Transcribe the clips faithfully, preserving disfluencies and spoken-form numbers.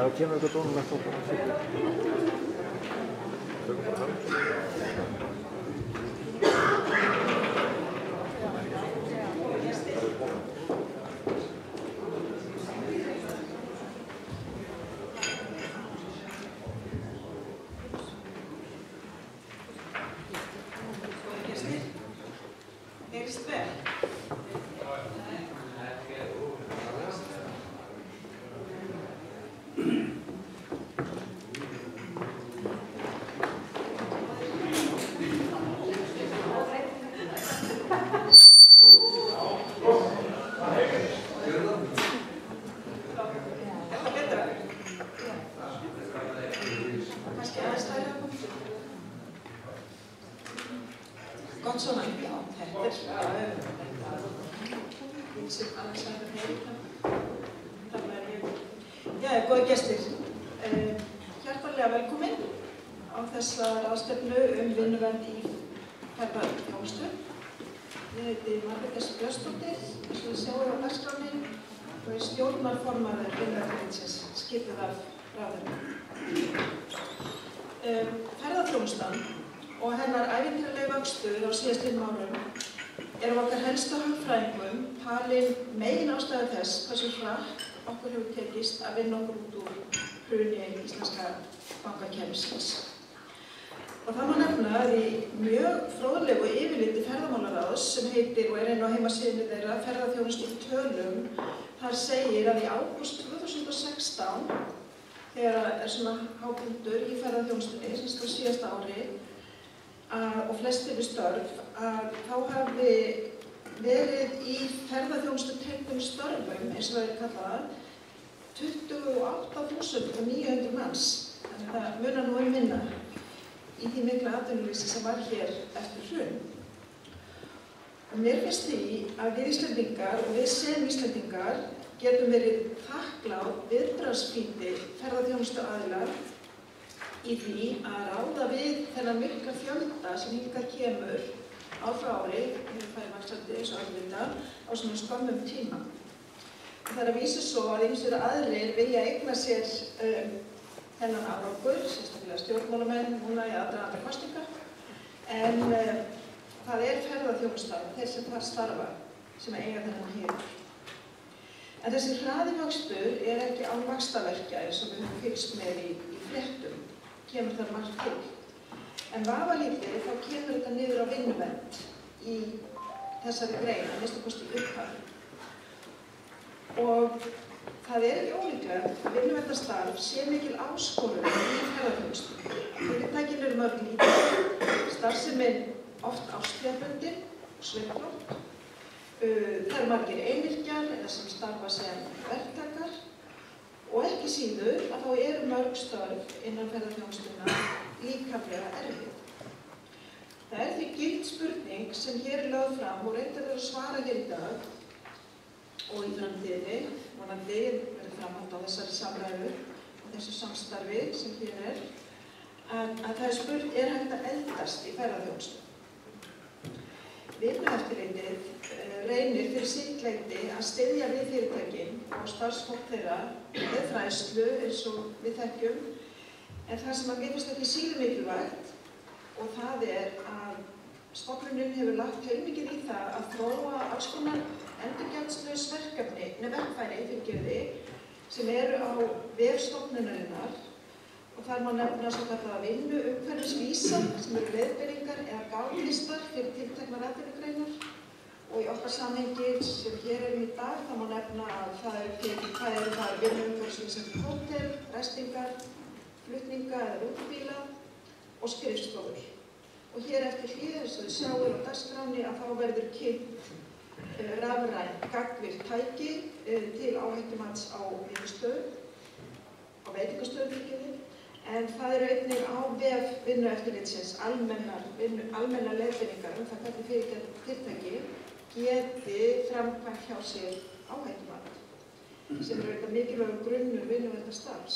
það kemur eitthvað dónulegt á bara fyrir. Tökum bara það. Gott svona, já, þetta er sem Alexander Heiðar. Já, góði gestir, hjartanlega velkomin á þessa ráðstefnu um vinnuvernd í ferðaþjónustu. Ég heiti Margrét Björnsdóttir, eins og þið sjáið á dagskránni, og er stjórnarformaður vinnuverndarins skipuð af ráðherra. Ferðaþjónustan og hennar ævintýralegi vöxtur á síðastliðnum árum er af okkar helstu hagfræðingum talin meginástæða þess hversu hratt okkur hefur tekist að vinna okkur út úr hruni íslenska bankakerfisins. Og það má nefna að í mjög fróðlegu yfirliti ferðamálaráðs sem heitir og er inn á heimasíðunni þeirra ferðaþjónustu í tölum, þar segir að í ágúst tvö þúsund og sextán, þegar er svona hápunktur í ferðaþjónustunni, sem stóð síðasta ári, Uh, og flestir við störf, að þá hafi verið í ferðaþjónustu tengdum störfum, eins og það er kallað, tuttugu og átta þúsund níu hundruð manns. Þannig að það munar nú um minna í því mikla atvinnuleysi sem var hér eftir hrun. Og mér finnst því að við Íslendingar og við sem Íslendingar getum verið þakklát viðbragðsflýti ferðaþjónustu aðilar í því að ráða við þennan mikla fjölda sem hingað kemur ár frá ári, hefur farið vaxandi eins og allir vita, á svona skömmum tíma. Það er að vísu svo að ýmsir aðrir vilja eigna sér um, þennan árangur, sérstaklega stjórnmálamenn núna í aðdraganda kosninga, en um, það er ferðaþjónustan, þeir sem þar starfa, sem eiga þennan heiður. En þessi hraði vöxtur er ekki án vaxtarverkja eins og við höfum fylgst með í, í fréttum. Kemur þar margt til. En vafalítið þá kemur þetta niður á vinnuvernd í þessari grein, að minnsta kosti í upphafi. Og það er ekki ólíklegt að vinnuverndarstarf sé mikil áskorun í ferðaþjónustu. Fyrirtækin eru mörg lítil, starfsemin oft árstíðabundin og sveiflótt. Það eru margir einyrkjar eða sem starfa sem verktakar. Og ekki síður að þá eru mörg störf innan ferðaþjónustuna líkamlega erfið. Það er því gild spurning sem hér er lögð fram og reyndar eru að svara hér í dag og í framtíðinni, vonandi verður framhald á þessari samræðu og þessu samstarfi sem hér er, að, að það er spurt, er hægt að eldast í ferðaþjónustu? Vinnueftirlitið reynir fyrir sitt leyti að styðja við fyrirtækin og starfsfólk þeirra með fræðslu eins og við þekkjum, en það sem að mér finnst ekki síður mikilvægt og það er að stofnunin hefur lagt heilmikið í það að þróa alls konar endurgjaldslaus verkefni, með verkfæri fyrirgeði sem eru á vef stofnunarinnar og þar má nefna svo kallaða vinnu umhverfisvísa sem eru leiðbeiningar eða gáðlistar fyrir tilteknar atvinnugreinar. Og í okkar samhengi sem hér erum í dag, þá má nefna að það eru það eru það vinnuumhverfisvísar fyrir hótel, ræstingar, flutninga eða rútubíla og skrifstofur. Og hér eftir hlýð, eins og þið sjáum á dagskráni, að þá verður kynnt uh, rafræn gagnvirk tæki uh, til áhættumats á vinnustöðum, á veitingastöðum fyrirgeði, en það eru einnig á vef vinnueftirlitsins almennar, vinnu, almennar leiðbeiningar um það hvernig fyrirtæki geti framkvæmt hjá sér áhættumat, sem eru þetta mikilvægur grunnur vinnuverndarstarfs.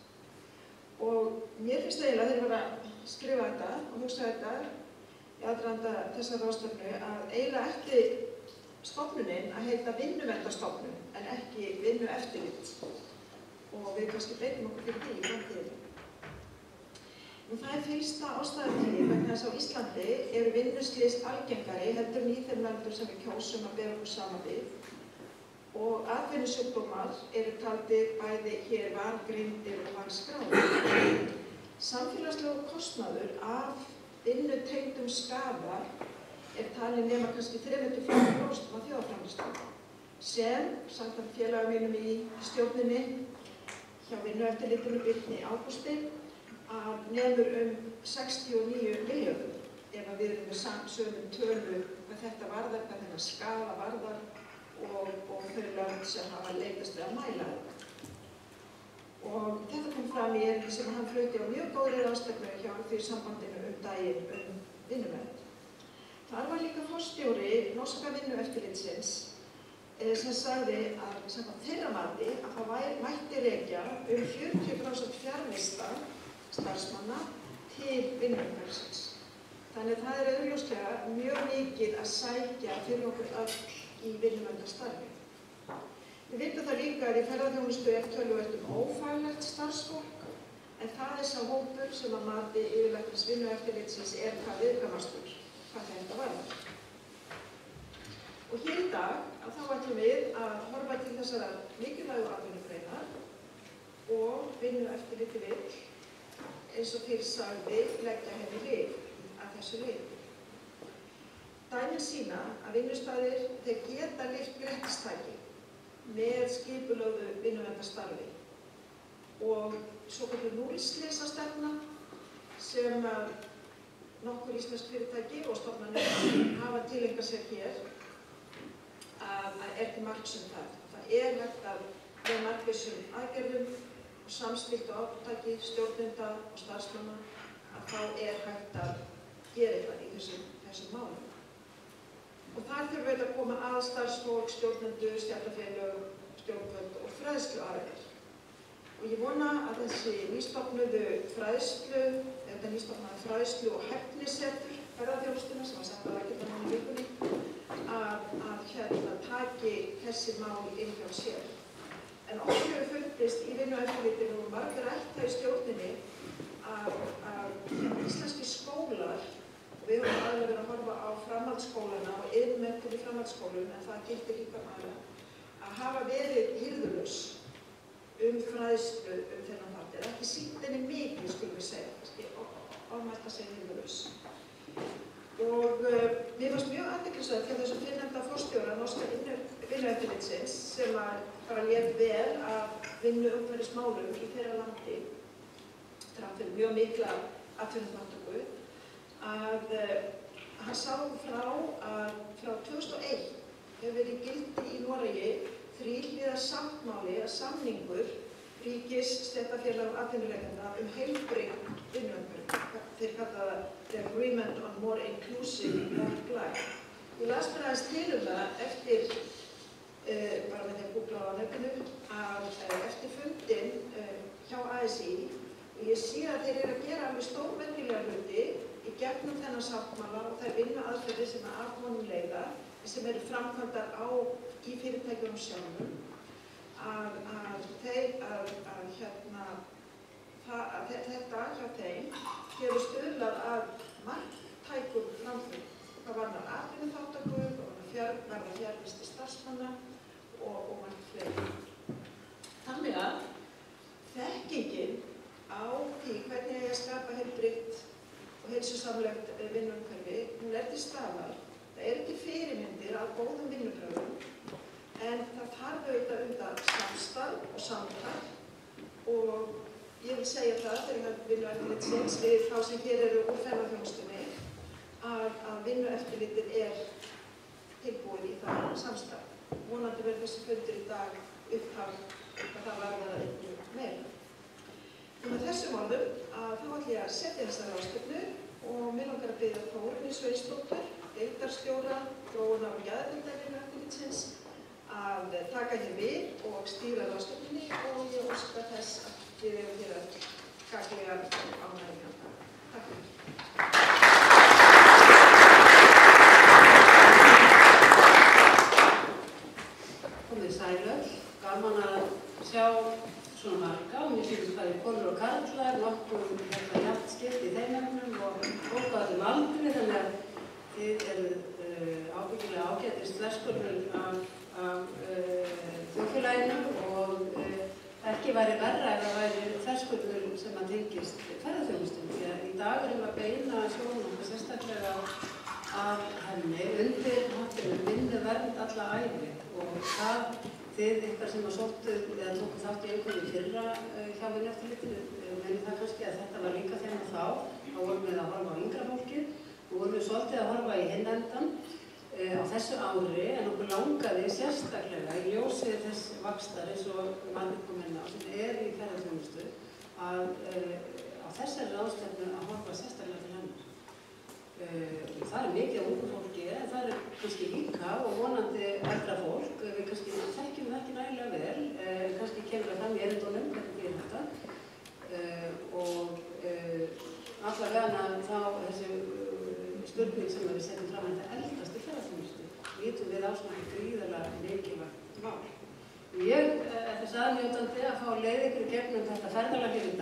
Og mér finnst eiginlega þegar ég var að skrifa þetta og hugsa þetta í aðdraganda þessar ráðstefnu að eiginlega ætti stofnunin að heita vinnuverndarstofnun en ekki vinnueftirlit. og við kannski beitum okkur fyrir því í framtíðinni. Nú, það er fyrsta ástæðan til vegna þess að á Íslandi eru vinnuslys algengari heldur en í þeim löndum sem við kjósum að bera okkur saman við og atvinnusjúkdómar eru taldir bæði hér vangreindir og vanskráðir. Samfélagslegur kostnaður af vinnutengdum skaða er talin nema kannski þrjú til fimm prósent af þjóðarframleiðslu sem, samkvæmt félagum mínum í stjórninni hjá Vinnueftirlitinu Birni Ágústi, að nemur um sextíu og níu milljörðum ef við erum með sömu tölu hvað þetta varðar, hvað þennan skaða varðar og, og þau lönd sem hafa leitast við að mæla þetta. Og þetta kom fram í erindi sem hann flutti á mjög góðri ráðstefnu hjá því sambandinu um daginn um vinnuvernd. Þar var líka forstjóri norska vinnueftirlitsins sem sagði að samkvæmt þeirra mati að það væri, mætti rekja um fjörutíu prósent fjarvista starfsmanna til vinnuumhverfisins. Þannig að það er augljóslega mjög mikið að sækja fyrir okkur öll í vinnuverndarstarfi. Við vitum það líka að í ferðaþjónustu er töluvert um ófaglært starfsfólk, en það er sá hópur sem að mati yfirlæknis Vinnueftirlitsins er hvað viðkvæmastur, hvað þetta varðar. Og hér í dag að þá ætlum við að horfa til þessara mikilvægu atvinnugreinar og Vinnueftirlitið vill, eins og fyrir sagði, leggja henni lið að þessu liði. Dæmin sýna að vinnustaðir þeir geta lyft grettistæki með skipulögðu vinnuverndarstarfi og svokölluð núllslysastefna sem nokkur íslensk fyrirtæki og stofnanir hafa tileinkað sér hér að er til marks um það. Það er hægt að með markvissum aðgerðum og samstiltu átaki stjórnenda og starfsmanna að þá er hægt að gera eitthvað í þessum, þessum málum. Og þar þurfum við að koma að starfsfólk, stjórnendur, stéttarfélög, stjórnvöld og fræðsluaðilar. Og ég vona að þessi nýstofnuðu fræðslu, þetta nýstofnaði fræðslu og hæfnisetur ferðaþjónustunnar sem var sett á laggirnar núna í vikunni, að, að hérna taki þessi mál inn hjá sér. En okkur hefur fundist í Vinnueftirlitinu og margir rætt það í stjórninni að, að íslenski skólar, og við höfum aðlega verið að horfa á framhaldsskólana og iðnmenntun í framhaldsskólum, en það gildir líka aðra, að hafa verið hirðulaus um fræðslu um þennan þátt, eða ekki sýnt henni mikið, skulum við segja, kannski ofmælt að segja hirðulaus. Og uh, mér fannst mjög athyglisvert hjá þessum fyrrnefnda forstjóra norska Vinnueftirlitsins sem að bara lét vel að vinnuumhverfismálum í þeirra landi, þrátt fyrir mjög mikla atvinnuþátttöku, að uh, hann sá frá að frá tvö þúsund og eitt hefur verið í gildi í Noregi þríhliða sáttmáli eða samningur ríkis, stéttarfélaga og atvinnurekenda um heilbrigt vinnuumhverfi. Þeir kalla það The Agreement on More Inclusive Work Life. Ég las mér aðeins til um það eftir, uh, bara með því að googla á nefninu, að uh, eftir fundin uh, hjá A S í, og ég sé að þeir eru að gera alveg stórvennilega hluti í gegnum þennan sáttmála og þær vinnuaðferðir sem að af honum leiða, sem eru framkvæmdar á í fyrirtækjunum sjálfum, að, að, þeir, að, að, hérna, það, að þetta hjá þeim hefur stuðlað að marktækum framförum. Það varðar atvinnuþátttöku, það varðar fjarvisti starfsmanna og, og margt fleiri. Þannig að þekkingin á því hvernig ég skapa heilbrigt og heilsusamlegt vinnuumhverfi, hún er til staðar. Það er ekki fyrirmyndir af góðum vinnubrögðum, en það þarf auðvitað undan samstarf og samtal og ég vil segja það þegar Vinnueftirlitsins við þá sem hér eru úr ferðaþjónustunni að, að Vinnueftirlitið er tilbúið í það samstarf. Vonandi verður þessi fundur í dag upphaf að það varðar að einhverju meira. Og með þessum orðum að þá ætlum ég að setja þessar ráðstefnu og mig langar að biðja Þórunni Sveinsdóttur, deildarstjóra þróunar og jaðardeildar Vinnueftirlitsins, að taka hér við og stýra ráðstefnunni og ég óska þess að við erum hér að gagnlega ánægja. Takk fyrir. Komið sæl öll, gaman að sjá svona skipist bæði konur og karlar, nokkuð þetta jafnt skipt í þeim efnum og fólk á öllum aldri, þannig að þið eru uh, ábyggilega ágætist þverskurður af, af uh, þjóðfélaginu og uh, ekki væri verra ef það væri þverskurður sem að tengist ferðaþjónustunni, því að í dag erum að beina sjónum okkur sérstaklega af henni undir hattinum vinnuvernd alla ævi og það þið ykkar sem að sóttu eða tóku þátt í einhverju fyrra uh, hjá Vinnueftirlitinu, uh, menn það kannski að þetta var líka þegar þá, þá vorum við að horfa á yngra fólkið og vorum við svolítið að horfa í hinn endan uh, á þessu ári en okkur langaði sérstaklega í ljósið þess vaxtar eins og margir komin á sem er í ferðaþjónustu að uh, á þessari ráðstefnu að horfa sérstaklega til hennar. Uh, það er mikið á ungu fólki en það er kannski líka og vonandi eldra fólk, við kannski þekkjum það ekki nægilega vel, uh, kannski kemur það fram í erindunum hvernig fyrir þetta uh, og uh, allavega þá þessi uh, spurning sem við setjum fram þetta eldast í ferðaþjónustu, lítum við á svona gríðarlega mikilvægt mál. Ég er þess aðnjótandi að fá leið ykkur gegnum þetta ferðalag hér í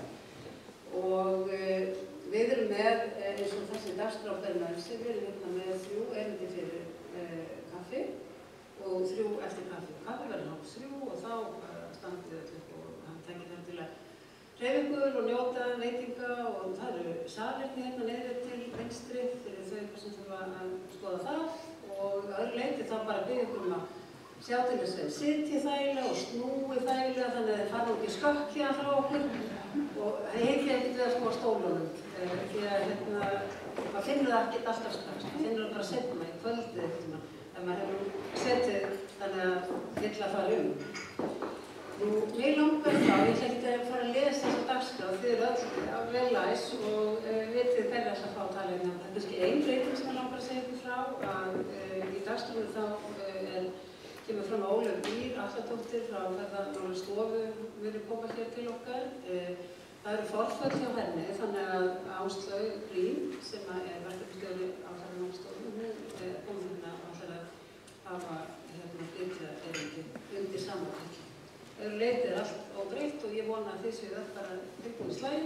dag og uh, við erum með, eins og þessi dagskráferðmenn sem við erum hérna með þrjú erindi fyrir uh, kaffi og þrjú eftir kaffi. Kaffi verður hálf þrjú og þá uh, standið öll upp og hann tekir það til að hreyfa ykkur og njóta veitinga og það eru salerni hérna neyður til vinstri fyrir þau sem þurfa að skoða það og öðru leyti þá bara byrja ykkur um að sjá til þess að sitja þægilega og snúi þægilega þannig að þeir fara ekki skökk hérna frá okkur og það heikja ekkert við að skoða stólunum uh, því að hérna, maður finnur það ekkert alltaf strax, maður finnur það bara setna í kvöldið eitthvað ef maður hefur setið þannig að vill að fara um. Nú, mér langar þá, ég ætla ekki að fara að lesa þessa dagskrá, þið eru öll af vel læs og uh, vitið hverja þess að fá tala hérna. Það er kannski ein breyting sem ég langar að segja ykkur frá að uh, í dagskránu þá uh, er kemur fram að Ólöf Ýr Atladóttir frá Ferðamálastofu verið koma hér til okkar. Það eru forföll hjá henni, þannig að Áslaug Brím, sem er verkefnisstjóri á Ferðamálastofu, hún kom hérna og ætlar að hafa hérna flytja erindi undir samanfell. Öðru leyti er allt óbreytt og ég vona að þið séu öll bara tilbúin í slaginn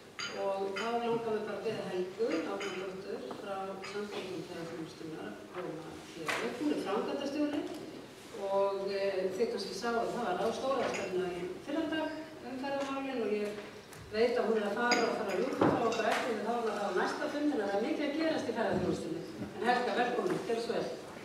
og þá langar við bara að byrja Helgu Árnadóttur frá Samtökum Ferðaþjónustunnar að koma hér upp. Hún er framkvæmdastjóri og e, þið kannski sáu að það var á stóraðstefna í fyrrandag um ferðamálin og ég veit að hún er að fara og fara að ljúka frá okkur eftir því þá er það á næsta fund en það er mikið að gerast í ferðaþjónustunni. En Helga, velkomin, gjörðu svo vel.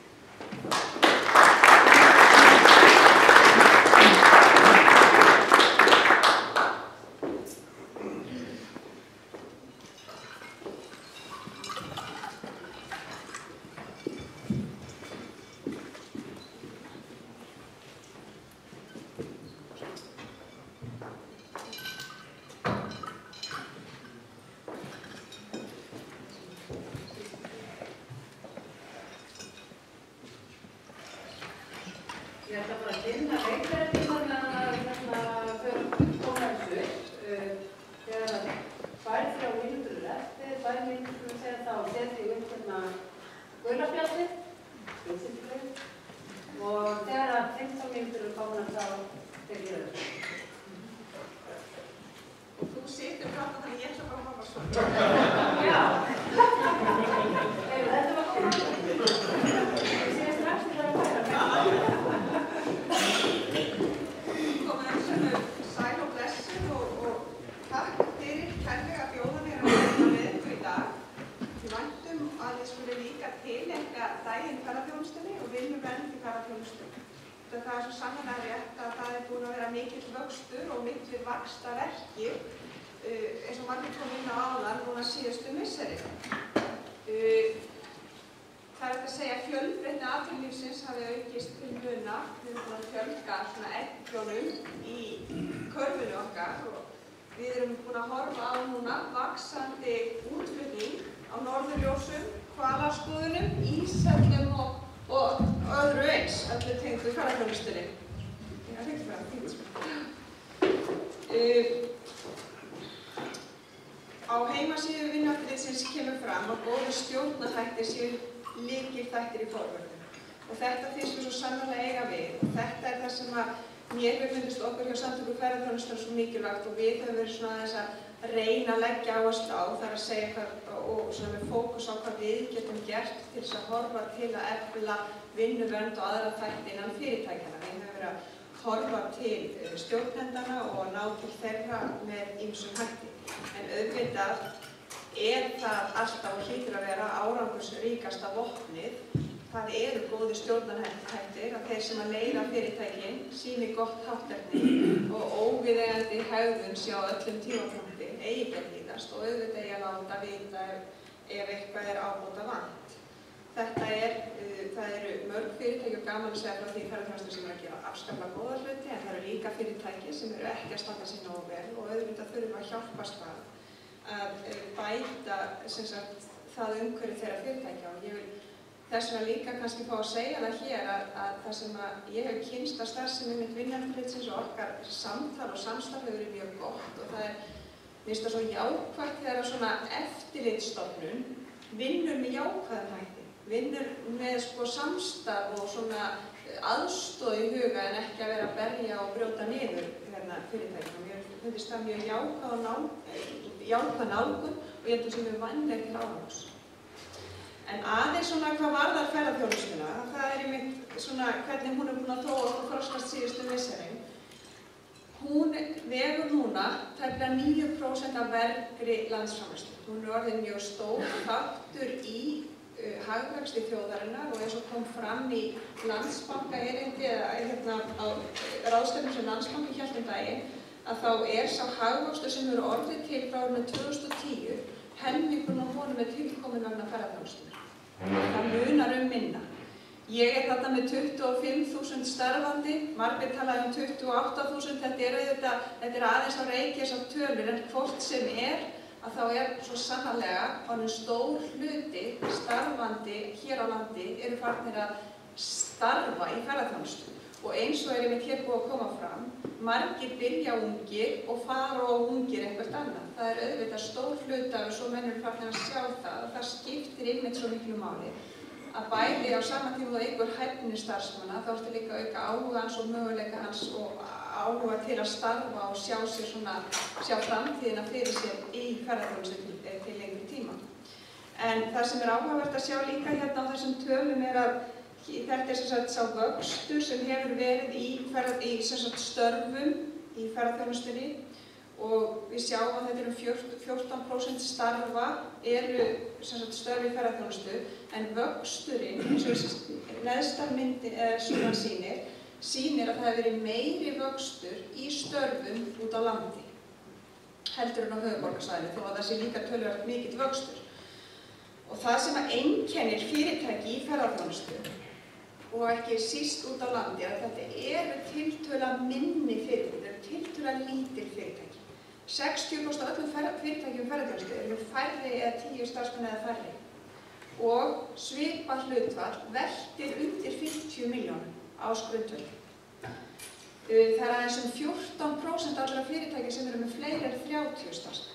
Ég ætla bara að kynna leikverði þannig að þarna fyrir koma þessu upp. Þegar það fær þrjá mínútur er eftir, tvær mínútur segja þá setja ég upp hérna gulaspjaldið, vinsinflið, og þegar það fimmtán mínútur er komin þá tek ég það. Og þú situr fram þannig ég ætla bara að hafa svona. Já. Ef þetta var komað. Ég sé strax til að færa mig. Sæl og blessuð og, og takk fyrir kærlega að bjóða mér að vera með ykkur í dag. Við væntum að ég skuli líka tileinka daginn ferðaþjónustunni og vinnuvernd í ferðaþjónustunni. Það er svo sannarlega rétt að það er búin að vera mikill vöxtur og miklir vaxtarverkir uh, eins og margir kom inn á áðan núna síðustu misseri. Uh, Það er hægt að segja að fjölbreytni atvinnulífsins hafi aukist til muna. Við erum búin að fjölga svona eggjunum í körfunni okkar og við erum búin að horfa á núna vaxandi útflutning á norðurljósum, hvalaskoðunum, íshellum og, og öðru eins, öllu tengdu ferðaþjónustunni. Já, hreint frá, fínt sko. Uh, á heimasíðu Vinnueftirlitsins kemur fram að góðir stjórnarhættir séu lykilþættir í forvörðum og þetta finnst við svo sannarlega eiga við og þetta er það sem að mér hefur fundist okkur hjá Samtökum ferðaþjónustunnar svo mikilvægt og við höfum verið svona aðeins að reyna að leggja áherslu á, það er að segja hvað, og svona með fókus á hvað við getum gert til þess að horfa til að efla vinnuvernd og aðra þætti innan fyrirtækjanna. Við höfum verið að horfa til stjórnendana og ná til þeirra með ýmsum hætti. En auðvitað er það alltaf og hlýtur að vera árangursríkasta vopnið. Það eru góðir stjórnarhættir að þeir sem að leiða fyrirtækin sýni gott hátterni og óviðeigandi hegðun sé á öllum tímapunkti eigi ekki að líðast og auðvitað eigi að láta vita ef, ef eitthvað er ábóta vant. Þetta er, uh, það eru mörg fyrirtæki og gaman að segja frá því ferðaþjónustu sem er að gera afskaplega góða hluti en það eru líka fyrirtæki sem eru ekki að standa sig nógu vel og auðvitað þurfum að hjálpast það að uh, bæta sem sagt, það umhverfi þeirra fyrirtækja og ég vil þess vegna líka kannski fá að segja það hér að, að það sem að ég hef kynst að starfsemi mitt Vinnueftirlitsins og okkar samtal og samstarf hefur verið mjög gott og það er, mér finnst það svo jákvætt þegar að svona eftirlitsstofnun vinnur með jákvæðan hætti, vinnur með sko samstarf og svona aðstoð í huga en ekki að vera að berja og brjóta niður hérna fyrirtækjum. Mér finnst það mjög jákvæð jákvæð nálgun og ég held að sem er vænleg til árangurs. En aðeins svona hvað varðar ferðaþjónustuna, það er einmitt svona hvernig hún er búin að þróa og þroskast síðustu misserin. Hún vegur núna tæplega níu prósent af vergri landsframleiðslu. Hún er orðin mjög stór þáttur í uh, hagvexti þjóðarinnar og eins og kom fram í Landsbanka erindi eða hérna á ráðstefnu sem Landsbanki hélt um daginn að þá er sá hagvöxtur sem eru orðið til frá árinu tvö þúsund og tíu helmingurinn á honum er tilkomin vegna ferðaþjónustunnar. Það munar um minna. Ég er þarna með tuttugu og fimm þúsund starfandi, margir talaði um tuttugu og átta þúsund, þetta er auðvitað, þetta er aðeins á reiki þessar tölur, en hvort sem er, að þá er svo sannarlega honum stór hluti starfandi hér á landi eru farnir að starfa í ferðaþjónustu. Og eins og er einmitt hér búið að koma fram, margir byrja ungir og fara á ungir eitthvað annað. Það er auðvitað stór hluti af þessu og menn eru farnir að sjá það að það skiptir einmitt svo miklu máli að bæði á sama tíma og einhver hæfni starfsmanna þá ertu líka að auka áhuga hans og möguleika hans og áhuga til að starfa og sjá sér svona, sjá framtíðina fyrir sér í ferðaþjónustu til, til lengri tíma. En það sem er áhugavert að sjá líka hérna á þessum tölum er að þetta er sem sagt sá vöxtur sem hefur verið í, ferð, í sem sagt, störfum í ferðaþjónustunni og við sjáum að þetta eru fjórtán prósent starfa eru sem sagt, störf í ferðaþjónustu en vöxturinn, eins og þessi neðsta myndin eða svona sýnir, sýnir að það hefur verið meiri vöxtur í störfum út á landi heldur en á höfuðborgarsvæðinu þó að það sé líka töluvert mikill vöxtur. Og það sem að einkennir fyrirtæki í ferðaþjónustu og ekki síst út á landi að þetta eru tiltölulega minni fyrirtæki, þetta eru tiltölulega lítil fyrirtæki. sextíu prósent af öllum fyrirtækjum ferðaþjónustu eru færri eða tíu starfsmenn eða færri og svipað hlutfall veltir undir fimmtíu milljónum á ársgrundvelli. Það er aðeins um fjórtán prósent allra fyrirtækja sem eru með fleiri en þrjátíu starfsmenn.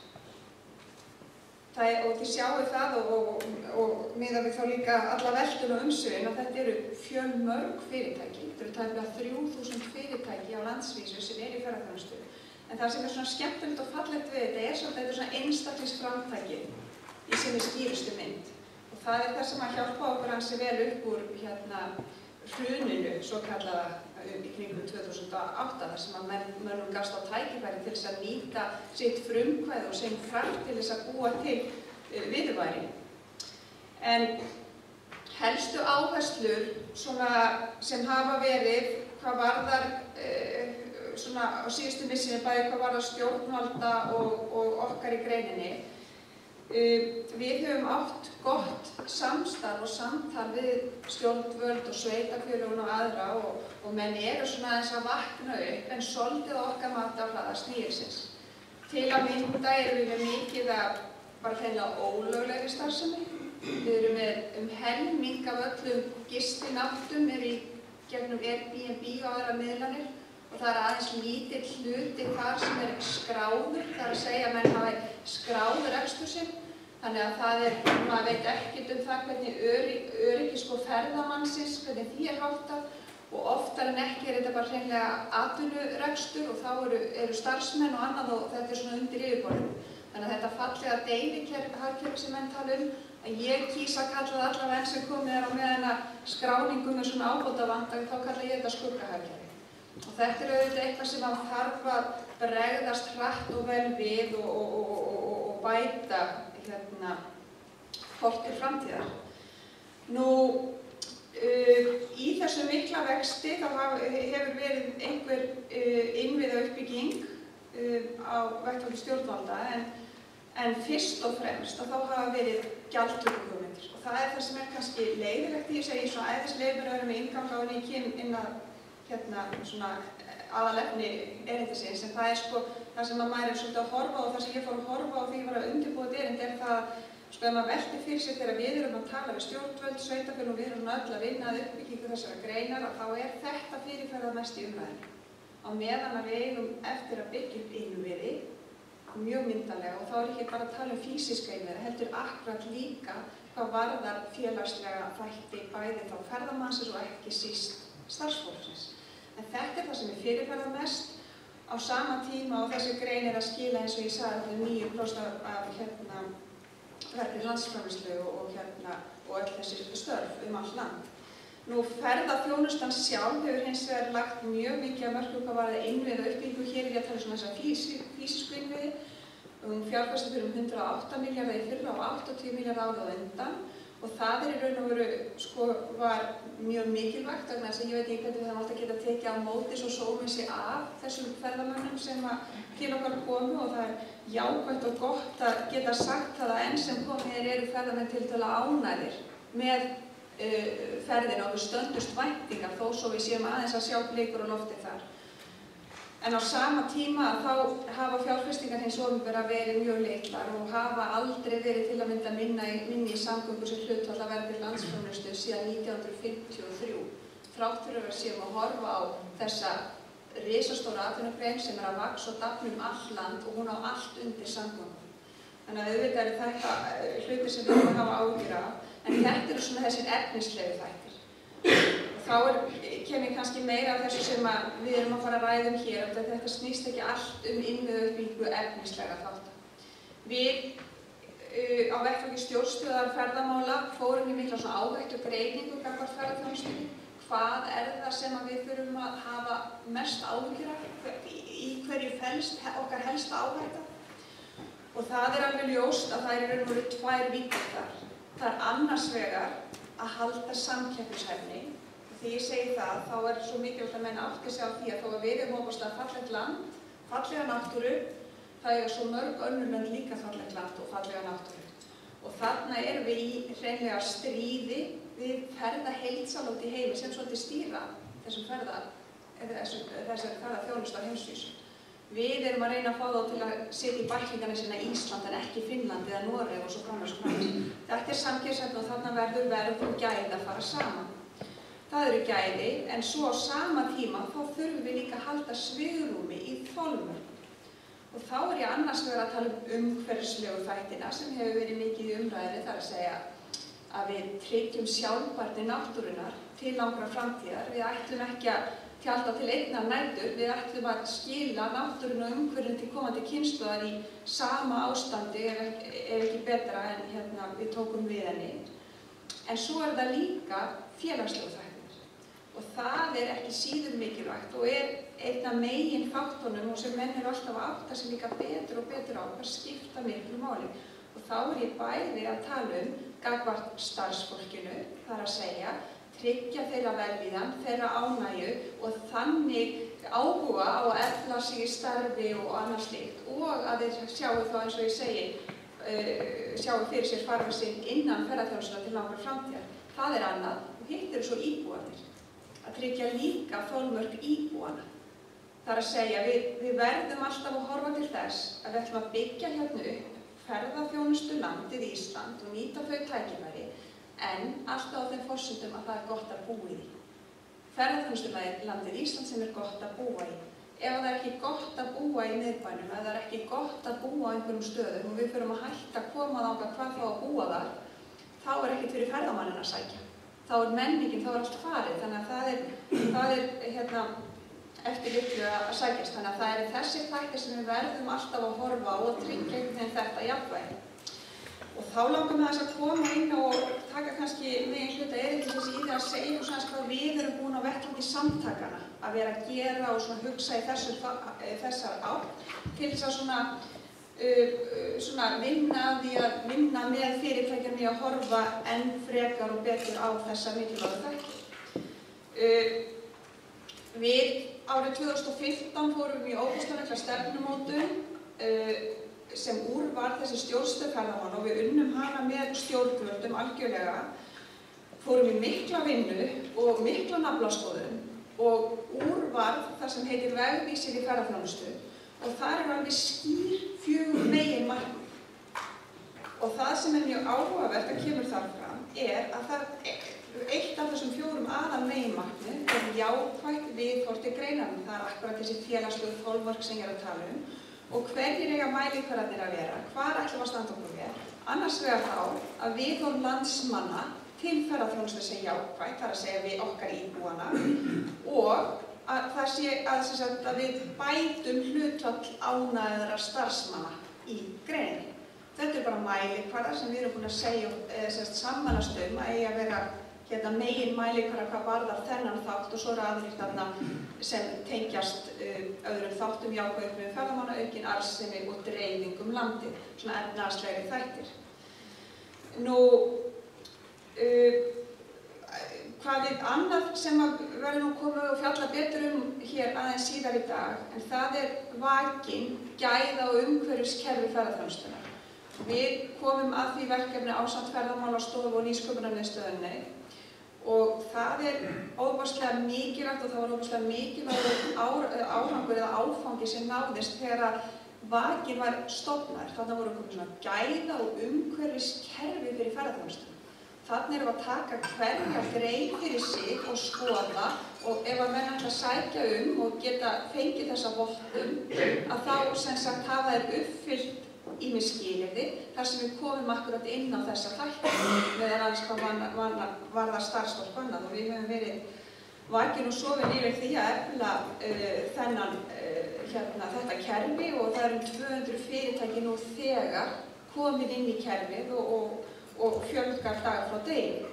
Það er, og þið sjáu það og, og, og miðað við þá líka alla veltun og umsvifin að þetta eru fjölmörg fyrirtæki. Þetta eru tæplega þrjú þúsund fyrirtæki á landsvísu sem er í ferðaþjónustu. En það sem er svona skemmtilegt og fallegt við þetta er svona, þetta er svona einstaklingsframtæki í sinni skýrustu mynd. Og það er það sem að hjálpa okkur ansi vel upp úr hérna hruninu, svo kallaða um í kringum tvö þúsund og átta, þar sem að menn, mönnum gafst á tækifæri til þess að nýta sitt frumkvæði og sinn kraft til þess að búa til uh, viðurværi. En helstu áherslur svona, sem hafa verið hvað varðar uh, svona, á síðustu missinu bæði hvað varðar stjórnvalda og, og okkar í greininni. Uh, við höfum átt gott samstarf og samtal við stjórnvöld og sveitarfélögin og aðra og, og menn eru svona aðeins að vakna upp en svolítið okkar mati á hlaða stýrisins. Til að mynda erum við með mikið að bara hreinlega ólöglegri starfsemi. Við erum með um helming af öllum gistináttum er í gegnum Airbnb og aðra miðlanir og það er aðeins lítill hluti þar sem er skráður, það er að segja að menn hafa skráður rekstur sinn. Þannig að það er, maður veit ekkert um það hvernig öryggi sko ferðamannsins, hvernig því er háttað og oftar en ekki er þetta bara hreinlega atvinnurekstur og þá eru, eru starfsmenn og annað og þetta er svona undir yfirborðinu. Þannig að þetta fallega deilihagkerfi sem menn tala um, að ég kýs að kalla það allavega enn sem komið er á meðan að skráningum er svona ábótavanda, þá kalla ég þetta skuggahagkerfi. Og þetta er auðvitað eitthvað sem að þarf að bregðast hratt og vel við og, og, og, og, og bæta hérna, horft til framtíðar. Nú, uh, í þessu mikla vexti þá hefur verið einhver uh, innviða uppbygging uh, á vettvangi stjórnvalda, en, en fyrst og fremst að þá hafa verið gjaldtökuhugmyndir. Og það er það sem er kannski leiðilegt í þessu, ég svo æðis leiður að vera með inngang á henni í kyn inn að hérna, svona aðalefni erindisins, en það er sko það sem að maður er svolítið að horfa á og það sem ég fór að horfa á því ég var að undirbúa erindi er það sko ef maður veltir fyrir sig þegar við erum að tala við stjórnvöld, sveitarfélög og við erum öll að vinna að uppbyggingu þessara greinar að þá er þetta fyrirferðarmest í umræðinu. Á meðan að við eigum eftir að byggja upp innviði mjög myndarlega og þá er ekki bara að tala um físíska innviði, heldur akkurat líka hvað varðar félagslega þætti bæði þá ferðamannsins og ekki síst starfsfólksins. En þetta er það sem er fyrirferðarmest á sama tíma og þessi grein er að skila eins og ég sagði níu prósent af hérna, verðri landsframleiðslu og, og, hérna, og öll þessi störf um allt land. Nú ferðaþjónustan sjálf hefur hins vegar lagt mjög mikið að mörkum hvað varðar innviði og uppbyggingu. Hér er ég að tala um þessa físi, físísku innviði. Um fjárfærslu fyrir um hundrað og átta milljarða í fyrra og áttatíu milljarða árið á undan. Og það er í raun og veru, sko, var mjög mikilvægt vegna þess að ég veit ekki hvernig við hefum alltaf getað tekið á móti svo sómið sig af þessum ferðamönnum sem til okkar komu og það er jákvætt og gott að geta sagt það að enn sem komið eru ferðamenn tiltölulega ánægðir með uh, ferðina og við stöndust væntingar þó svo við séum aðeins að sjá blikur á lofti þar. En á sama tíma þá hafa fjárfestingar hins opinbera verið mjög litlar og hafa aldrei verið til að mynda minna í, minni í samgöngur sem hlutfall af vergri landsframleiðslu síðan nítján hundruð fimmtíu og þrjú. Þrátt fyrir að við séum að horfa á þessa risastóra atvinnugrein sem er að vaxa og dafna um allt land og hún á allt undir samgöngum. Þannig að auðvitað er þetta hluti sem við erum að hafa áhyggjur af, en þetta eru svona þessir efnislegu þættir. Þá er, kem ég kannski meira af þessu sem við erum að fara að ræða um hér, og þetta snýst ekki allt um innviðauppbyggingu efnislega þátta. Við uh, á vettvangi stjórnstöðvar ferðamála fórum í mikla svona áhættugreiningu gagnvart ferðaþjónustunni. Hvað er það sem við þurfum að hafa mest áhyggjur af, í hverju felst okkar helsta áhætta? Og það er alveg ljóst að það er í raun og veru tvær víddir þar. Það er annars vegar að halda samkeppnishæfni. Þegar ég segi það, þá er svo mikilvægt að menn átti sig á því að þó að við erum ofboðslega fallegt land, fallega náttúru, það eiga svo mörg önnur lönd líka fallegt land og fallega náttúru. Og þarna erum við í hreinlega stríði við ferðaheildsal út í heimi sem svolítið stýra þessum ferða, þessari ferðaþjónustu á heimsvísu. Við erum að reyna að fá þá til að setja í bæklingana sína Ísland en ekki Finnland eða Noreg og svo framvegis og framvegis. Þetta er samkeppnishæfni og þarna verður verð og gæði að fara saman. Það eru gæði, en svo á sama tíma þá þurfum við líka að halda svigrúmi í þolmörkum. Og þá er ég annars vegar að tala um umhverfislegu þættina sem hefur verið mikið í umræðinni, þar að segja að við tryggjum sjálfbærni náttúrunnar til langrar framtíðar. Við ætlum ekki að tjalda til einnar nætur, við ætlum að skila náttúrun og umhverfin til komandi kynslóðar í sama ástandi ef ekki, ef ekki betra en hérna, við tókum við henni. En svo er það líka félagslegu þættir. Og það er ekki síður mikilvægt og er einn af megin faktornum og sem menn eru alltaf að átta sig líka betur og betur á hvað skipta miklu máli. Og þá er ég bæði að tala um gagnvart starfsfólkinu, þar að segja, tryggja þeirra velvíðan, þeirra ánægju og þannig áhuga á að efla sig í starfi og annað slíkt og að þeir sjáu þá eins og ég segi, uh, sjáu fyrir sér farfa sinn innan ferðaþjónustunnar til langrar framtíðar. Það er annað og hitt eru svo íbúarnir. Að tryggja líka þolmörk íbúana. Það er að segja, við, við verðum alltaf að horfa til þess að við ætlum að byggja hérna upp ferðaþjónustu landið Ísland og nýta þau tækifæri, en alltaf á þeim forsendum að það er gott að búa í því. Ferðaþjónustu landið Ísland sem er gott að búa í. Ef það er ekki gott að búa í miðbænum, ef það er ekki gott að búa á einhverjum stöðum og við förum að hætta að koma þangað hvað þá að búa þar, þá er ekkert fyrir ferðamanninn að sækja. Þá þá er menningin, þá er allt farið, þannig að það er, það er hérna, eftir litlu að sækjast, þannig að það er þessi þættir sem við verðum alltaf að horfa á og tryggja einhvern veginn þetta jafnvægi. Og þá langar við þess að koma inn og taka kannski megin hluta erindi þessi í því að segja svona hvað við erum búin á vettvangi samtakana að vera að gera og svona hugsa í þessu, þessar átt til þess að svona, uh, svona vinna því að vinna með fyrirtækjum í að horfa enn frekar og betur á þessa mikilvægu þætti. Uh, við árið tvö þúsund og fimmtán fórum við í ógeðslega mikla stefnumótun uh, sem úr var þessi stjórnstöð ferðamanna og við unnum hana með stjórnvöldum algjörlega, fórum í mikla vinnu og mikla naflaskoðun og úr var það sem heitir vegvísir í ferðaþjónustu og þar er alveg skýr fjögur megin markmið. Og það sem er mjög áhugavert að kemur þar fram er að það eitt af þessum fjórum aðal megin markmið er jákvætt viðhorf til greinarinnar. Það er akkurat þessi félagslegu þolmörk sem ég er að tala um. Og hverjir eiga mælikvarðarnir að vera, hvar ætlum við að standa okkur við, annars vegar þá að viðhorf landsmanna til ferðaþjónustu sé jákvætt, þar að segja við okkar íbúana, og að það sé að, sagt, að við bætum hlutfall ánægðra starfsmanna í greininni. Þetta er bara mælikvarðar sem við erum búin að segja eða sammælast um að eiga að vera hérna, megin mælikvarðar hvað varðar þennan þátt og svo eru aðrir þarna sem tengjast uh, öðrum þáttum jákvæðum ferðamanna, aukin arðsemi og dreifingum landið, svona efnahagslegri þættir. Nú, uh, hvað er annað sem verður nú komið og fjalla betur um hér aðeins síðar í dag, en það er vakin, gæða og umhverfiskerfi ferðaþjónustunnar. Við komum að því verkefni ásamt Ferðamálastofu og Nýsköpunarmiðstöðinni og það er óbærslega mikilvægt og það var óbærslega mikilvægt árangur eða áfangi sem náðist þegar að vakin var stofnaður. Þannig voru komið svona gæða og umhverfiskerfi fyrir ferðaþjónustuna. Þannig erum við að taka hverja grein fyrir sig og skoða og ef að menn ætla að sækja um og geta fengið þessa vottun að þá sem sagt hafa þeir uppfyllt ýmis skilyrði þar sem við komum akkurat inn á þessa þætti meðan alls hvað varðar starfsfólk annað og við höfum verið vakin og sofin yfir því að efla uh, þennan, uh, hérna, þetta kerfi og það eru tvö hundruð fyrirtæki nú þegar komin inn í kerfið og, og, og fjölgar dag frá degi.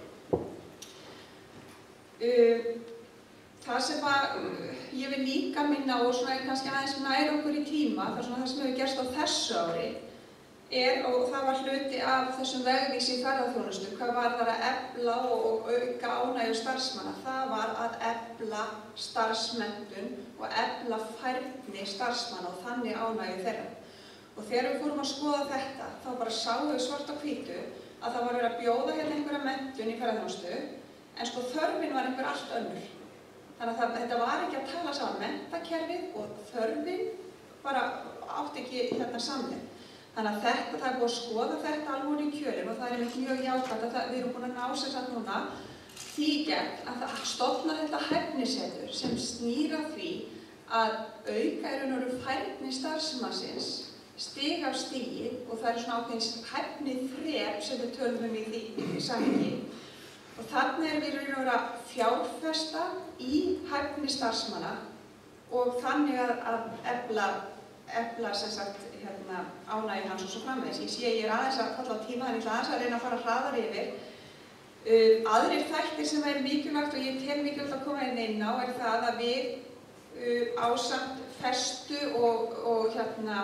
Uh, Það sem að, uh, ég vil líka minna og svona kannski aðeins nær okkur í tíma, það er svona það sem hefur gerst á þessu ári, er, og það var hluti af þessum vegvísi í ferðaþjónustu, hvað var það að efla og, og auka ánægju starfsmanna, það var að efla starfsmenntun og efla færni starfsmanna og þannig ánægju þeirra. Og þegar við fórum að skoða þetta, þá bara sáum við svart á hvítu að það var verið að bjóða hérna einhverja menntun í ferðaþjónustu, en sko þörfin var einhver allt önnur. Þannig að það, þetta var ekki að tala saman menntakerfið og þörfin bara átti ekki hérna samleið. Þannig að þetta, það er búið að skoða þetta alveg í kjölinn og það er mjög jákvætt að það, við erum búin að ná sem sagt núna því gegn að það stofna þetta hæfnisetur sem snýra því að auka í raun og veru færni starfsmannsins stig af stigi og það er svona ákveðins hæfni þrep sem við tölum um í því, í því samhengi. Og þannig er við raun og veru að fjárfesta í hæfni starfsmanna og þannig að, að efla, efla sem sagt hérna, ánægju hans og svo framvegis. Ég sé ég er aðeins að falla á tíma, en ég ætla aðeins að reyna að fara hraðar yfir. Uh, aðrir þættir sem er mikilvægt og ég tel mikilvægt að koma inn inn á er það að við uh, ásamt festu og, og hérna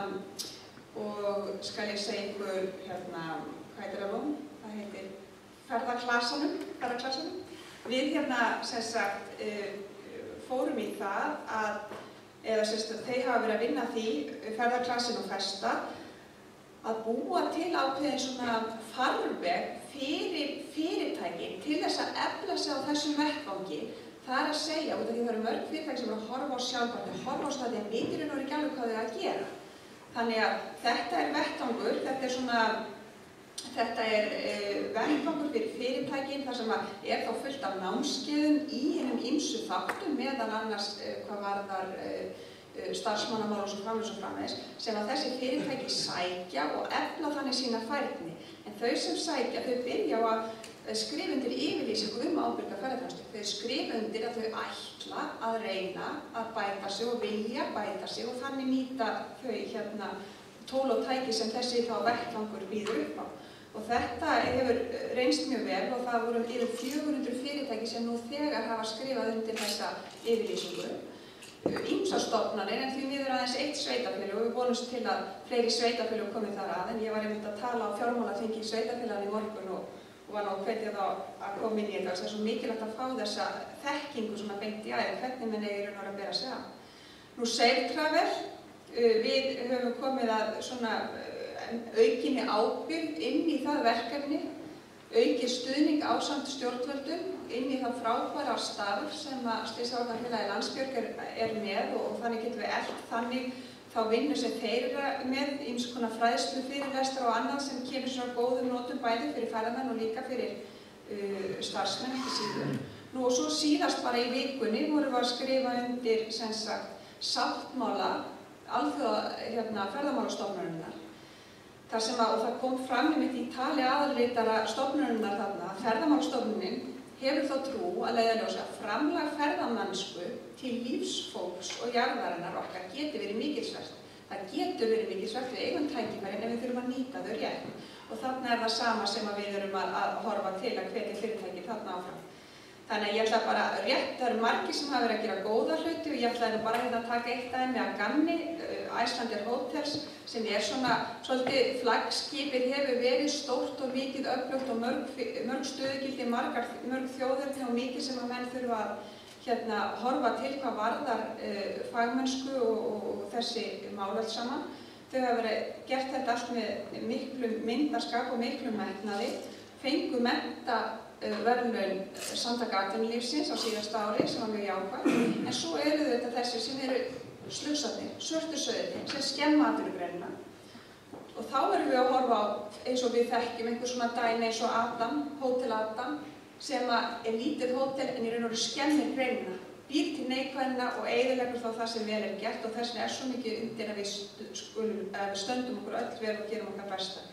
og skal ég segja ykkur hérna, hvað heitir það nú? Það heitir ferðaklasanum, ferðaklasanum. Við hérna sem sagt uh, fórum í það að eða sérst að þeir hafa verið að vinna því, ferðaklasin og festa, að búa til ákveðin svona farveg fyrir fyrirtæki til þess að efla sig á þessum vettvangi. Það er að segja, út af því það eru mörg fyrirtæki sem eru að horfa á sjálfbærni, horfa á staði að viturinn voru ekki alveg hvað þau að gera. Þannig að þetta er vettvangur, þetta er svona, þetta er uh, vettvangur fyrir fyrirtækin þar sem er þá fullt af námskeiðum í hennum ýmsu þáttum meðal annars uh, hvað varðar uh, starfsmannamál og svo framvegis og framvegis sem að þessi fyrirtæki sækja og efla þannig sína færni. En þau sem sækja, þau byrja á að skrifa undir yfirlýsingu um ábyrga ferðaþjónustu. Þau skrifa undir að þau ætla að reyna að bæta sig og vilja bæta sig og þannig nýta þau hérna tól og tæki sem þessi þá vettvangur býður upp á. Og þetta hefur reynst mjög vel og það voru yfir fjögur hundruð fyrirtæki sem nú þegar hafa skrifað undir þessa yfirlýsingu. Ýmsar stofnanir, en því miður aðeins eitt sveitarfélag og við vonumst til að fleiri sveitarfélag komið þar að, en ég var einmitt að tala á fjármálaþingi í sveitarfélaginu í morgun og, og var nú að hvetja þá að koma inn í þetta. Það er svo mikilvægt að fá þessa þekkingu svona beint í æð, hvernig menn eigi raun og að bera sig að. Nú Safe Travel, við höfum komið að svona aukinni ábyrgð inn í það verkefni, aukið stuðning ásamt stjórnvöldum inn í það frábæra starf sem að Slysavarnafélagið Landsbjörg er, er með og, og þannig getum við eftir þannig þá vinnu sem þeir eru með ýmiss konar fræðslu, fyrirlestra og annað sem kemur svona góðum notum bæði fyrir ferðamenn og líka fyrir uh, starfsmenn ekki síður. Nú og svo síðast bara í vikunni vorum við að skrifa undir sem sagt sáttmála alþjóða hérna, ferðamálastofnunarinnar. Þar sem að, og það kom fram einmitt í tali aðalritara stofnunarinnar þarna, að ferðamálastofnunin hefur þá trú að leiðarljósi að framlag ferðamennsku til lífsfólks og jarðarinnar okkar getur verið mikilsvert. Það getur verið mikilsvert við eigum tækifæri en við þurfum að nýta þau rétt. Og þarna er það sama sem að við erum að, að horfa til að hvetja fyrirtæki þarna áfram. Þannig að ég ætla bara rétt, það eru margir sem hafa verið að gera góða hluti og ég ætla bara hérna að taka eitt dæmi af Ganni, Icelandair Hotels, sem er svona svolítið flaggskipið hefur verið stórt og mikið öflugt og mörg, mörg stöðugildi, margar, mörg þjóðir og mikið sem að menn þurfa að hérna, horfa til hvað varðar uh, fagmennsku og, og, og þessi mál alls saman. Þau hafa verið gert þetta allt með miklu myndarskap og miklu metnaði, fengu mennta verðlaun Samtaka atvinnulífsins á síðasta ári sem var mjög jákvæð, en svo eru þetta þessi sem eru slusarnir, svörtu sauðirnir sem skemma atvinnugreinina. Og þá erum við að horfa á, eins og við þekkjum, einhver svona dæmi eins og Adam, Hótel Adam, sem er lítið hótel en í raun og veru skemmir greinina, býr til neikvæðina og eyðileggur þá það sem vel er gert og þess vegna er svo mikið undir að við skulum, að við stöndum okkur öll vel og gerum okkar besta.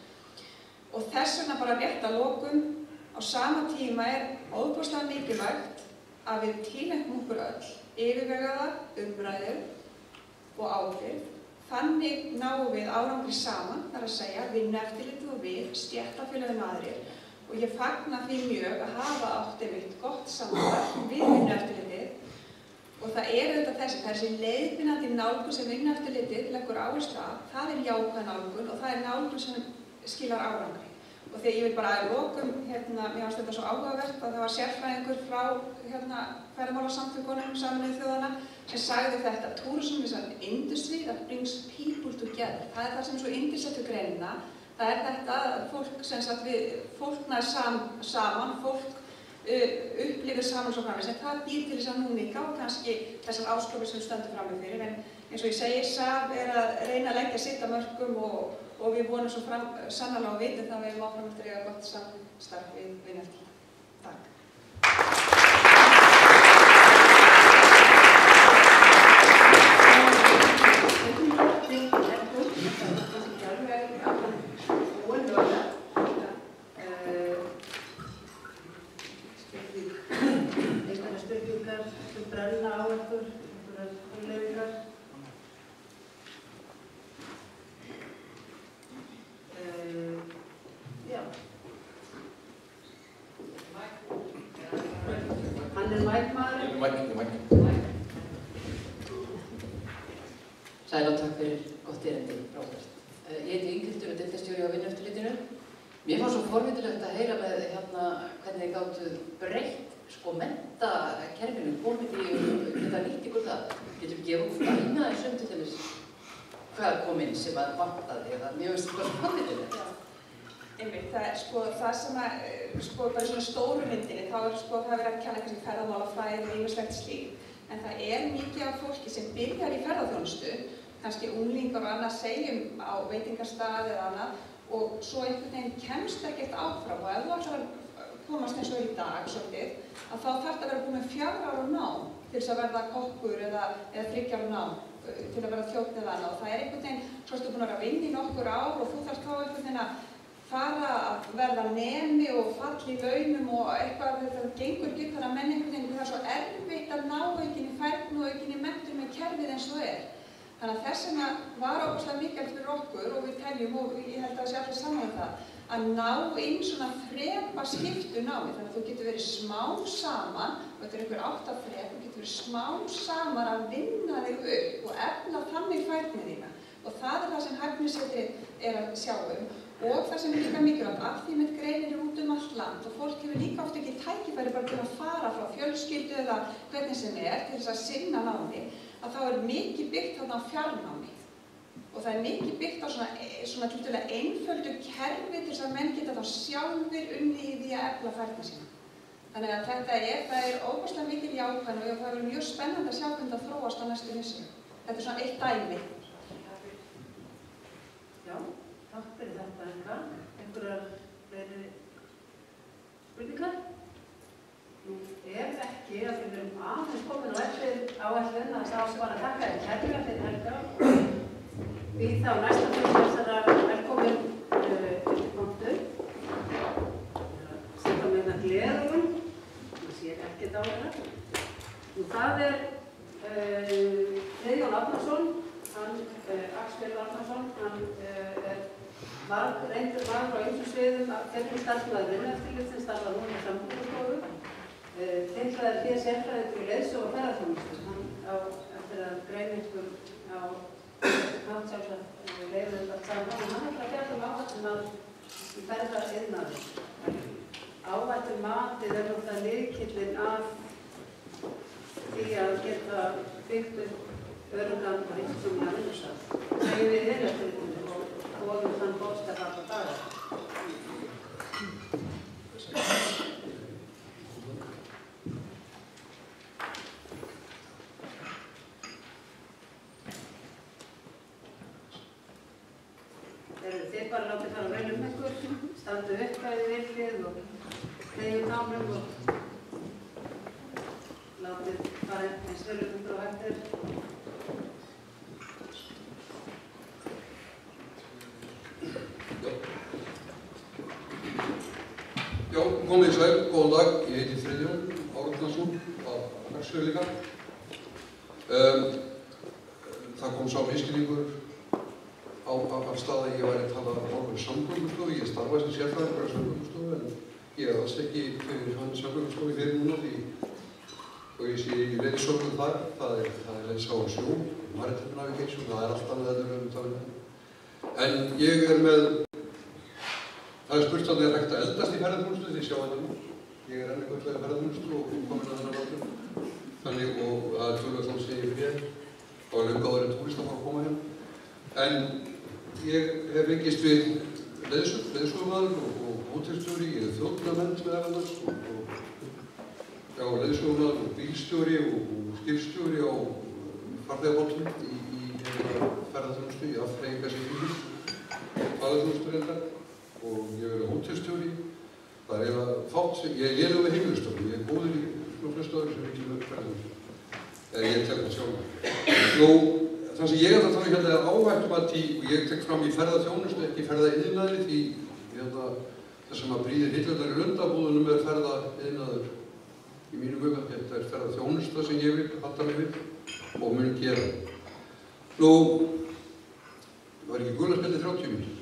Og þess vegna bara rétt að lokum, á sama tíma er óbúslega mikilvægt að við tileinkum okkur öll yfirvegaða umræður og ábyrgð. Þannig náum við árangri saman, þar að segja, vinnueftirlitið og við, stéttarfélögin aðrir. Og ég fagna því mjög að hafa átt einmitt gott samstarf við vinnueftirlitið. Og það er auðvitað þessi, þessi leiðbeinandi nálgun sem vinnueftirlitið leggur áherslu á, það er jákvæð nálgun og það er nálgun sem skilar árangri. Og þegar ég vil bara að lokum, hérna, mér fannst þetta svo áhugavert að það var sérfræðingur frá hérna, ferðamálasamtökunum Sameinuðu þjóðanna sem sagði þetta: Tourism is an industry that brings people together. Það er það sem er svo yndislegt við greinina. Það er þetta að fólk, sem sagt, við, fólk nær sam, saman, fólk uh, upplifir saman svo framins, en það býr til þess að núninga og kannski þessar áskrifir sem stöndum frammi fyrir. En eins og ég segi, S A F er að reyna að leggja sitt af mörkum og og við vonum svo fram, sannarlega á vitum það að við erum áfram eftir að eiga gott samstarf við vinnueftirlitið. Takk. Einhverjar spurningar sem brenna á ykkur, einhverjar hugleiðingar. Já. Hann er mækmaður. Mæk, mæk. Sæl og takk fyrir gott erindi, Róbert. Ég heiti Inghildur og deildarstjóri á Vinnueftirlitinu. Mér var svo forvitulegt að heyra með hérna hvernig þið gátu breytt sko menntakerfinu, komið í og geta nýtt ykkur það. Getur við gefa okkur dæmi aðeins um til þess hvað kom inn sem að vantaði eða mjög veist hvað sem forvitulegt. Einmitt, það er sko það sem að, sko bara svona stóru myndinni, þá er sko það verið að kenna kannski ferðamálafræði og ýmislegt slíkt, en það er mikið af fólki sem byrjar í ferðaþjónustu, kannski unglingar og annað segjum á veitingarstað eða annað, og svo einhvern veginn kemst ekkert áfram og ef þú ætlar að komast eins og í dag svolítið, að þá þarf það að vera búin með fjögra ára nám til þess að verða kokkur eða, eða þriggja ára nám til að verða þjónn eða annað, og það er einhvern veginn, svo ertu búin að vera að vinna í nokkur ár og þú þarf þá einhvern veginn að fara að verða nemi og falli í launum og eitthvað, þetta gengur ekki upp þar að menn einhvern veginn, það er svo erfitt að ná aukinni færni og aukinni menntun með kerfið eins og það er. Þannig að þess vegna var ógeðslega mikilvægt fyrir okkur og við teljum, og ég held að það sé allir saman um það, að ná inn svona þrepa skiptu námi. Þannig að þú getur verið smám saman, og þetta er einhver átta þrep, þú getur verið smám saman að vinna þig upp og efla þannig færni þína. Og það er það sem Hæfnisetrið er að sjá um. Og það sem er líka mikilvægt, af því með greinir út um allt land og fólk hefur líka oft ekki tækifæri bara til að fara frá fjölskyldu eða hvernig sem er til þess að sinna námi, að þá er mikið byggt þarna á fjarnámi. Og það er mikið byggt á svona, svona tiltölulega einföldu kerfi til þess að menn geta þá sjálfir unni í því að efla færni sína. Þannig að þetta er, það er óbúslega mikil jákvæðni og það verður mjög spennandi að sjá hvernig það þróast á næstu misserum. Þetta er svona eitt dæmi. Já, takk fyrir þetta Helga. Einhverjar fleiri spurningar? Nú, ef ekki, að við erum aðeins komin á eftir áætlun að sá bara takka þér kærlega fyrir Helga. Við þá næsta fyrir þessara velkomin uh, punktur. Setja með þetta gleðum, það sér ekkert á þetta. Nú, það er uh, Friðjón Árnason, hann, uh, Axel Árnason, hann uh, er var reyndur var frá ýmsum sviðum að fyrrum starfsmaður Vinnueftirlitsins, starfar núna í Samgöngustofu. Titlaður hér sérfræðingur í leiðsögu og ferðaþjónustu. Hann á eftir að greina ykkur á nátt sjálfsagt leiðum þetta allt saman. Og hann ætlar að fjalla um áhættumat í ferðaiðnaði. Áhættumatið er náttúrulega lykillinn af því að geta byggt upp öruggan og heilsusamlegan vinnustað. Þegar við Vinnueftirlitinu og volum þann boðskap alla daga. Þið bara látið fara vel um ykkur, standu upp bæði virkið og hreyfið námum og látið fara eins vel um ykkur á hættir. Já, komið í sæl, góðan dag, ég heiti Friðjón Árnason af Laxfjörðinga. Um, það kom sá misskilningur á af stað að ég væri að tala á Samgöngustofu. Ég starfa sem sérfræðingur á Samgöngustofu en ég er alls ekki fyrir hann Samgöngustofu fyrir núna því og ég sé í leiðsögum þar, það er, það er leiðsá á sjó, Maritime Navigation, það er allt annað en um það. En ég er með það er spurt að það er hægt að eldast í ferðaþjónustu, því sjá þetta nú. Ég er enn eitthvað í ferðaþjónustu og komin að þennan aldur. Þannig og að tölvöld þá sé ég fyrir og er löngu áður en túrist að fara að koma hérna. En ég hef vikist við leiðsögumaður og, og hótelstjóri, ég er þjóðnamenn með annars og, og já, leiðsögumaður og bílstjóri og, og skipstjóri á farþegabátum í, í ferðaþjónustu, í afþreyingarsiglingu, farþjónustu reyndar. Og ég er hótelstjóri. Það er eiginlega fátt sem, ég er lélegur með heimilisstörfum, ég er góður í svona flestu öðru sem ekki með ferðaþjónustu. Eða ég tek það sjálf. Nú, það sem ég er að tala hérna er áhættumati og ég tek fram í ferðaþjónustu, ekki ferðaiðnaði því hérna, það sem að bríðir hillarnar í lundabúðunum er ferðaiðnaður í mínum huga. Þetta er ferðaþjónusta sem ég vil halda mig við og mun gera. Nú, það var ekki gulaspjaldið þrjátíu mínútur.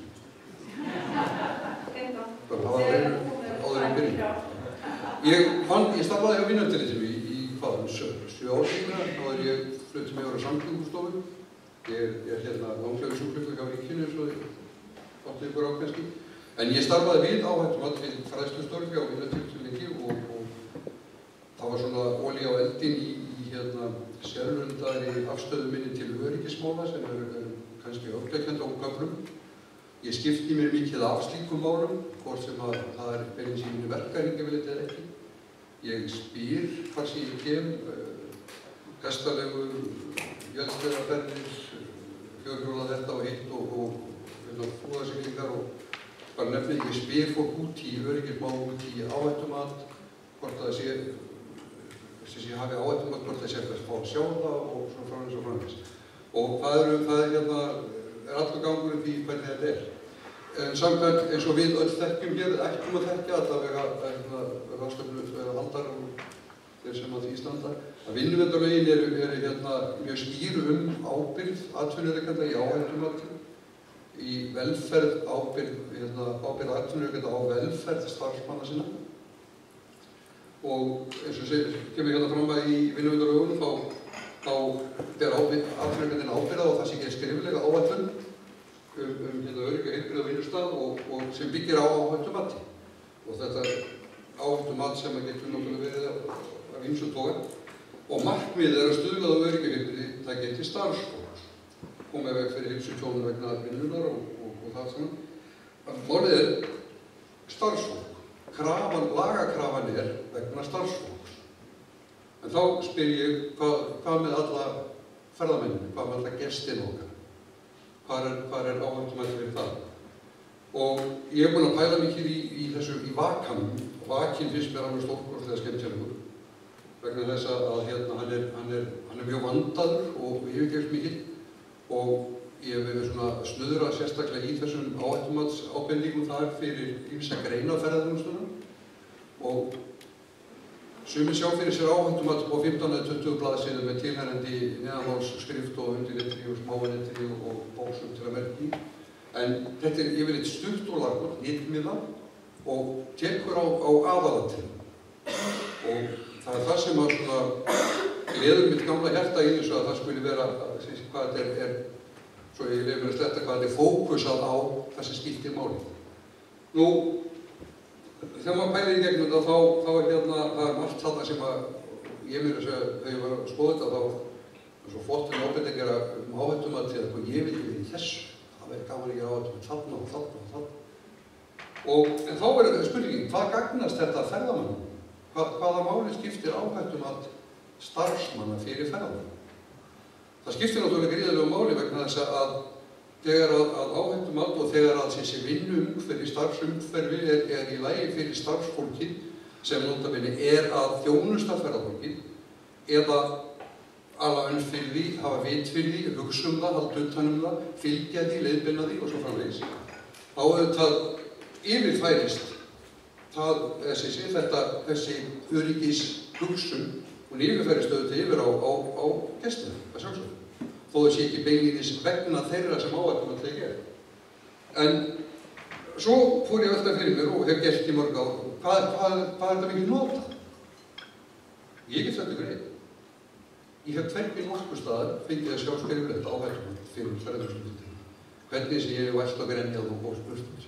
Það var reynu áður en byrjun. Ég, ég starfaði hjá Vinnueftirlitinu í, í hvað, sjö ár síðan, þá er ég flutt sem ég var á Samgöngustofu. Ég er hérna langlegur sjúklingur hjá ríkinu, eins og þið áttu ykkur á kannski. En ég starfaði við áhættumat við fræðslustörf hjá Vinnueftirlitinu lengi og, og það var svona olía á eldin í, í hérna sérlundaðri afstöðu minni til öryggismála sem eru er kannski öfgakennd á köflum. Ég skipti mér mikið af slíkum málum, hvort sem að það er beinins í mínu verkæringi vel eitthvað ekki. Ég spyr hvað sem ég kem, gestalegu, vélsleðarferðir, fjórhjóla þetta og hitt og, og fúðarsiglingar og bara nefnir, ég spyr fólk út í öryggismál, út í áhættumat, hvort það sé, sem sé hafi áhættumat, hvort það sé eftir að fá að sjá það og svona framins og framins. Og það er, það er hérna, er allur gangurinn því hvernig þetta er. en samkvæmt eins og við öll þekkjum hér, ættum að þekkja allavega ráðstöfnu eða haldar og þeir sem að því standa, að vinnuverndarlögin eru, eru hérna mjög skýr um ábyrgð atvinnurekenda í áhættumati, í velferð ábyrgð, hérna, ábyrgð atvinnurekenda á velferð starfsmanna sinna. Og eins og segir, kemur hérna fram að í vinnuverndarlögunum þá, þá ber atvinnurekendin ábyrgð á það sem ekki er skriflega áætlun um, um hérna öryggi heilbrigði á vinnustað og, og sem byggir á áhættumati. Og þetta áhættumat sem að getur náttúrulega verið af ýmsum toga. Og markmiðið er að stuðla á öryggi heilbrigði það geti starfsfólks, koma veg fyrir heilsutjónum vegna vinnunar og, og, og það saman. Málið er starfsfólk. Krafan, lagakrafan er vegna starfsfólks. En þá spyr ég, hvað, hvað með alla ferðamennina, hvað með alla gestina okkar? Hvar er, hvar er áhættumætti fyrir það? Og ég hef búin að pæla mikið í, í þessu, í vakanum. Vakinn finnst mér alveg stórkostlega skemmtilegur vegna þess að hérna, hann, er, hann, er, hann er mjög vandaður og yfirgefst mikið og ég hef verið svona snuðra sérstaklega í þessum áhættumatsábendingum þar fyrir ýmsa greina ferðaþjónustuna og sumir sjá fyrir sér áhættumat á fimmtán eða tuttugu blaðsíðum með tilherrandi neðanmálsskrift og undirritri og smáinritri og bóksum til að merki. En þetta er yfirleitt stutt og lagur, nýtmiða og tekur á, á aðalatriðum. Og það er það sem að svona gleður mitt gamla hjarta í þessu að það skuli vera, hvað þetta er, er, svo ég lef mér að sletta hvað þetta er fókusað á það sem skiptir máli. Nú, þegar maður pælir í gegnum þetta, þá, þá er hérna, það er margt þarna sem að ég mér að segja, þegar ég var að skoða þetta, þá er svo flott en ábendingar um áhættumat til að ég vil ekki við í þessu. Það verður gaman ekki áhættumat þarna og þarna og þarna. Og, en þá er þetta spurningin, hvað gagnast þetta ferðamannum? Hvað, hvaða máli skiptir áhættumat starfsmanna fyrir ferðamannum? Það skiptir náttúrulega gríðarlegu máli vegna þess að þegar að, að áhættumat og þegar að þessi vinnuumhverfi, starfsumhverfi er, er í lagi fyrir starfsfólki sem notabene er að þjónusta ferðafólki eða ala önn fyrir því, hafa vit fyrir því, hugsa um það, halda utan um það, fylgja því, leiðbeina því og svo framvegis. Þá auðvitað yfirfærist það, þessi, þetta, þessi öryggis hugsun og yfirfærist auðvitað yfir á, á, á gestina, að sjálfsögðu. Þó það sé ekki beinlínis vegna þeirra sem áhættumatlega er. En svo fór ég alltaf fyrir mér og hef gert í mörg ár, hvað, hvað, hvað er þetta mikið notað? Ég get þetta greið. Ég hef hvergi nokkuð staðar fengið að sjá skriflegt áhættumat fyrir ferðarskjöldinu. Hvernig sem ég hef vært að grenjað og góð spurning.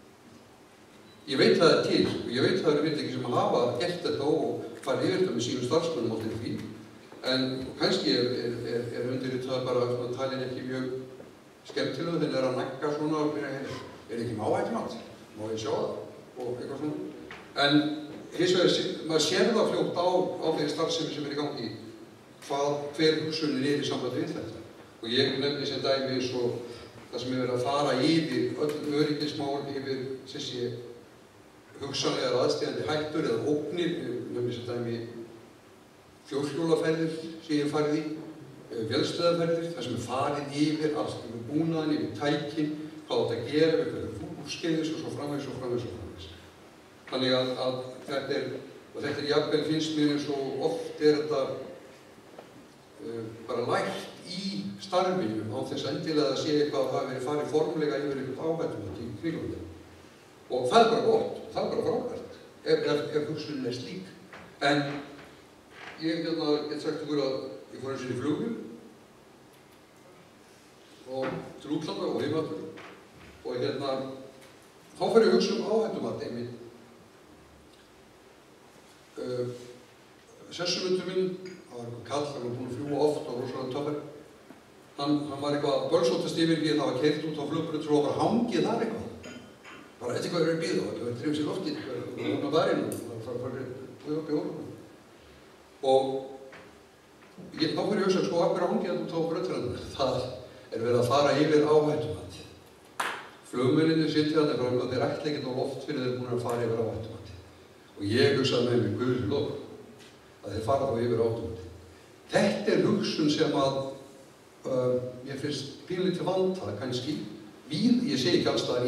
Ég veit það er til, og ég veit það eru fyrirtæki sem hafa gert þetta og farið yfir þetta með sínum starfsmönnum á til því. En kannski er, er, er, er undirritað bara að talin ekki mjög skemmtilegur þegar það er að nagga svona og byrja að er ekki með áhættumat, má ég sjá það og eitthvað svona. En hins vegar, maður sér það fljótt á, á þeirri starfsemi sem er í gangi hvað hver hugsunin er í sambandi við þetta. Og ég nefni sem dæmi eins og það sem er verið að fara yfir öll öryggismál, yfir þessi hugsanlegar aðstíðandi hættur eða ógnir, nefni sem dæmi fjórhjólaferðir sem ég hef farið í, vélsleðaferðir, þar sem er farið yfir allt yfir búnaðinn, yfir tækin, hvað þetta að gera, eitthvað úrskeiðis og svo framvegis og framvegis og framvegis. Þannig að, að þetta er, og þetta er jafnvel finnst mér eins og oft er þetta uh, bara lært í starfinu á þess að endilega að sé eitthvað að það hafi verið farið formulega yfir eitthvað áhættumat í kringum þetta. Og það er bara gott, það er bara frábært, ef, ef, ef hugsunin er slík. En ég hérna, get sagt ykkur að ég fór eins og í flugvél og til útlanda og heimatur og hérna, þá fór ég að hugsa um áhættumat einmitt. Uh, Sessumöndur minn, það var eitthvað kall, hann var búinn að fljúga oft og rosalega töffar. Hann, hann var eitthvað bölsóttast yfir því að það var keyrt út á flugbraut og var hangið þar eitthvað. Bara eitthvað hvað er að bíða og það var trefis í loftið og hann á barinn og það var bara upp í orðunum. Og ég, þá fyrir ég að hugsa, sko, af hverju hangið þetta út á brautaröndinu? Það er verið að fara yfir áhættumat. Flugmennirnir sitja þarna fram að þeir ætla ekkert á loft fyrir þeir búin að fara yfir áhættumat. Og ég hugsaði með mig, guður lof, að þeir fara þá yfir áhættumat. Þetta er hugsun sem að uh, ég finnst pínlítið vanta, kannski. Víð, ég segi ekki alls það, ég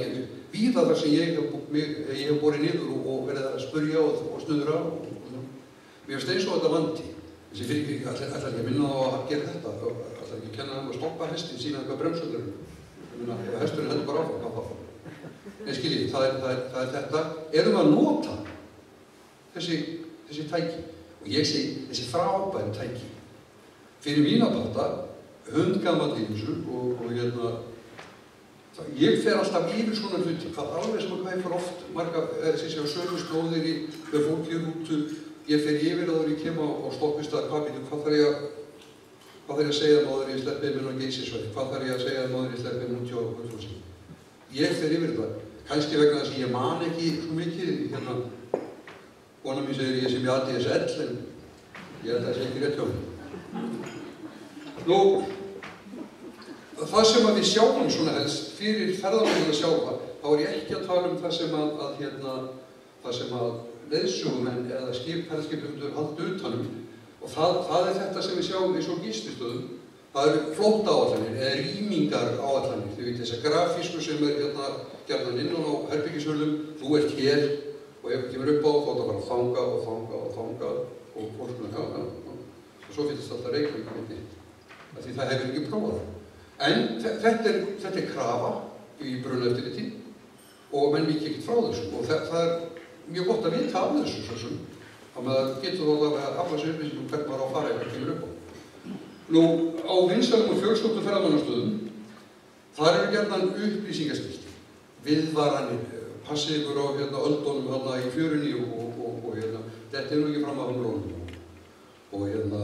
víða þar sem ég hef, ég hef borið niður og, og verið að spurja og, og snuðra og, og, og mér finnst eins og þetta vandi. Þessi fyrir ekki, ætla ekki að minna á að gera þetta, ætla ekki að kenna þeim að stoppa hestin, sína eitthvað bremsöldur. Ég minna, ef hesturinn heldur bara áfram, hvað þá? En skiljið, það, það, það er þetta, erum við að nota þessi, þessi tæki. Og ég segi, þessi frábæri tæki. Fyrir mína parta, hundgamall í þessu og, og hérna, það, ég fer alltaf yfir svona hluti, hvað alveg sem að hvað ég fyrir oft, marga, þessi séu sömu slóðir í, með fólki rútu, ég fer yfir áður ég kem á, á stoppistað, hvað býtum, hvað þarf ég að, hvað þarf ég að segja áður ég sleppið minn á Geysissvæði, hvað þarf ég að segja áður ég sleppið minn út hjá Gullfossi. Ég fer yfir þetta, kannski vegna þess að ég man ekki svo mikið, hérna, kona mín segir ég sem ég A D S L, en ég held að það sé ekki rétt hjá mér. Nú, það sem að við sjáum svona helst fyrir ferðamennina sjálfa, þá er ég ekki að tala um það sem að, að hérna, það sem að leiðsögumenn eða ferðaskipulegur halda utanum og það, það er þetta sem við sjáum eins og gististöðum. Það eru flóttaáætlanir eða rýmingar áætlanir, þið veit þessa grafísku sem er hérna gerðan innan á herbyggisölum, þú ert hér og ef þú kemur upp á þá er það bara þanga og þanga og þanga og fólkuna ganga og svo finnst þetta Reykjavík með nýtt, því það hefur ekki prófað. En þetta er, þetta er krafa í brunaeftirliti og menn vikið ekkert frá þessu og það, það er mjög gott að vita af þessu svo sem þannig að það getur þá að afla sér upplýsingum hvern maður á að fara ef það kemur upp á. Nú, á vinsælum og fjölskyldum ferðamannastöðum þar eru gerðan upplýsingaskilti, viðvaranir, passið ykkur á hérna, öldunum hérna, í fjörunni og, og, og, og hérna, þetta er nú ekki fram að humrónum og hérna,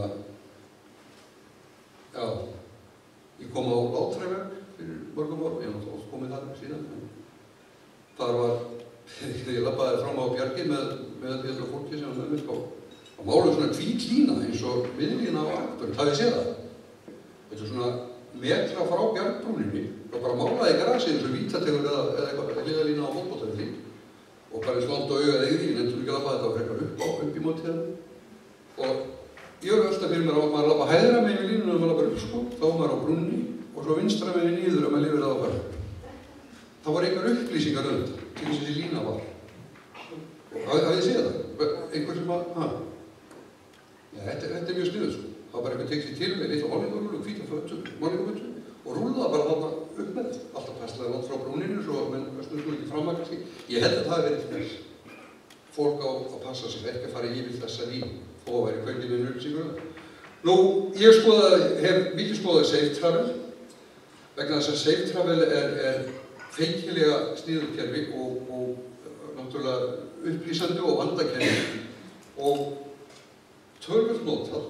já, ég kom á Látræveg fyrir mörgum árum, ég hef náttúrulega komið þar síðan, en þar var þegar ég labbaði fram á bjargið með, með þetta fólki sem var með mér á að mála svona hvít lína eins og miðlína á Akureyri, það við séð það. Þetta er svona metra frá bjargbrúninni og bara málaði grasið eins og vítategur eða, eða eitthvað hliðalína á fótboltavelli og bara eins langt á augað eigi, ég nefndur ekki að labba þetta og frekar upp á, upp í mótið það. Og ég var alltaf fyrir mér á að maður labba hæðra með í línunum og maður labba upp sko, þá var maður á brúninni og svo vinstra með í nýður og maður lifir það á fara. Það var einhver upplýsingar um þetta, til þess að þessi lína var. Hafið þið séð það? Einhver sem að, ha? Já, þetta, þetta er mjög sniðuð sko. Það var bara einhver tekst í til með litla málningarúlu og hvíta málningarúlu og rúlaði bara þarna upp með þetta. Alltaf pæslaði langt frá brúninu, svo menn snuðsum ekki fram að kannski. Ég held að það hefði verið til þess. Fólk á að passa sig ekki að fara yfir þessa línu, þó að væri hvernig með upplýsingur. Nú, ég skoðaði, hef mikið skoðað Safe Travel, vegna þess að Safe Travel er, er feikilega sniðurkerfi og, og náttúrulega upplýsandi og vandakerfi og tölvöld notað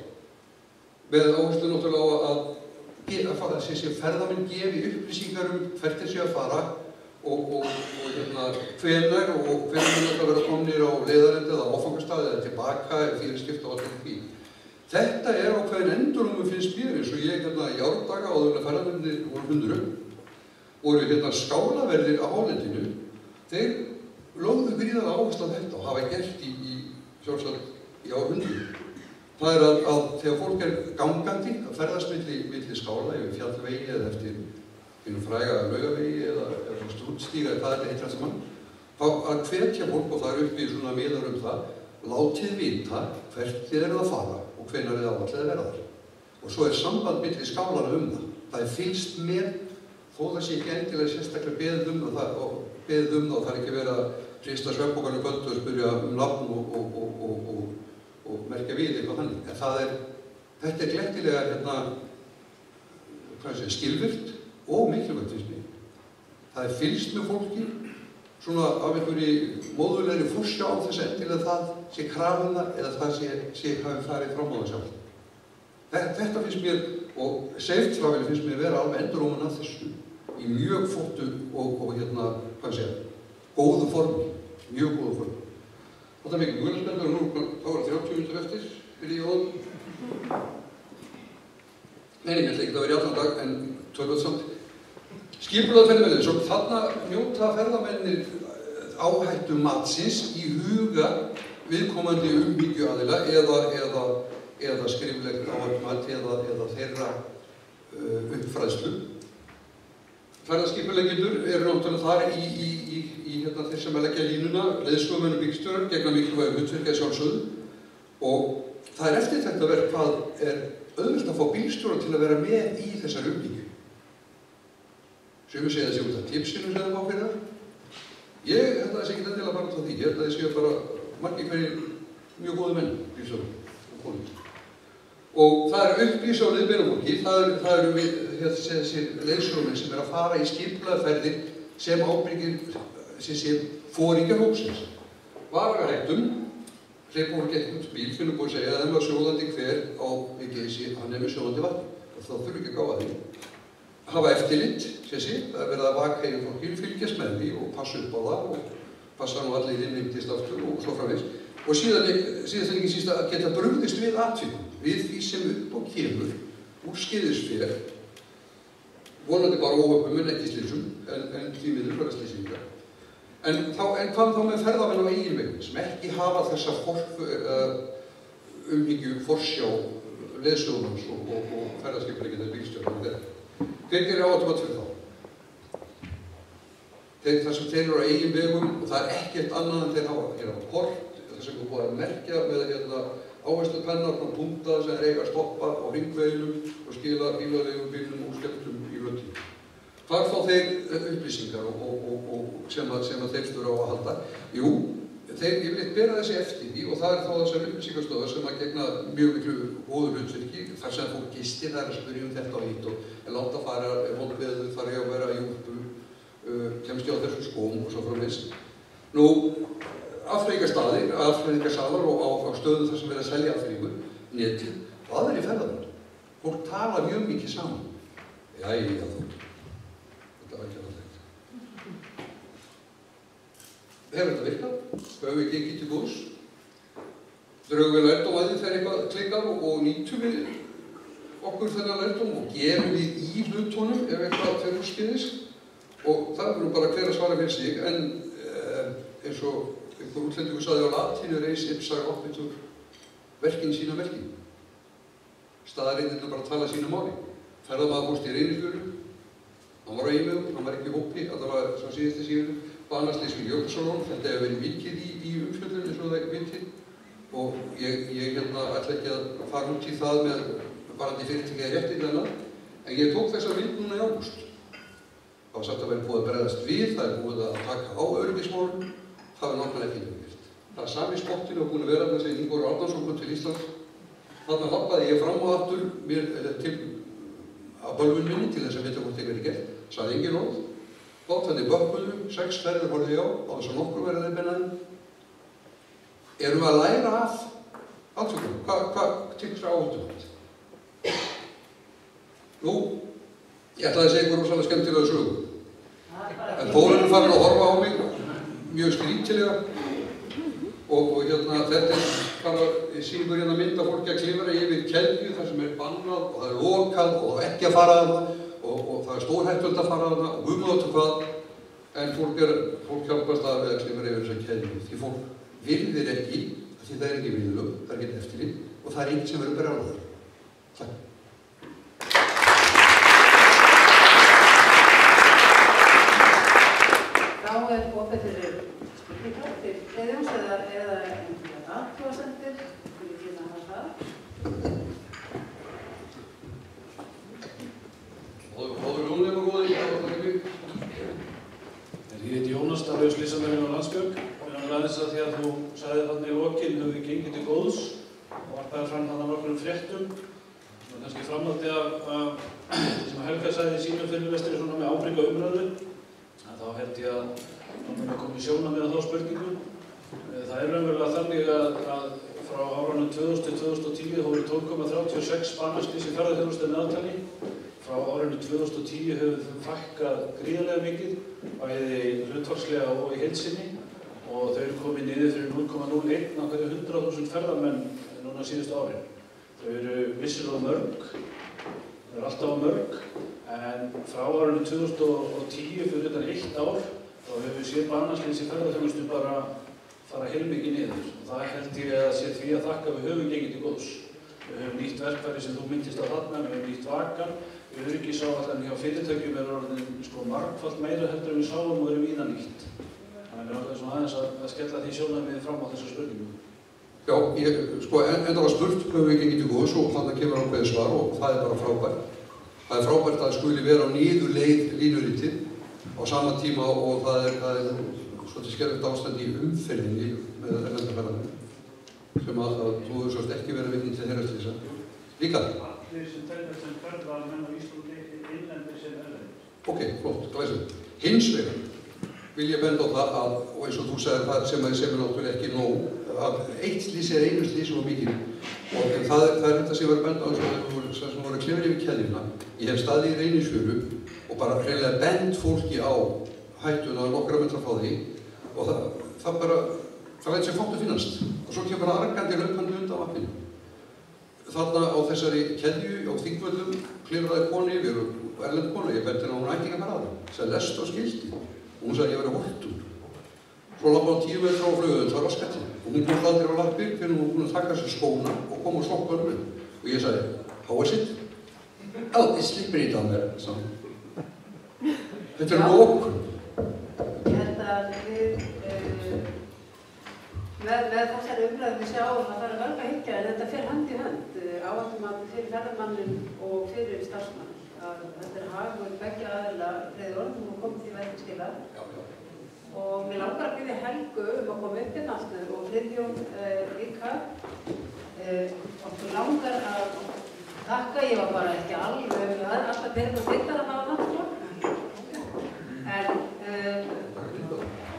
með áherslu náttúrulega á að, að, að þessi ferðamenn gefi upplýsingar um hvert þessi að fara og, og, og hérna, hvenar og hvenar mun þetta vera komnir á leiðarendi eða áfangastaði eða tilbaka eða fyrirskipta og allir því. Þetta er ákveðin endurúmi finnst mér eins og ég hérna í árdaga áður en ferðamennir voru hundur upp voru hérna skálaverðir á hálendinu, þeir lögðu gríðarlega áherslu á þetta og hafa gert í, í sjálfsagt í árhundruðum. Það er að, að þegar fólk er gangandi að ferðast milli, milli skála yfir fjallvegi eða eftir einum fræga laugavegi eða, eða strútstíga eða hvað þetta heitir allt saman, þá að hvetja fólk og það er uppi svona miðar um það, látið vita hvert þið eruð að fara og hvenær þið áallega að vera þar. Og svo er samband milli skálanna um það. Það er fylgst með þó það sé ekki endilega sérstaklega beðið um það og beðið um það og það er ekki verið að hrista svefnpokanum kvöldu og spyrja um nafn og, og, og, og, og, og merkja við eitthvað þannig. En það er, þetta er glettilega hérna, hvað sé, skilvirkt og mikilvægt finnst mér. Það er fylgst með fólki, svona af einhverju móðulegri forsjá á þess endilega það sé krafuna eða það sé, sé hafi farið fram á það sjálf. Þetta finnst mér, og Safe Travel finnst mér vera alveg enduróman að þessu í mjög flottu og, og hérna, hvað sé, góðu formi, mjög góðu formi. Og það er mikið guðlarspendur og nú þá er þrjátíu mínútur eftir fyrir ég óðum. Nei, ég held ekki að það verið allan dag, en tölvöld samt. Skipulagða ferðamennir, svo þarna njóta ferðamennir áhættu matsins í huga viðkomandi umhyggju aðila eða, eða, eða skriflegt áhættumat eða, eða þeirra uh, uppfræðslu. Ferðaskipuleggjendur eru náttúrulega þar í, í, í í hérna þeir sem að leggja línuna, leiðsögumenn og bílstjórar, gegna mikilvægu hlutverki að sjálfsögðu. Og það er eftir þetta verk hvað er auðvelt að fá bílstjóra til að vera með í þessari umbyggju. Sumir segja þessi út af tipsinu sem það má fyrir það. Ég held að það sé ekki endilega bara út af því. Ég held að það sé bara margir hverjir mjög góði menn, bílstjórar og konur. Og það er upplýsa á leiðbeinafólki, það eru það eru við, hérna, þessi leiðsögumenn sem er að fara í skipulaðar ferðir sem ábyrgir sem sé foringjar hópsins. Varahættum, hleypa fólk eitthvað út bíl, finnum búið að segja að þeim var sjóðandi hver á Geysi, hann er með sjóðandi vatn. Og þá þurfi ekki að gáða því. Hafa eftirlit, sé sé, það er verið að vaka yfir fólkinu, fylgjast með því og passa upp á það og passa nú allir innimtist aftur og svo framvegis. Og síðan, síðan þegar ekki síst að geta brugðist við atvikum, við því sem upp á kemur, úr skeiðisfer, vonandi bara óhöfum en ekki slísum, en, en því miður fyrir slísingar. En, þá, en hvað þá með ferðamenn á eigin veginn, sem ekki hafa þessa uh, umhyggju forsjá leiðsögumans og, og, og ferðaskipuleggja bílstjóra með þeirra. Hver gerir áhættumat fyrir þá? Þeir, þar sem þeir eru á eigin vegum og það er ekkert annað en þeir hafa. Þeir hafa kort, þess að búið að merkja með hérna, áherslupennar og punkta sem þeir eiga að stoppa á hringveginum og skila bílalegum bílum og skemmtum í völdum. Hvað fá þeir upplýsingar og, og, og, og sem, að, sem að þeir störu á að halda? Jú, þeir yfirleitt bera þessi eftir því og það er þá þessar upplýsingarstofar sem að gegna mjög miklu góður hlutverki þar sem fólk gistir, það er að spyrja um þetta og hitt og er láta að fara, er vonbeðu, þarf ég að vera í úlpu, uh, kemst ég á þessum skóm og svo framvegis. Nú, afþreyingarstaðir, afþreyingarsalar og á, á stöðum þar sem verið að selja afþreyingu, netið, og aðeins í ferðarinn. Fólk tala mjög mikið saman. Jæja, þú. Þetta var ekki alveg. Hefur þetta virkað? Höfum við gengið til góðs? Drögum við lærdóm að því þegar eitthvað klikkar og, og nýtum við okkur þennan lærdóm og gerum við í hlutunum ef eitthvað fer úrskeiðis og það er nú bara hver að svara fyrir sig en eh, eins og einhver útlendingur sagði á latínu reis ipsa oppitur verkin sína verkin. Staðareindirna bara tala sína máli. Ferðamaður fórst í Reynifjörðu, hann var á einvegum, hann var ekki í hópi, þetta var svo síðusti síðan. Banasleys við Jökulsárlón, þetta hefur verið mikið í, í umfjöldunum eins og það ekki vitið og ég, ég hérna ætla ekki að fara út í það með varandi fyrirtækið réttið þennan en ég tók þessa mynd núna í ágúst. Það var sagt að vera búið að bregðast við, það er búið að taka á öryggismálum, það er náttúrulega ekki nefnilegt. Það er sami spottinu og búin að vera þess að Ingvar Árnason kom til Íslands. Þarna hoppaði ég fram og aftur mér, til að bölvun minni til þess að vita hvort ég verið gert, sagði engin orð. Bátandi bökkuðum, sex ferðir horfði ég á, á þess að nokkur verið þeim bennaðum. Erum við að læra af atvikum? Hvað hva, tykkst á áhættum þetta? Nú, ég ætlaði að segja ykkur rosalega skemmtilega sögu. En Þórunn er farin að horfa á mig, mjög skrítilega. Og, og hérna, þetta er bara, ég sýnur hérna mynd af fólki að klifra yfir keðju þar sem er bannað og það er lokað og það er ekki að fara að það. Og, og það er stórhættulegt að fara að hana og umlóta hvað en fólk, er, fólk hjálpast að við að klifra yfir þessa keðju því fólk virðir ekki því það er ekki viðlög, það er ekki eftirlit og það er enginn sem verður brjálaður. Takk. Þá er opið fyrir spurningar til Friðjóns eða eða einhverjar athugasemdir fyrir því að hafa það. Ég heiti Jónas, starfið slísamörinn á Landsbjörg. Mér er aðeins að því að þú sagði þarna í lokin höfum við gengið til góðs og varpaði fram þarna nokkrum fréttum. Það er kannski framhaldi af, af sem Helga sagði í sínum fyrirlestri svona með ábyrga umræðu. Þá held ég að það mun að koma í sjóna með þá spurningu. Það er raunverulega þannig að, að frá árunum tvö þúsund til tvö þúsund og tíu þá voru tólf komma þrjátíu og sex banaslys í ferðaþjónustu að meðaltali. Frá árinu tvö þúsund og tíu hefur þeim fækkað gríðarlega mikið, bæði hlutfallslega og í heild sinni og þau eru komið niður fyrir núll komma núll eitt á hverju hundrað þúsund ferðamenn núna síðustu árin. Þau eru vissulega mörg, þau eru alltaf mörg, en frá árinu tvö þúsund og tíu fyrir utan eitt ár þá hefur við séð banaslys í ferðaþjónustu bara fara heilmikið niður og það held ég að sé því að þakka við höfum gengið til góðs. Við höfum nýtt verkfæri sem þú myndist á þarna, við höfum nýtt Vakan, öryggisáætlanir hjá fyrirtækjum er orðin sko margfalt meira heldur en við sáum og erum víða nýtt. því sjónarmiði fram á þessu spurningu? Já, ég, sko, en, en það var spurt, höfum við gengið til góðs og þannig kemur ákveðið svar og það er bara frábært. Það er frábært að það skuli vera á niður leið línuritið á sama tíma og það er, það er svolítið skerfitt ástand í umferðinni með erlenda ferðamenn sem að, að þú hefur svolítið ekki verið vitni til þeirra slísa. Líka? Allir sem telja sem ferðamenn á Íslandi innlendir sem erlendir. Ok, flott, glæsið. Hins vegar vil ég benda á það að, og eins og þú sagðir það sem að sem er náttúrulega ekki nóg, að eitt slís er einu slís og mikið. Og það, það er þetta sem ég var að benda á eins og sem voru að klifra yfir keðjuna. Ég hef staðið í Reynisfjöru og bara hreinlega bent fólki á hættuna nokkra metra frá því og það, það bara, það lætur sér fátt að finnast. Og svo kemur bara argandi hlaupandi undan vagninu. Þarna á þessari keðju á Þingvöllum klifraði konu yfir og erlend konu, ég benti henni á hún ætti ekki að fara að það. Það er lest á skilti. Og hún sagði að ég væri hortur. Svo lappa á tíu metra á flugvöllum, það var raskati. Og hún kom aldrei á lappir fyrir hún búin að taka sér skóna og kom á sokkunum minn. Og ég sagði, how is it? Oh, it's slippery down there, sagði hún. Þetta er lókun. Ég held að við, uh, með, með þessari umræðu við sjáum að það er mörg að hyggja en þetta fer hand í hönd. Uh, áhættumat fyrir ferðamannin og fyrir starfsmann. Þetta er hagur beggja aðeila reyður orðum og komið því væri skila. Og mér langar að biðja Helgu um að koma upp inn aftur og Friðjón uh, líka. Uh, okkur langar að þakka, ég var bara ekki alveg alltaf byrjum að stilla það á náttúrulega. En uh,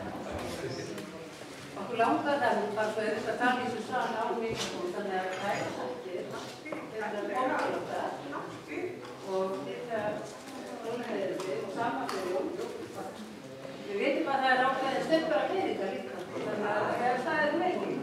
okkur langar það bara svo auðvitað að tala í þessu sal á mikrofón þannig að það er sættir til að koma til okkar og þetta rólegheiðindi og samanfyrir. Við veitum að það er ákveðin stöðbara peningar líka, þannig að það er meðing.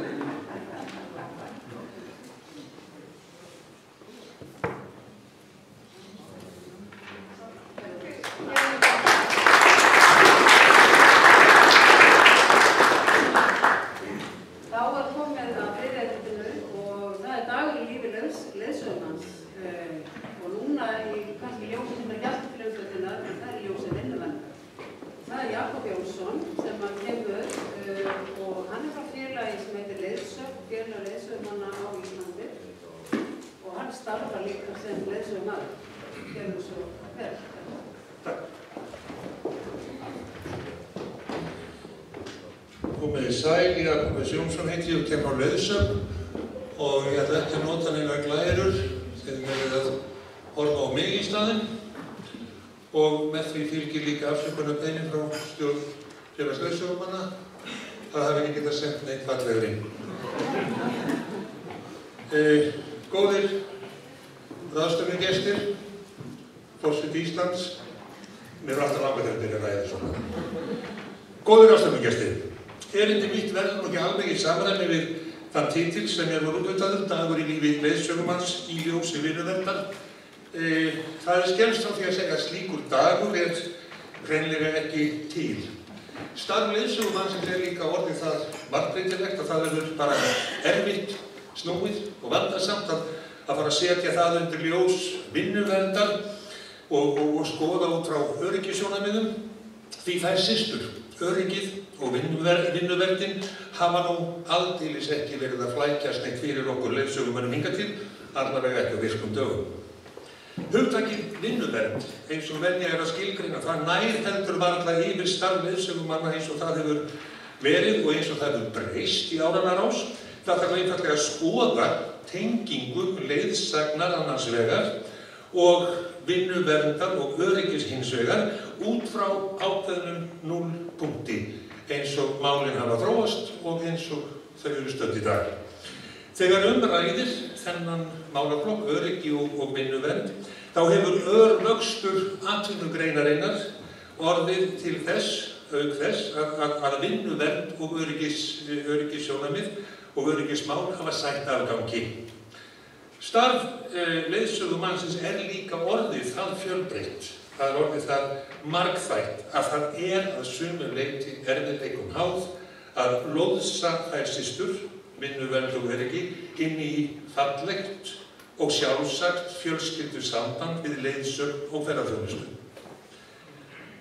Þá er komið að friðrættinu og það er dagur í lífi leiðsögumanns. Og núna í kannski ljósi sem er hjálp til umfjöldunar, en það er ljósi vinnuverndar. Það er Jakob Jónsson sem hann kemur uh, og hann er frá félagi sem heitir Leiðsögn, félag leiðsögumanna á Íslandi og hann starfar líka sem leiðsögumaður. Gerðu svo vel. Takk. Komið í sæl, Jakob Jónsson heiti ég og kem á Leiðsögn og ég ætla ekki að nota neina glærur þegar ég verið að horfa á mig í staðinn. Og með því fylgir líka afsökunarbeini frá stjórn félags leiðsögumanna. Það hafi ekki getað sendt neitt fallegri. E, góðir ráðstefnugestir, forseti Íslands, mér er alltaf langað þegar byrja að ræða svona. Góðir ráðstefnugestir, erindi mitt verður nú ekki alveg í samræmi við þann titil sem ég var útveitaður, dagur í lífi leiðsögumanns í ljósi vinnuverndar. Það er skemmst frá því að segja að slíkur dagur er hreinlega ekki til. Starf leiðsögumannsins er líka orðið það margbreytilegt að það verður bara erfitt, snúið og vandasamt að, að fara að setja það undir ljós vinnuverndar og, og, og skoða út frá öryggissjónarmiðum. Því þær systur, öryggið og vinnuverndin hafa nú aldeilis ekki verið að flækjast neitt fyrir okkur leiðsögumönnum hingað til, allavega ekki á virkum dögum. Hugtakið vinnuvernd, eins og venja er að skilgreina, það nær heldur varla yfir starf leiðsögumanna eins og það hefur verið og eins og það hefur breyst í áranna rás. Það þarf einfaldlega að skoða tengingu leiðsagnar annars vegar og vinnuverndar og öryggis hins vegar út frá ákveðnum núllpunkti eins og málin hafa þróast og eins og þau eru stödd í dag. Þegar umræðir þennan málaflokk, öryggi og, og vinnuvernd, þá hefur örvöxtur atvinnugreinarinnar orðið til þess, auk þess, að, að, að vinnuvernd og öryggis, öryggissjónarmið og öryggismál hafa sætt afgangi. Starf eh, leiðsögumannsins er líka orðið það fjölbreytt, það er orðið það margþætt að það er að sumu leyti erfiðleikum háð að lóðsa þær systur, vinnuvernd og öryggi, inn í fallegt og sjálfsagt fjölskyldu samband við leiðsögn og ferðaþjónustu.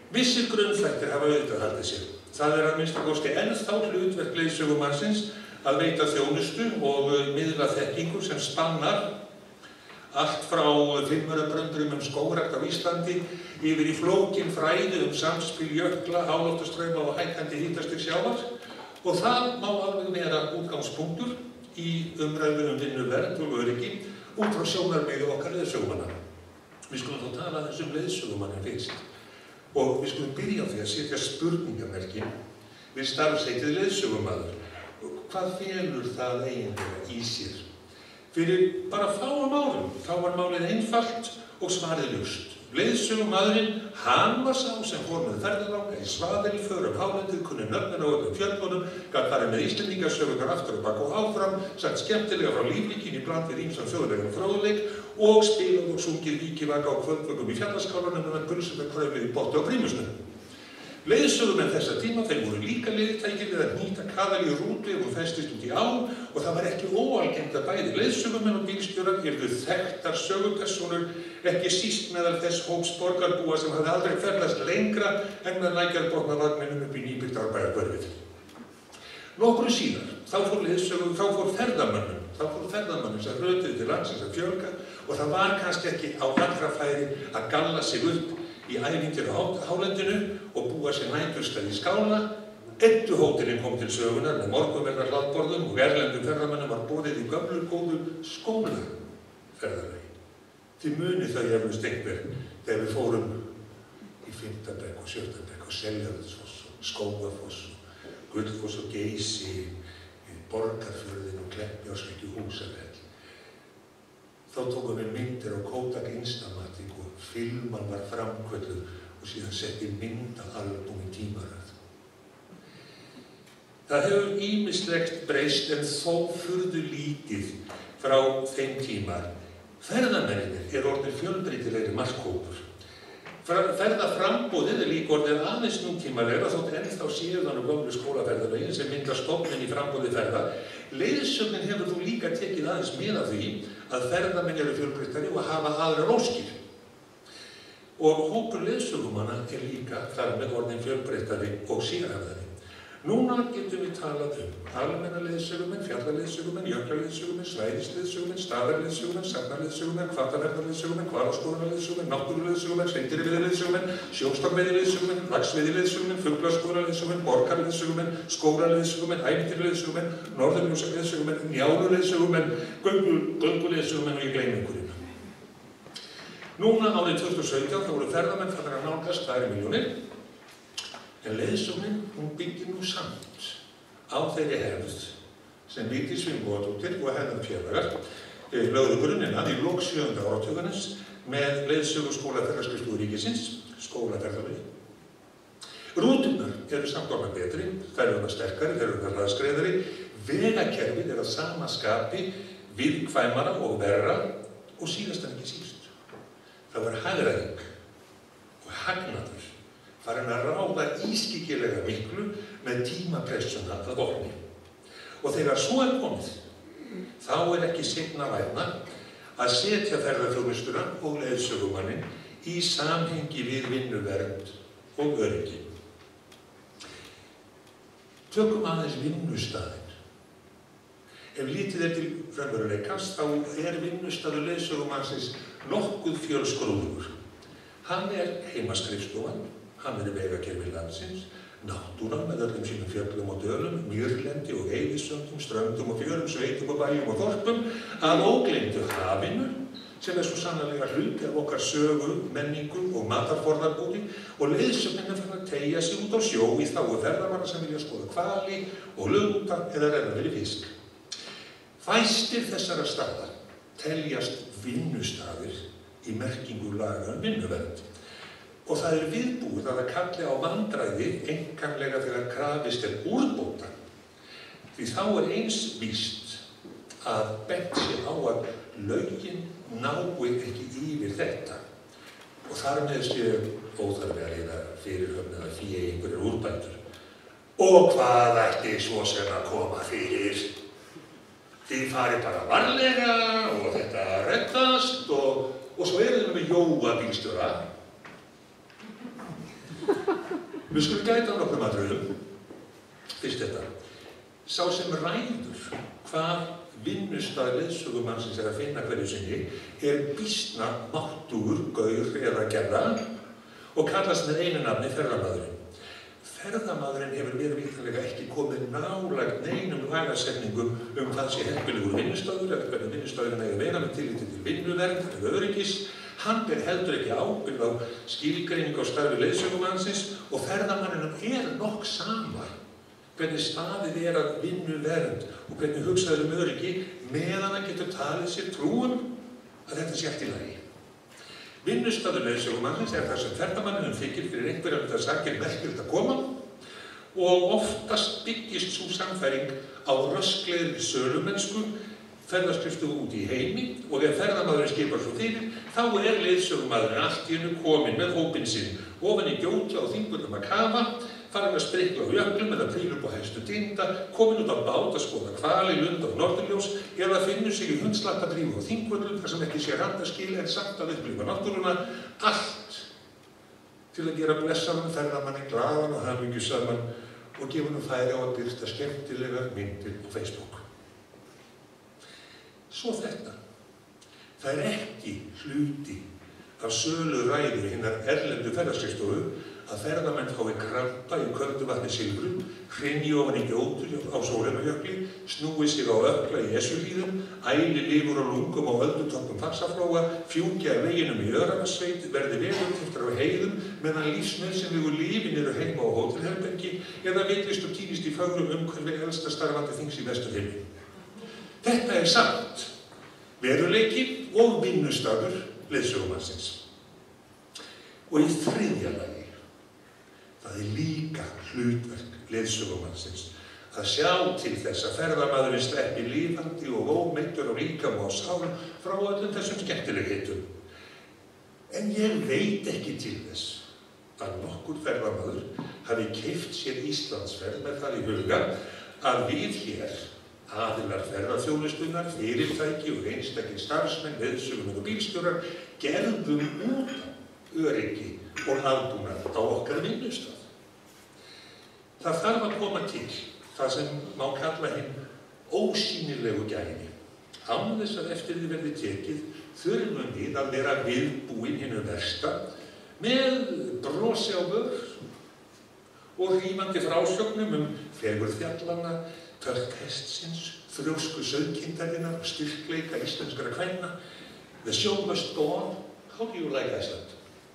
Vissir grunnþættir hafa auðvitað haldið sér. Það er að minnsta kosti ennþá hlutverk leiðsögumannsins að veita þjónustu og miðla þekkingu sem spannar allt frá fimmurabröndrum um skógrækt á Íslandi yfir í flókin fræði um samspil jökla, áloftastrauma og hækkandi hitastig sjávar, og það má alveg vera útgangspunktur í umræðu um vinnuvernd og öryggi út frá sjónarmiði okkar leiðsögumanna. Við skulum þá tala aðeins um leiðsögumannin fyrst. Og við skulum byrja á því að setja spurningamerki við starfsheitið leiðsögumaður. Hvað felur það eiginlega í sér? Fyrir bara fáum árum, þá var málið einfalt og svarið ljóst. Leiðsögumaðurinn, hann var sá sem fór með ferðalanga í svaðilför um hálendið, kunni nöfnin á öllum fjöllunum, gat farið með Íslendingasögunar aftur og bak og áfram, sagt skemmtilega frá lífríkinu í bland við ýmsan þjóðlegum fróðleik og spilað og sungið víkivaka á kvöldvökum í fjallaskálanum með gulsumekræflið í Botti og Prímusnum. Leiðsögumenn þessa tíma, þeir voru líka liðtækir við að nýta kaðalíu rútu ef hún festist út í á, og það var ekki óalgengt að bæði leiðsögumenn og bílstjórar yrðu þekktar sögupersónur, ekki síst meðal þess hóps borgarbúa sem hafði aldrei ferðast lengra en með Lækjarbotnavagninum upp í Nýbyggðarbæjarhverfið. Nokkru síðar, þá fór leiðsögu, þá fór ferðamönnum, þá fór ferðamönnum sem rötuðu til landsins að fjölga, og það var kannski ekki á allra færi að galla sig upp í ævintýra á hálendinu og búa sér næturstað í Skála. Edduhótelin kom til sögunar með morgunverðar hlaðborðum og erlendum ferðamönnum var boðið í gömlu góðu skólaferðalögi. Þið munið það eflaust einhver þegar við fórum í fimmta bekk og sjötta bekk og Seljalandsfoss og Skógafoss og Gullfoss og Geysi, Borgarfjörðin og Kleppjárnsvík í Húsafell. Þá tókum við myndir á Kodak Instamatic og filman var framkvölduð og síðan setti myndaalbum í tímaröð. Það hefur ýmislegt breyst en þó furðu lítið frá þeim tíma. Ferðamennirnir er orðnir fjölbreytilegri markhópur. Ferðaframboðið er líka orðið aðeins nútímalega þótt ennþá síðan og gömlu skólaferðalögin sem myndar stofninn í framboði ferða. Leiðsögnin hefur þú líka tekið aðeins með af því að ferðamenn eru fjölbreyttari og hafa aðrar óskir. Og hópur leiðsögumanna er líka þar með orðin fjölbreyttari og sérhæfðari. Núna getum við talað um almenna leiðsögumenn, fjallaleiðsögumenn, jöklaleiðsögumenn, svæðisleiðsögumenn, staðarleiðsögumenn, sagnarleiðsögumenn, hvataverðarleiðsögumenn, hvalaskoðunarleiðsögumenn, náttúruleiðsögumenn, hreindýraveiðileiðsögumenn, sjóstangveiðileiðsögumenn, laxveiðileiðsögumenn, fuglaskoðunarleiðsögumenn, borgarleiðsögumenn, skólaleiðsögumenn, ævintýraleiðsögumenn, norðurljósaleiðsögumenn, njáluleiðsögumenn, gönguleiðsögumenn og ég gleymi einhverjum. Núna árið tvö þúsund og sautján þá voru ferðamenn farnir að nálgast tvær milljónir. En leiðsögnin, hún byggir nú samt á þeirri hefð sem Vigdís Finnbogadóttir og hennar félagar lögðu grunninn að í lok sjöunda áratugarins með leiðsöguskóla ferðaskrifstofu ríkisins, skólaferðalögi. Rúturnar eru samt orðnar betri, þær eru orðnar sterkari, þær eru orðnar hraðskreiðari, vegakerfið er að sama skapi, viðkvæmara og verra og síðast en ekki síst. Það var hagræðing og hagnaður farin að ráða ískyggilega miklu með tímapressuna að vopni. Og þegar svo er komið, þá er ekki seinna vænna að setja ferðaþjónustuna og leiðsögumannin í samhengi við vinnuvernd og öryggi. Tökum aðeins vinnustaðinn. Ef lítið er til raunveruleikans, þá er vinnustaður leiðsögumannsins nokkuð fjölskrúðugur. Hann er heimaskrifstofan, hann er vegakerfi landsins, náttúran með öllum sínum fjöllum og dölum, mýrlendi og heiðisöndum, ströndum og fjörum, sveitum og bæjum og þorpum, að ógleymdu hafinu, sem er svo sannarlega hluti af okkar sögu, menningu og matarforðarbúri, og leiðsögnin er fann að teygja sig út á sjó í þágu ferðamanna sem vilja skoða hvali og lunda eða renna fyrir fisk. Fæstir þessara staða teljast vinnustaðir í merkingu laga um vinnuvernd. Og það er viðbúið að það kalli á vandræði einkanlega þegar krafist er úrbóta. Því þá er eins víst að bent sé á að lögin nái ekki yfir þetta. Og þar með sé óþarfi að reyna fyrirhöfn eða fé einhverjir úrbætur. Og hvað ætti svo sem að koma fyrir? Þið farið bara varlega og þetta reddast og, og svo eru þau með jóa bílstjóra. Við skulum gæta á nokkrum atriðum. Fyrst þetta. Sá sem ræður hvað vinnustað leiðsögumannsins er að finna hverju sinni er býsna máttugur, gaur eða gerða og kallast með einu nafni ferðamaðurinn. Ferðamaðurinn hefur mér vitanlega ekki komið nálægt neinum lagasetningum um hvað sé heppilegur vinnustaður eða hvernig vinnustaðurinn eigi að vera með tilliti til vinnuvernd eða öryggis. Hann ber heldur ekki ábyrgð á skilgreiningu á starfi leiðsögumannsins og ferðamanninum er nokk sama hvernig staðið er að vinnuvernd og hvernig hugsaður um öryggi meðan hann getur talið sér trúum að þetta sé allt í lagi. Vinnustaður leiðsögumannsins er það sem ferðamanninum þykir fyrir einhverjar um það sakir merkilegt að koma og oftast byggist sú samfæring á rösklegri sölumennsku ferðaskrifstofu út í heimi og ef ferðamaðurinn skipar svo fyrir þá er leiðsögumaðurinn allt í hennu kominn með hópinn sinn ofan í gjótla og þingvöllum að kafa, farin að sprikla á jöklum eða príla upp á hæstu tinda, komin út á bát að skoða hvali, lund og norðurljós eða finnur sig í hundslappadrífu á þingvöllum þar sem ekki sé randaskil en samt að upplifa náttúruna, allt til að gera blessaðan ferðamanni glaðan og hamingjusaman og gefa honum færi á að birta skemmtilegar myndir á Facebook. Svo þetta. Það er ekki hluti af sölu ræðu hinnar erlendu ferðaskrifstofu að ferðamenn fái krampa í köldu vatni Silfru, hrynji ofan í gjótur á Sólheimajökli, snúi sig á ökla í Esjuhlíðum, æli lifur á lungum á öldutoppum Faxaflóa, fjúkja veginum í Öræfasveit, verði veðurtiftar á heiðum meðan lífsnauðsynlegu lífin eru heima á hótelherbergi eða villist og týnist í fögrum umhverfi elsta starfandi þings í Vesturheimi. Þetta er samt veruleiki og vinnustaður leiðsögumannsins. Og í þriðja lagi, það er líka hlutverk leiðsögumannsins að sjá til þess að ferðamaðurinn sleppi lifandi og ómeiddur á líkama og sál frá öllum þessum skemmtilegheitum. En ég veit ekki til þess að nokkur ferðamaður hafi keypt sér Íslandsferð með það í huga að við hér aðilar ferðaþjónustunnar, fyrirtæki og einstakir starfsmenn, leiðsögumenn og bílstjórar gerðum út öryggi og aðbúnað á okkar vinnustað. Það þarf að koma til það sem má kalla hinn ósýnilegu gæði. Án þess að eftir því verði tekið þurfum við að vera viðbúin hinnu versta með brosi á vör og hrífandi frásögnum um fegurð fjallanna, törk hestsins, þrjósku sauðkindarinnar og styrkleika íslenskra kvenna. The show must go on. How do you like Iceland?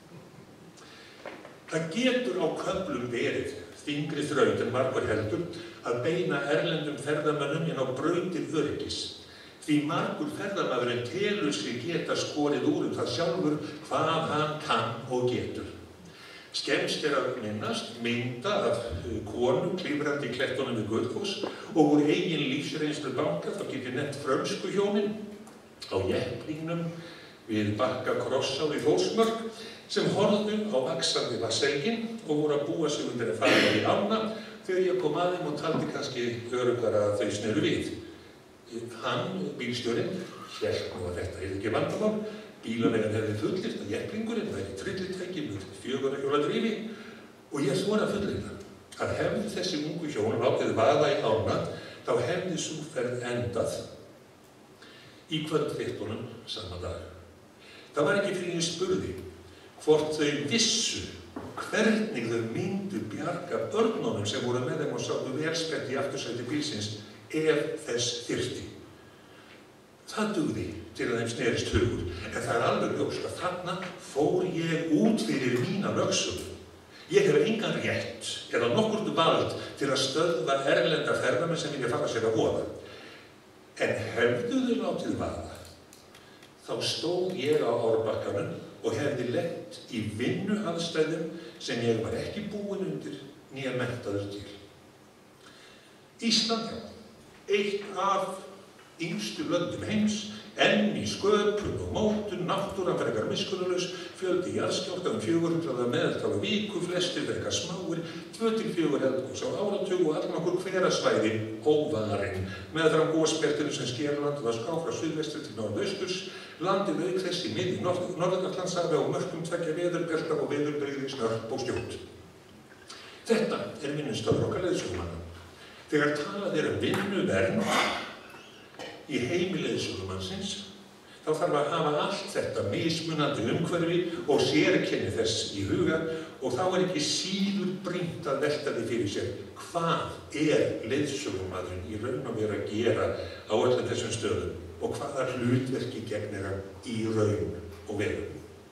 Það getur á köflum verið þyngri þraut en margur heldur að beina erlendum ferðamönnum inn á brautir öryggis. Því margur ferðamaðurinn telur sig geta skorið úr um það sjálfur hvað hann kann og getur. Skemmst er að minnast mynda af konu klifrandi í klettunum við Gullfoss og úr eigin lífsreynslu banka þá get ég nefnt frönsku hjónin á jepplingnum við bakka Krossá í Þórsmörk sem horfðu á vaxandi vatnselginn og voru að búa sig undir að fara í ána þegar ég kom að þeim og taldi kannski öruggara að þau sneru við. Hann, bílstjórinn, hélt nú að þetta er ekki vandamál. Bílavegan hefði fullyrt að jepplingurinn væri tryllitæki með fjögurra hjóla drifi og ég þora að fullyrða að hefði þessi ungu hjón látið vaða í ána þá hefði sú ferð endað í kvöldfréttunum sama dag. Það var ekki fyrir ég spurði hvort þau vissu hvernig þau myndu bjarga börnunum sem voru með þeim og sátu velspett í aftursæti bílsins ef þess þyrfti. Það dugði til að þeim snerist hugur, en það er alveg ljóst að þarna fór ég út fyrir mína lögsögu. Ég hef engan rétt eða nokkurt vald til að stöðva erlenda ferðamenn sem vilja fara sér að voða. En hefðu þau látið vaða, þá stóð ég á árbakkanum og hefði lent í vinnuaðstæðum sem ég var ekki búinn undir né menntaður til. Ísland, já, eitt af yngstu löndum heims, enn í sköpun og mótun, náttúran frekar miskunnarlaus, fjöldi jarðskjálfta um fjögur hundruð að meðaltala viku, flestir frekar smáir, tvö til fjögur eldgos á áratug og allnokkur hverasvæði óvarin, meðfram gosbeltinu sem sker landið að ská frá suðvestri til norðausturs, landið auk þess í miðju Norður-Atlantshafi og mörkum tveggja veðurbelta og veðurbrigði snörp og skjótt. Þetta er vinnustaður okkar leiðsögumanna. Þegar talað er um vinnuvernd í heimi leiðsögumannsins, þá þarf að hafa allt þetta mismunandi umhverfi og sérkenni þess í huga og þá er ekki síður brýnt að velta því fyrir sér hvað er leiðsögumaðurinn í raun og veru að gera á öllum þessum stöðum og hvaða hlutverki gegnir hann í raun og veru.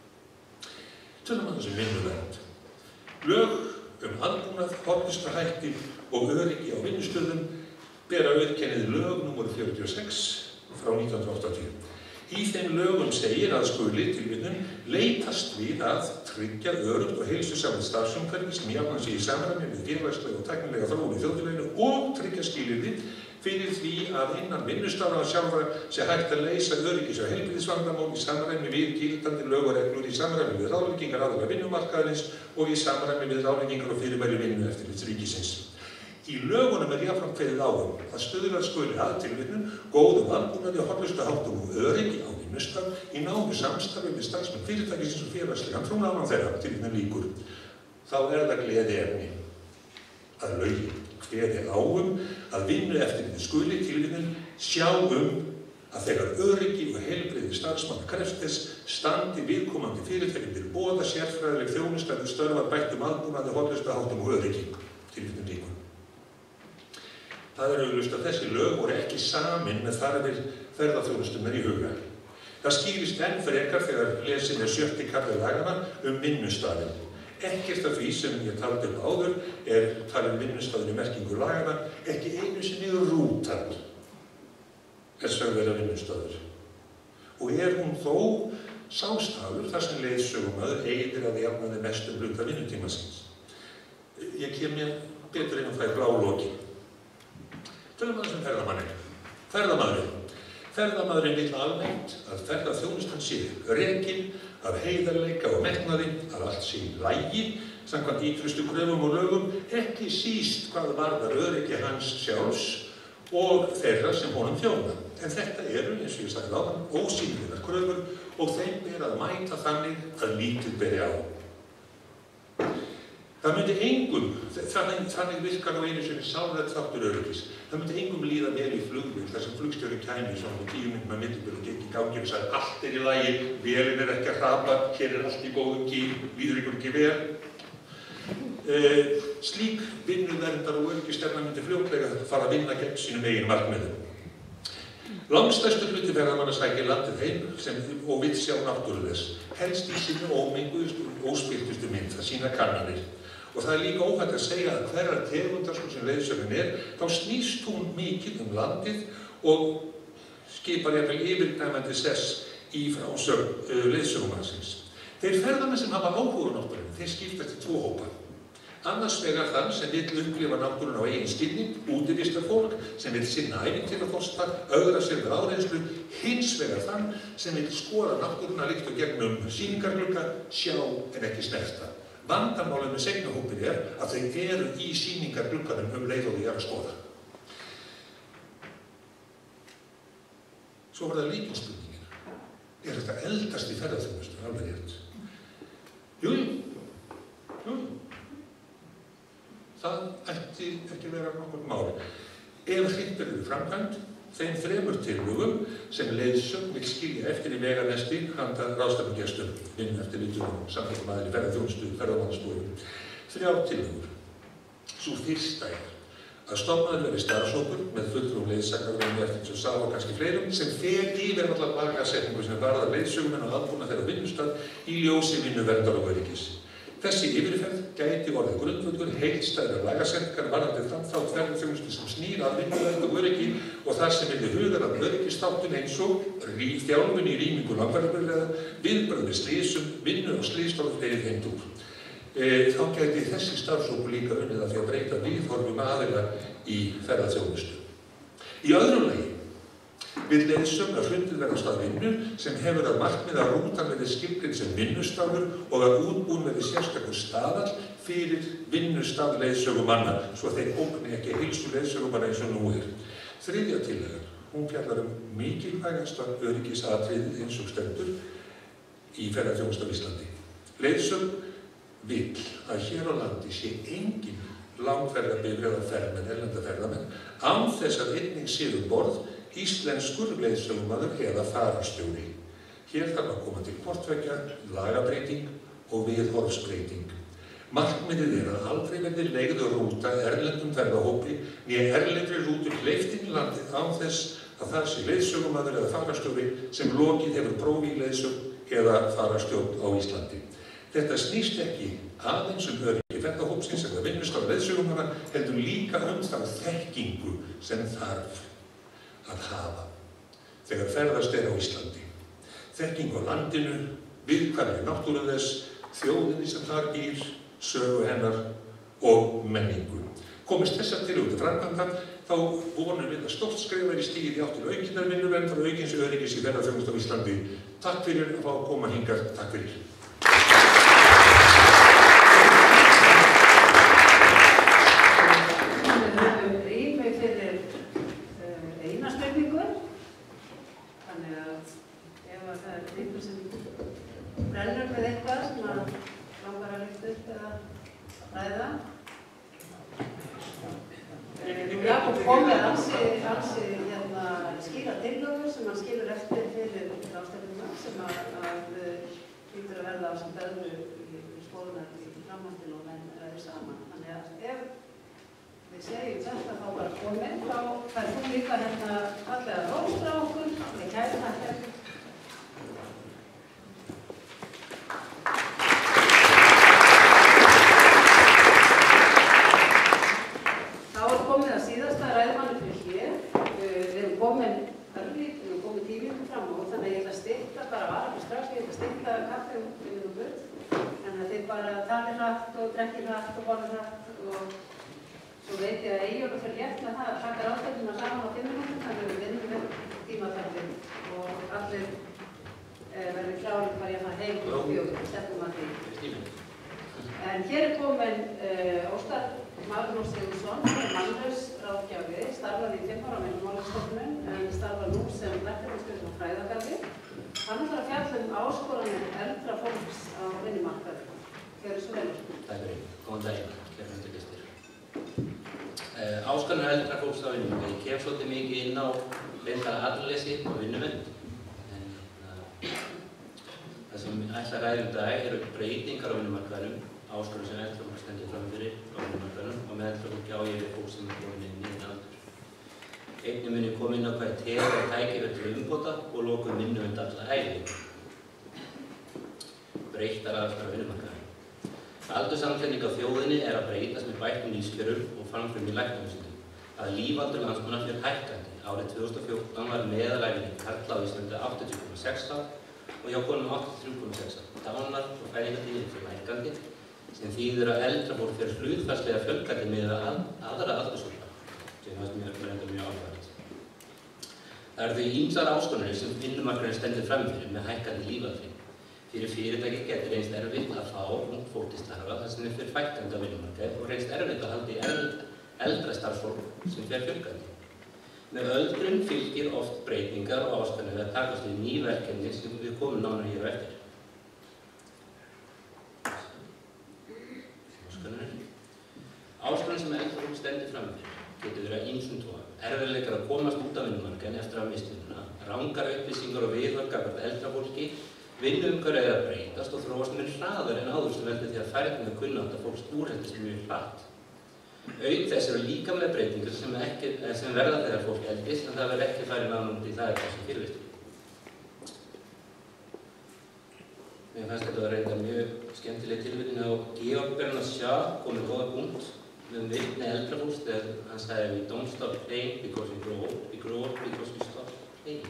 Tölum að þessum vinnuvernd. Lög um aðbúnað, hollustarhætti og öryggi á vinnustöðum bera auðkennið lög númer fjörutíu og sex frá nítján hundruð áttatíu. Í þeim lögum segir að skuli tilvitnun leitast við að tryggja öruggt og heilsusamlegt starfsumhverfi sem jafnan sé í samræmi við félagslega og tæknilega þróun í þjóðfélaginu og tryggja skilyrði fyrir því að innan vinnustaðanna sjálfra sé hægt að leysa öryggis- og heilbrigðisvandamál í samræmi við gildandi lög og reglur, í samræmi við ráðleggingar aðila vinnumarkaðarins og í samræmi við ráðleggingar og fyrirbæri vinnueftirlits ríkisins. Í lögunum er jafnframt kveðið á um að stuðla skuli að tilvitnun góðum aðbúnaði og hollustarháttum og öryggi á vinnustað í nánu samstarfi við starfsmenn fyrirtækisins og félagslegan trúnaðan þeirra, tilvitnun lýkur. Þá er það gleðiefni að lögin kveði á um að vinnueftirlitið skuli tilvitnun sjá um að þegar öryggi og heilbrigði starfsmanna krefst þess standi viðkomandi fyrirtæki til boða sérfræðileg þjónusta við störfar bættum aðbúnaði, hollustarháttum og öryggi, tilvitnun lýkur. Það er augljóst að þessi lög voru ekki samin með þarfir ferðaþjónustunnar í huga. Það skýrist enn frekar þegar lesin er sjötti kafli laganna um vinnustaðinn. Ekkert af því sem ég taldi um áður er talin vinnustaður í merkingu laganna, ekki einu sinni rútan er sögð vera vinnustaður. Og er hún þó sá staður þar sem leiðsögumaður eyðir að jafnaði mestum hluta vinnutíma síns. Ég kem mér betur inn á það í blálóki. Tölum að þessum ferðamanni. Ferðamaðurinn. Ferðamaðurinn vill almennt að ferðaþjónustan sé rekin af heiðarleika og metnaði, að allt sé í lagi, samkvæmt ítrustu kröfum og lögum, ekki síst hvað varðar öryggi hans sjálfs og þeirra sem honum þjóna. En þetta eru, eins og ég sagði áðan, ósýnilegar kröfur og þeim ber að mæta þannig að lítið beri á. Það myndi engum, þannig, þannig virkar á einu sem er sálrætt þáttur öryggis, það myndi engum líða vel í flugvél þar sem flugstjóri kæmi svona tíu mínútur með millibil og gekk í gangi og sagði allt er í lagi, vélin er ekki að hrapa, hér er allt í góðum gír, líður ykkur ekki vel. Eh, slík vinnuverndar og öryggisstefna myndi fljótlega fara að vinna gegn sínum eigin markmiðum. Langstærstu hluti ferðamanna sækir landið heim sem, og vill sjá náttúru þess, helst í sinni ómenguðustu og óspiltustu mynd, það sína kannanir. Og það er líka óhætt að segja að hverjar tegundar svo sem leiðsögnin er, þá snýst hún mikið um landið og skipar jafnvel yfirgnæfandi sess í frásögn uh, leiðsögumannsins. Þeir ferðamenn sem hafa áhuga á náttúrunni, þeir skiptast í tvo hópa. Annars vegar þann sem vill upplifa náttúruna á eigin skinni, útivistarfólk sem vill sinna ævintýraþorsta, ögra sér með áreinslu, hins vegar þann sem vill skoða náttúruna líkt og gegnum sýningarglugga, sjá en ekki snerta. Vandamálið með seinni hópinn er að þeir eru í sýningarglugganum um leið og þeir eru að skoða. Svo var það líkinspurningin. Er þetta eldast í ferðaþjónustu, alveg rétt? Jú, jú. Það ætti ekki vera nokkuð máli. Ef hreint verður framkvæmd, þeim þremur tillögum sem leiðsögn vill skilja eftir í veganesti handa ráðstefnugestum, vinnueftirlitum og samtökum aðila í ferðaþjónustu, ferðamannastofu. Þrjár tillögur. Sú fyrsta er að stofnaður verði starfshópur með fulltrúum leiðsagnar, vinnueftirlits og sal og kannski fleirum sem fer yfir allar lagasetningu sem varðar leiðsögumenn og aðbúnað þeirra vinnustað í ljósi vinnuverndar og öryggis. Þessi yfirferð gæti orðið grundvöllur heildstæðrar lagasetningar varðandi framþátt ferðaþjónustu sem snýr að vinnuvernd og öryggi og þar sem yrði hugar að öryggisþáttum eins og þjálfun í rýmingu langferðabifreiða, viðbrögð við slysum, vinnu og slysstörf fleiri þeim úr. E, þá gæti þessi starfshópur líka unnið að því að breyta viðhorfum aðila í ferðaþjónustu. Í öðru lagi vill leiðsögn að hrundið verða á stað vinnu sem hefur að markmiði að rútan verði skilgreind sem vinnustafur og að útbúin verði sérstakur staðall fyrir vinnustaf leiðsögumanna svo að þeir ógni ekki heilsu leiðsögumanna eins og nú er. Þriðja tillaga, hún fjallar um mikilvægasta öryggisatriðið eins og stendur í ferðaþjónustu á Íslandi. Leiðsögn vill að hér á landi sé engin langferðabifreiðaferðamenn, erlenda ferðamenn, án þess að einnig séu um borð íslenskur leiðsögumaður eða fararstjóri. Hér þarf að koma til hvort tveggja, lagabreyting og viðhorfsbreyting. Markmiðið er að aldrei verði leigð rúta erlendum ferðahópi né erlendri rútu hleypt inn í landið án þess að það sé leiðsögumaður eða fararstjóri sem lokið hefur prófi í leiðsögn eða fararstjórn á Íslandi. Þetta snýst ekki aðeins um öryggi ferðahópsins eða vinnustaf leiðsögumanna, heldur líka um þá þekkingu sem þarf að hafa þegar ferðast er á Íslandi. Þekkingu á landinu, viðkvæmri náttúru þess, þjóðinni sem þar býr, sögu hennar og menningu. Komist þessar tillögur til framkvæmda, þá vonum við að stórt skref verði stigið í átt til aukinnar vinnuverndar og aukins öryggis í ferðaþjónustu á Íslandi. Takk fyrir að fá að koma hingað. Takk fyrir. Við höfum rými fyrir eina spurningu. Þannig að ef það er einhver sem brennur með eitthvað sem að langar að lyfta upp eða ræða. Jakob kom með ansi, ansi hérna, skýra tillögur sem hann skilur eftir fyrir ráðstefnuna sem að, að hlýtur að verða á samt öðru í skoðunar í framhaldinu og menn ræður saman. Þannig að ef við segjum þetta þá bara komin, þá fær þú líka hérna fallega rós frá okkur, við kærum þetta. Og drekkir hratt og borðir hratt og svo veit ég að Eyjólfur fer létt með það að taka ráðstefnuna saman á fimm mínútum þannig að við vinnum með tímaferðin og allir eh, verður klárir hvað ég að fara heim og fjögur, stefnum að því. En hér er komin eh, Óskar Magnús Sigurðsson, mannlaus ráðgjafi, starfaði í fimm ára Vinnumálastofnun en starfar nú sem verkefnisstjóri á Fræðagarði. Hann ætlar að fjalla um áskoranir eldra fólks á vinnumarkaði. Gjörðu svo vel. Takk fyrir. Góðan daginn, kæru fundargestir. Uh, Áskoranir eldra fólks á vinnumarkaði. Ég kem svolítið mikið inn á reyndara atvinnuleysi og vinnumenn. En uh, það sem ég ætla að ræða um dag eru breytingar á vinnumarkaðinum, áskoranir sem eldra fólk stendur fram fyrir á vinnumarkaðinum og með eldra fólki á ég við fólk sem er komin inn í þennan aldur. Einnig mun ég koma inn á hvað er tegur og tækifæri til umbóta og lokum vinnuvend alla ævi. Breyttar aðstæður á vinnumarkaðinum. Aldurssamsetning á þjóðinni er að breytast með bættum lífskjörum og framförum í læknavísindum. Að lífaldur landsmanna fer hækkandi. Árið tvö þúsund og fjórtán var meðalævinni karla á Íslandi áttatíu komma sex ár og hjá konum áttatíu og þrjú komma sex ár. Dánar og fæðingartíðin fer lækkandi sem þýðir að eldra fólk fer hlutfallslega fjölgandi með að aðra aldurshópa, sem fannst mér reynda mjög áhugavert. Það eru því ýmsar áskoranir sem vinnumarkaðurinn stendur fram fyrir með hækkandi lífaldri. Fyrir fyrirtæki getur reynst erfitt að fá ungt fólk til starfa þar sem þeir fer fækkandi á vinnumarkaði og reynst erfitt að halda í eldra starfsfólk sem fer fjölgandi. Með öldrun fylgir oft breytingar og áskoranir að takast við ný verkefni sem við komum nánar hér á eftir. Áskoranir sem eldra fólk stendur fram fyrir getur verið af ýmsum toga. Erfiðleikar að komast út af vinnumarkaðinn eftir að missa vinnuna, rangar upplýsingar og viðhorf gagnvart eldra fólki, vinnuumhverfið er að breytast og þróast mun hraðar en áður sem veldur því að færni og kunnátta fólks úrheltist mjög hratt. Auk þess eru líkamlega breytingar sem, ekki, sem verða þegar fólk eldist en það verður ekki færið nánundi í það er það sem fyrirvistum. Mér fannst þetta að reynda mjög skemmtileg tilvíðin á Georg Bernard Shaw komið góða punkt um virkni eldra fólks þegar hann sagði we don't stop playing because we grow old, we grow old because we stop playing.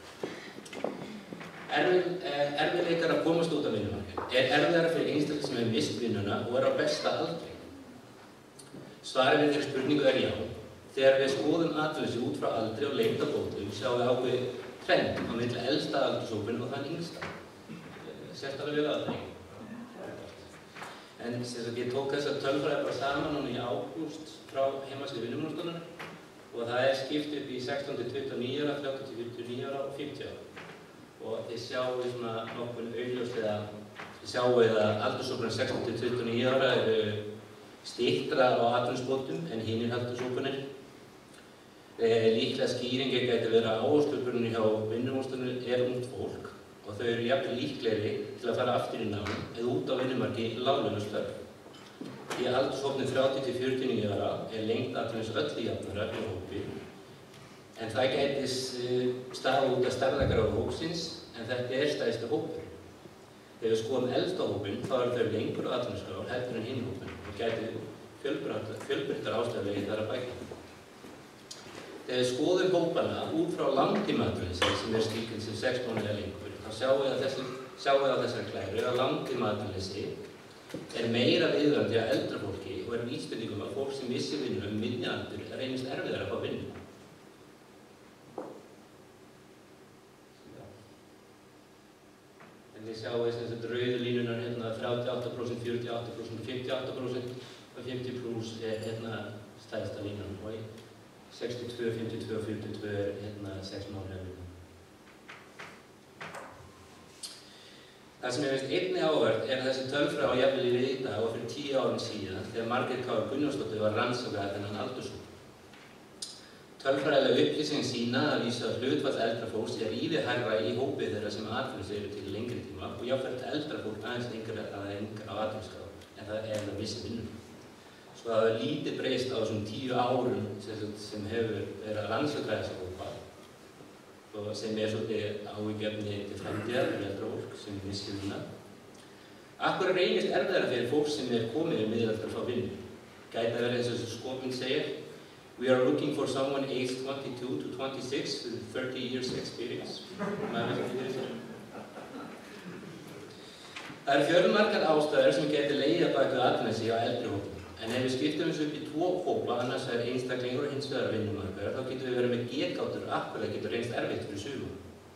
Erfiðleikar að komast út af vinnumarkaðinn er erfiðara fyrir einstakling sem hefur misst vinnuna og er á besta aldri. Svarið við þeirri spurningu er já. Þegar við skoðum atvinnuleysi út frá aldri og lengd af bótum sjáum við ákveðið trend á milli elsta aldurshópinn og þann yngsta. Sérstaklega við aldri. En sem sagt, ég tók þessar tölfræði bara saman núna í ágúst frá heimasíðu Vinnumálastofnunar og það er skipt upp í sextán til tuttugu og níu ára, þrjátíu til fjörutíu og níu ára og fimmtíu ára. Og þið sjáu svona nokkuð augljóslega, þið sjáu að aldurshópurinn sextán til tuttugu og níu ára eru styttra á atvinnusbótum en hinir aldurshópanir. Líklega skýringi gæti verið að áherslugrunni hjá vinnumálstöðunum er ungt fólk og þau eru jafnvel líklegri til að fara aftur í nám eða út á vinnumarki láglaunastörf. Í aldurshópnum þrjátíu til fjörutíu og níu ára er lengd atvinnus öllu jafnara í hópi, en það gæti staðið út af stærðargráðu hópsins, en þetta er stærsti hópur. Þegar við skoðum elsta hópinn, þá eru þau lengur á atvinnuskrá heldur en hinn hópinn og gæti fjölbreyttar ástæðulegi þar að bæta. Þegar við skoðum hópana út frá langtímaatvinnuleysi sem er skilgreind sem sex mánuði lengur, þá sjáum við á þessari klæru að langtímaatvinnuleysi er meira viðvarandi hjá eldra fólki og er vísbending um að fólk sem missir vinnu um minni aldur reynist erfiðara að fá vinnu. En við sjáum þess að rauðu línunar hérna þrjátíu og átta prósent, fjörutíu og átta prósent og fimmtíu og átta prósent og fimmtíu pluss er hérna stærsta línan og í sextíu og tvö, fimmtíu og tvö og fjörutíu og tvö er hérna sex mánuði vinnu. Það sem ég veist einnig áhvert er að þessi tölfræði á jafnvel í við í dag og fyrir tíu árum síðan þegar Margrét K. Gunnarsdóttir var rannsakað þennan aldurshóp. Tölfræðilega upplýsingin sýna að vísa að hlutfall eldra fólks er ívið hærra í hópi þeirra sem atvinnulausir eru til lengri tíma og jafnvel eldra fólk aðeins lengra að engra á atvinnuskrá en það er það vissi vinnum. Svo það er lítið breyst á þessum tíu árum sem hefur verið að rannsaka þessa hópa og sem er svolítið áhyggjuefni til framtíðar fyrir eldra fólk sem missir vinnu. Akkur reynist erfiðara fyrir fólk sem er komið í miðaldra að fá vinnu. Gæti að vera eins og þessu skopmynd segir: We are looking for someone aged twenty-two to twenty-six with thirty years experience. Maður veit ekki þessu. Það eru fjölmargar ástæður sem gæti legið að baki atvinnuleysi hjá eldri hópum. En ef við skiptum þessu upp í tvo hópa, annars er einstaklingur og hins vegar vinnumarkaðar, þá getum við verið með getgátur og akkur það getur reynst erfitt fyrir sumum.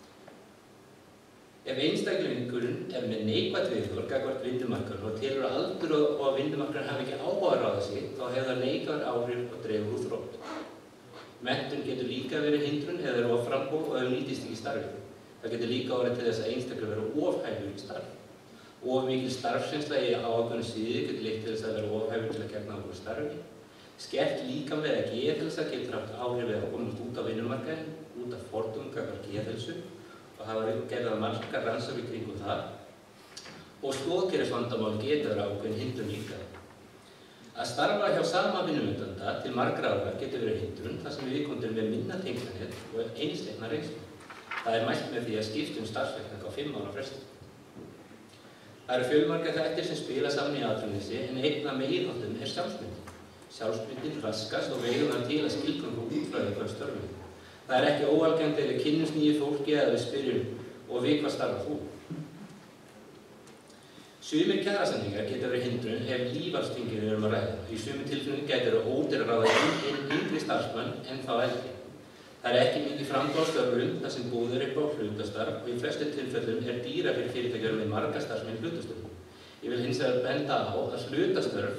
Ef einstaklingurinn er með neikvætt viðhorf gagnvart vinnumarkaðnum og telur að aldur og að vinnumarkaðurinn hafi ekki áhuga að ráða sig, þá hefur það neikvæð áhrif og dreifur úr þrótt. Menntun getur líka verið hindrun eða er of framboð og ef nýtist ekki starfi. Það getur líka orðið til þess að einstaklingur verið ofhæfur í starfi. Of mikil starfsreynsla í ákveðnu sviði getur leitt til þess að vera ofhæfur til að gegna ákveðnu starfi. Skert líkamlega eða geðheilsa getur haft áhrif við að komast út á vinnumarkaðinn, út af fordómum gagnvart geðheilsu og hafa gerðað margar rannsóknir í kringum það. Og stoðkerfisvandamál getur verið ákveðin hindrun líka. Að starfa hjá sama vinnuveitanda til margra ára getur verið hindrun þar sem viðkomandi er með minna tengslanet og einsleitna reynslu. Það er mælt með því að skipta um starfsvettang á fimm ára fresti. Það eru fjölmargar þættir sem spila saman í atvinnuleysi en einn af meginþáttum er sjálfsmyndin. Sjálfsmyndin raskast og vegur það til að skilgreina út frá því hvað störfum. Það er ekki óalgengt þegar við kynnumst nýju fólki eða við spyrjum: og við hvað starfar þú? Sumir kjarasamningar geta verið hindrun ef lífeyrisþingir eru um að ræða. Í sumum tilfellum gæti verið ódýrara að ráða yngri starfsmann en þá eldri. Það er ekki mikið framboð á störfum þar sem boðið er upp á hlutastarf og í flestu tilfellum er dýra fyrir fyrirtækjar með marga starfsmenn hlutastörfum. Ég vil hins vegar benda á að hlutastörf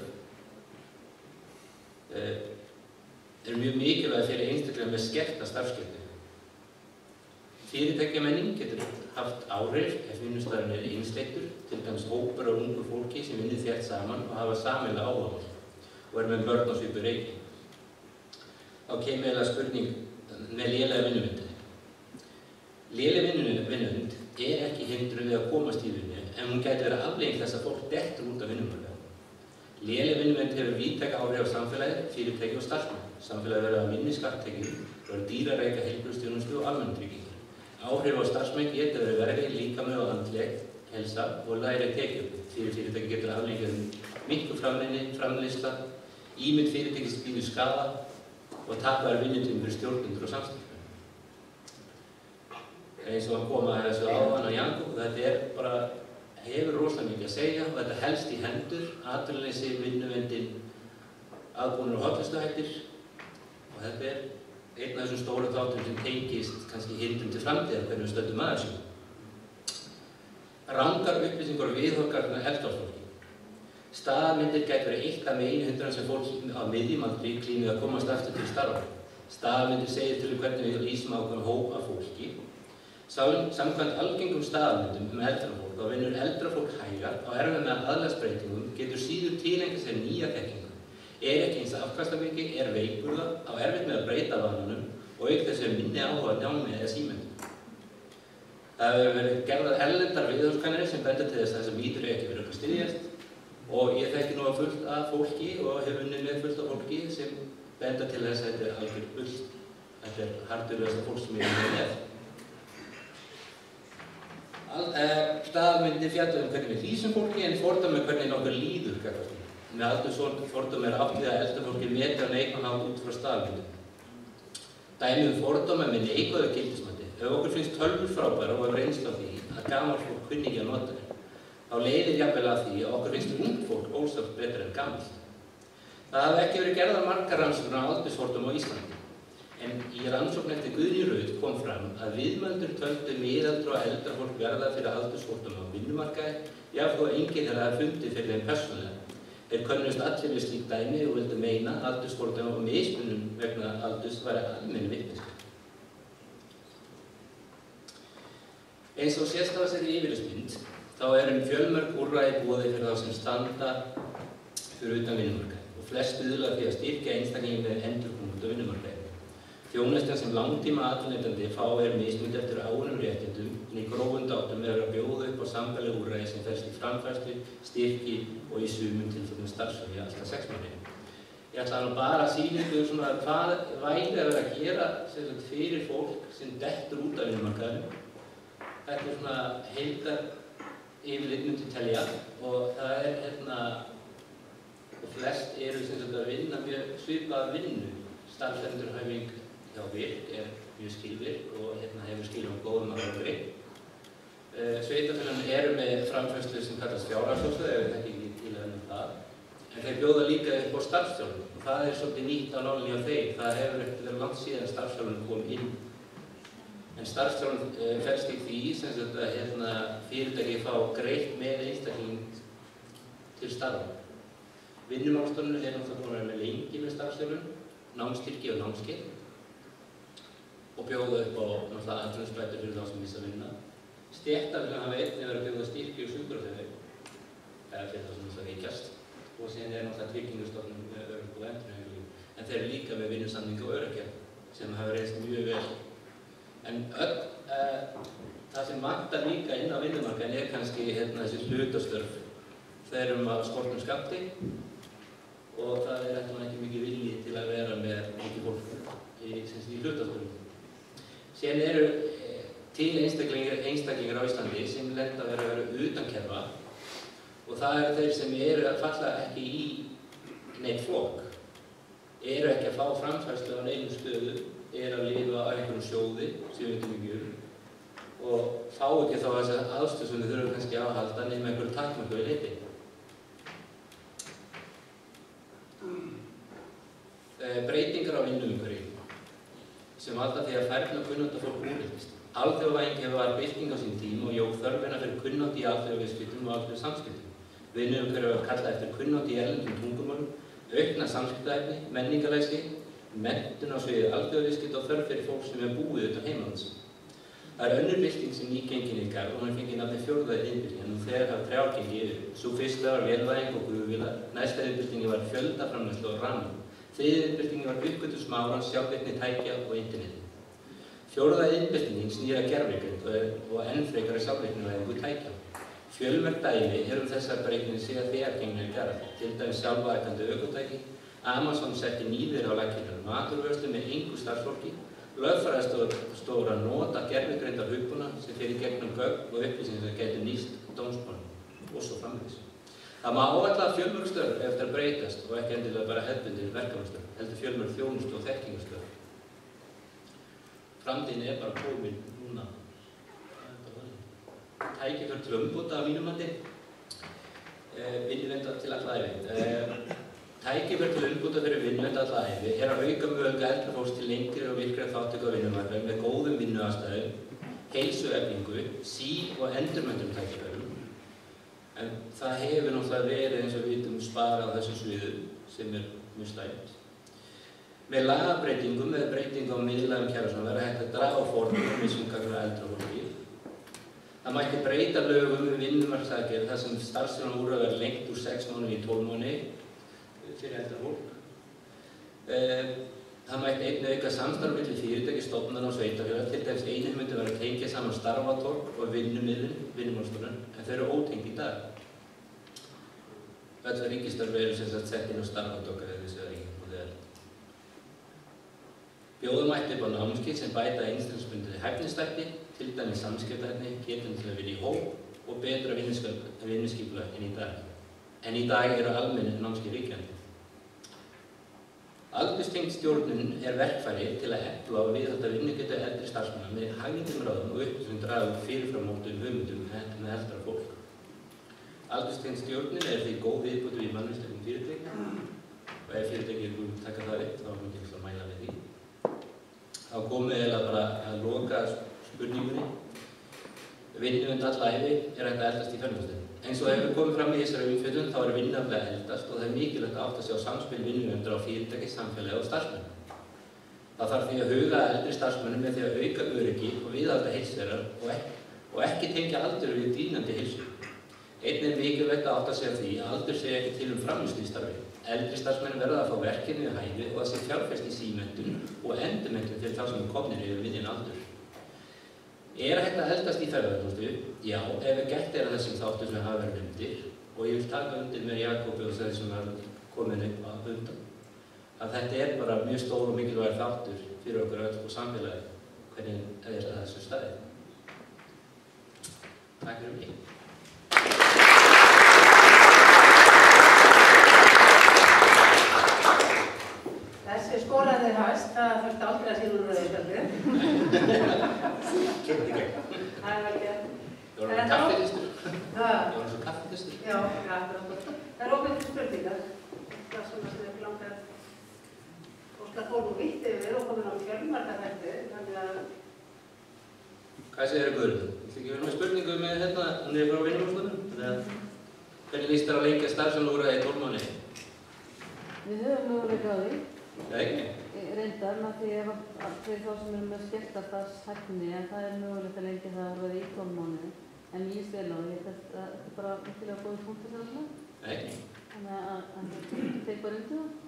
eh, er mjög mikilvæg fyrir einstaklega með skerta starfsgetu. Fyrirtækjamenning getur haft áhrif ef vinnustafurinn er einsleittur, til dæmis hópur af ungu fólki sem vinnur þétt saman og hafa sameiginlega áhugamál og er með börn á svipuðu reiki. Þá kemur eiginlega spurning með lélega vinnuvindinni. Léleg vinnuvind er ekki hindrun við að komast í vinnu en hún gæti verið afleiðing þess að fólk dettur út af vinnumarkaðnum. Léleg vinnuvind hefur víðtæk áhrif á samfélagið, fyrirtæki og starfsmenn. Samfélagið verður að minni skatttekjur, verður dýrara að reka heilbrigðisþjónustu og almannatryggingar. Áhrif á starfsmenn getur verið verri líkamleg og andleg heilsa og lægri tekjur. Fyrir fyrirtæki getur afleiðingin miklu framleiðsla, ímynd fyrirtækis býður skaða og tapar vinnutímum fyrir stjórnendur og samstarfsmenn. Eins og að koma að þessu áðan á Jakob, þetta er bara, hefur rosalega mikið að segja og þetta helst í hendur, atvinnuleysi, vinnuvindin, aðbúnir og hollustuhættir og þetta er einn af þessum stóru þáttum sem tengist kannski hindrun til framtíðar hvernig við stöndum að þessu. Rangar upplýsingar og viðhorkarnar eldráðsfólki. Staðalmyndir gæti verið eitt af meginhindrunum sem fólk á miðjum aldri klínir að komast aftur til starfa. Staðalmyndir segir til um hvernig við lýsum ákveðnum hóp af fólki. Samkvæmt algengum staðalmyndum um eldra fólk, þá vinnur eldra fólk hægar á erfitt með aðlagsbreytingum, getur síður tilengja sér nýja þekkingu. er ekki eins afkastamikið, er veikburða, á erfitt með að breyta vananum og auk þess er minni áhuga á námi eða símenntun. Það hefur verið gerðar erlendar viðhorfskannanir sem benda til þess að þessar mýtur er ekki verið að styðjast og ég þekki nú að fullt af fólki og hef unnið með fullt af fólki sem benda til þess að þetta er algjör bull. Þetta er harðurlegasta fólk sem ég hef með. Staðan myndi fjalla um hvernig við hlýsum fólki en fordæmi hvernig nokkur líður gagnvart því. Með aldur fordæmi er átt við að elsta fólki meti á neikvæðan hátt út frá staðalmyndum. Dæmi um fordæmi með neikvæðu gildismati. Ef okkur finnst tölvur frábærar og hefur reynslu af því að gamalt fólk kunni ekki að nota þær, þá leiðir jafnvel að því að okkur finnst ungt fólk ósagt betur en gamalt. Það hafa ekki verið gerðar margar rannsóknir á aldursfordóma á Íslandi. En í rannsókn eftir Guðný Rut kom fram að viðmældur töldu miðaldra og eldra fólk verða fyrir aldursfordóma á vinnumarkaði, jafn og enginn þeirra hafi fundið fyrir þeim persónulega. Þeir könnust allir við slík dæmi og vildu meina að aldursfordóma og mismunun vegna aldurs væri almenn vitneskja. Eins og sést á þessari yfirlitsmynd, þá er um fjölmörg úrræði boði fyrir þá sem standa fyrir utan vinnumarkaði og flest stuðla því að styrkja einstaklinginn við endurkomu út á vinnumarkaði. Þjónustan sem langtíma atvinnuleitandi fá er mismunandi eftir áunnum réttindum, en í grófum dráttum er að bjóða upp á sambærileg úrræði sem felst í framfærslu, styrki og í sumum tilfellum starfsfólki alltaf sex mánuði. Ég ætla nú bara að sýna ykkur svona hvað væri að vera að gera sem sagt, fyrir fólk sem dettur út af vinnumarkaðinum. Þetta er svona heildar yfirleitt myndi telja og það er hérna og flest eru sem sagt að vinna mjög svipaða vinnu. Starfsendurhæfing hjá Virk er mjög skilvirk og hérna hefur skilum góðum árangri. Uh, Sveitarfélögin eru með framfærslu sem kallast fjárhagssjóðstöð, ef við þekkjum ekki til að nefna það. En þeir bjóða líka upp á starfsþjálfun og það er svolítið nýtt á nálinni á þeim. Það hefur ekkert verið langt síðan starfsþjálfun kom inn. En starfsþjálfun uh, felst í því sem sagt að hérna, fyrirtæki fá greitt með einstakling til starfa. Vinnumálastofnun er náttúrulega búin að vera með lengi með starfsþjálfun, námsstyrki og námskeið og bjóða upp á náttúrulega atvinnuleysisbætur fyrir þá sem missa vinna. Stéttarfélögin hafa einnig verið að bjóða styrki og sjúkrafélög eða fyrir þá sem missa veikjast og síðan er náttúrulega Tryggingastofnun með örorku og endurhæfingarlíf. En þeir eru líka með vinnusamninga og öryrkja sem hafa reynst mjög vel. En öll uh, það sem vantar líka inn á vinnumarkaðinn er kannski hérna, þessi hlutastörf. Þeir eru að skortum skammti og það er ekki mikið vilji til að vera með mikið fólk í, í hlutastörfum. Síðan eru e, til einstaklingar, einstaklingar á Íslandi sem lenda að vera að vera utan kerfa og það eru þeir sem eru að falla ekki í neitt flokk, eru ekki að fá framfærslu á neinum stöðu, eru að lifa á einhverjum sjóði sem við veitum ekki um og fá ekki þá þess að aðstöð sem við þurfum kannski að halda nema einhverju takmörku í leiti. Breytingar á vinnuumhverfi sem valda því að færni og kunnáttu fólk úreltist. Alþjóðavæðing var bylting á sín tíma og jók þörfina fyrir kunnáttu í alþjóðaviðskiptum og alþjóða samskiptum. Vinnuumhverfi var kallað eftir kunnáttu í erlendum tungumálum, aukna samskiptahæfni, menningarlæsi, menntun á sviði alþjóðaviðskipta og þörf fyrir fólk sem er búið utan heimalands. Það er önnur bylting sem nýgengin í garð og hún er fengið nafni fjórða iðnbylting en nú þegar hafa þrjár gengið yfir. Sú fyrsta var vélvæðing og grufvélar, næsta iðnbyltingi var fjöldaframleiðslu og rafmagn. Þriðja iðnbyltingin var uppgötvun smárans, sjálfvirkni tækja og interneti. Fjórða iðnbyltingin snýr að gervigreind og enn frekari sjálfvirknivæðingu tækja. Fjölmörg dæmi eru um þessar breytingar síðan þegar gengnar í garð, til dæmis sjálfvæðandi ökutæki, Amazon setti nýðir á laggirnar maturvörslu með engu starfsfólki, lögfræðistofur að nota gervigreindar hugbúna sem fyrir gegnum gögn og upplýsingar sem getur nýst dómsmálum og svo framvegis. Það má áætla fjölmörg störf eftir að breytast og ekki endilega bara hefðbundin verkefnastörf, heldur fjölmörg þjónustu og þekkingarstörf. Framtíðin er bara komin núna. Tækifæri til umbóta að mínum mati, eh, vinnuvenda til alla ævi. Eh, Tækifæri til umbóta fyrir vinnuvenda alla ævi er að auka möguleika eldra fólks til lengri og virkri þátttöku á vinnumarkaði með góðum vinnuaðstæðum, heilsueflingu, sí- og endurmenntun tækifærum. En það hefur náttúrulega verið eins og við vitum sparað á þessum sviðum sem er mjög slæmt. Með lagabreytingum eða breytingum á miðlægum kjarasamningum verður hægt að draga fordóma mismunun gagnvart eldra fólki. Það mætti breyta lögum um vinnumarkaðsaðgerðir þar sem starfstímaúrræði verður lengt úr sex mánuði í tólf mánuði. fyrir eldra fólk. Það mætti einnig auka samstarf milli fyrirtæki, stofnana og sveitarfélaga, til dæmis einnig myndi vera að tengja saman starfatorg og vinnumiðlun, Vinnumálastofnun, en þau eru ótengd í dag. Öll ríkisstörf eru sem sagt sett inn á starfatorg eða þessu ríkismóðið. Bjóða mætti upp á námskeið sem bæta einstaklingsbundinni hæfnisþætti, til dæmis samskiptahæfni, getum til að vinna í hóp og betra vinnuskipulag en í dag. En í dag eru almenn námskeið ríkjandi. Aldurstengd stjórnun er verkfæri til að efla og viðhalda vinnugetu eldri starfsmanna með hagnýtum ráðum og upplýsingum draga úr fyrirframmótuðum hugmyndum með eldra fólk. Aldurstengd stjórnun er því góð viðbót við mannvirkjum fyrirtækja og ef fyrirtæki er búin að taka það upp þá er mjög ekki að mæla við því. Þá komum við eiginlega bara að loka spurningunni. Vinnuhund alla ævi er hægt að eldast í fermingarstund. Eins og hefur komið fram í þessari umfjöllun þá er vinnuaflið eldast og það er mikilvægt að átta sig á samspil vinnuhundar á fyrirtæki, samfélagi og starfsmönnum. Það þarf því að huga að eldri starfsmönnum með því að auka öryggi og viðhalda heilsu þeirra og, ek og ekki tengja aldur við dvínandi heilsu. Einnig er mikilvægt að átta sig á því að aldur segja ekki til um framleiðslu í starfi. Eldri starfsmenn verða að fá verkefni við hæfi og að sé fjárfest í símenntun og endurmenntun fyrir þá sem er komnir yfir miðjan aldur. Er hægt að eldast í ferðaþjónustu? Já, ef gert er að þessum þáttum sem hafa verið undir, og ég vil taka undir með Jakobi og þeir sem er komin upp að undan, að þetta er bara mjög stór og mikilvægur þáttur fyrir okkur öll og samfélagi, hvernig er það þessu staði. Takk fyrir mig. Þessi skólaði hæst, það þurfti aldrei að sína úr rauðspjaldið. Það er vel gert. Það var hann kaffidistur. Það var hann svo kaffidistur. Já, akkurat. Það er opið til spurningar. Það er svona sem við langar óskar fólk og vitt yfir og komin á fjölmarga þætti, þannig að... Hvað segir þér Guðrún? Þú ætti ekki verið með spurningu með hérna, hún er frá Vinnumálastofnun. Hvernig líst þér að lengja starfsmannaúrræði í tólf mánuði? Við höfum möguleika á því. Já, ekki? Reyndar með því ef fyrir þá sem eru með skiptastarfshæfni, en það er mögulegt að lengja það alveg í tólf mánuði. En ég stel á því, þetta er bara mikilvægt góðið punktur þar alltaf. Já, ekki? Þannig að það teik bara undir það.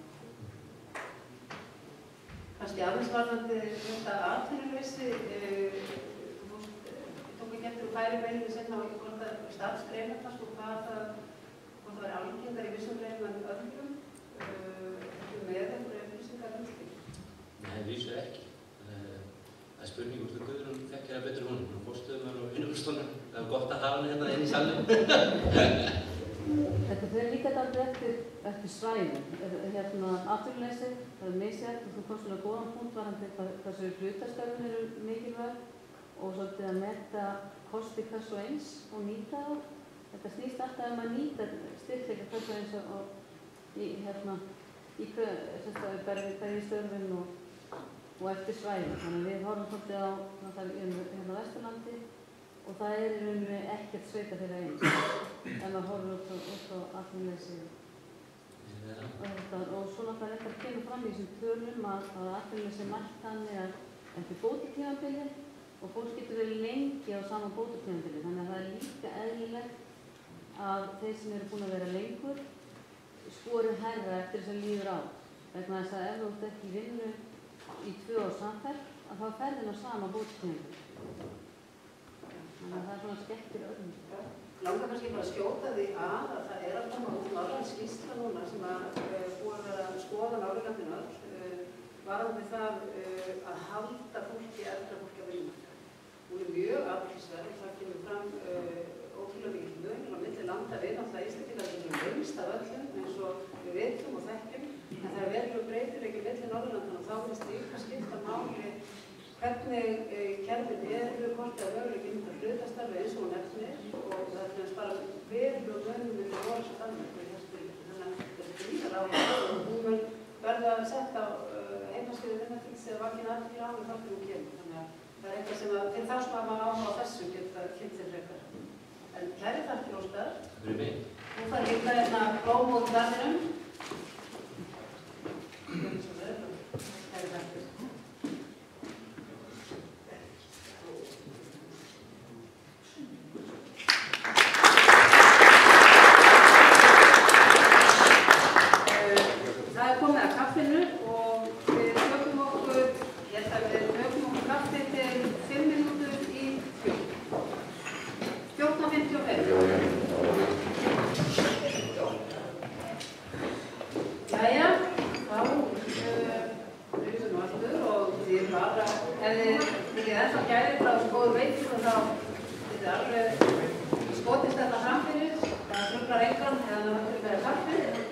Kannski aðeins varðandi þetta atvinnuleysi, þú tók ekki eftir og færi meðinu senna á hvort það starfsgreinarnar og hvað það, hvort það væri algengar í vissum greinum en öðrum, með einhverju upplýsingar um því? Nei, vísu ekki. Það er spurning hvort að Guðrún þekkir það betur hún. Hún fórstuðumar og Vinnumálastofnun. Það er gott að hafa hann hérna inn í salnum. Þetta fer líka dálítið eftir, eftir svæðum. Hérna, atvinnuleysi, það er misjætt og þú komst svona góðan punkt varðandi hversu hlutastörfin eru mikilvæg og svolítið að meta kosti hvers og eins og nýta þá. Þetta snýst alltaf um að nýta styrkleika hvers og eins og í, hérna, í hverju störfin og, og eftir svæðum. Þannig að við horfum svolítið á hérna Vesturlandi og það er í rauninni ekkert sveitarfélag eins en það horfum út á atvinnuleysi og, og svo náttúrulega þetta kemur fram í þessum tölum að, að atvinnuleysi mælt þannig að eftir bótatímabili og fólk getur verið lengi á sama bótatímabili þannig að það er líka eðlilegt að þeir sem eru búin að vera lengur skorið hærra eftir þess að líður á vegna þess að ef þú ert ekki vinnu í tvö ár samfellt að þá ferðin á sama bótatímabili. Þannig að það er svona skemmtir öðrum. Langar kannski bara að skjóta því að að það er að koma út norræn skýrsla núna sem að uh, búið að vera að skoða Norðurlöndin öll uh, varðandi það uh, að halda fólki, eldra fólki að vinna. Hún er mjög athyglisverð og það kemur fram uh, ótrúlega mikið munur á milli landa við náttúrulega Íslendingar sem er minnst af öllum eins og við vitum og þekkjum en það er verulega breytileiki milli Norðurlöndin og þá finnst líka skipta máli hvernig eh, kerfin eru, hvort að möguleiki mynda hlutastarfi eins og hún nefnir og það er þess bara verulega mönnum við voru svo þannig fyrir þessu þannig að þetta er gríðar áhuga og hún mun verða að setja á uh, heimasíðu Vinnueftirlitsins eða vakin aðeins á með þáttum hún kemur þannig að það er eitthvað sem að fyrir þá sem að maður áhuga á þessu geta kynnt sér frekar. En kæri þakkir Óskar. Fyrir mig. Þú fær líka hérna blóm út verðinum. Kæri þakkir. bara, ef þið viljið ennþá gæði frá góðu veitingum þá þið alveg skotist þetta fram fyrir, það truflar engan eða það þurfi verið kaffið.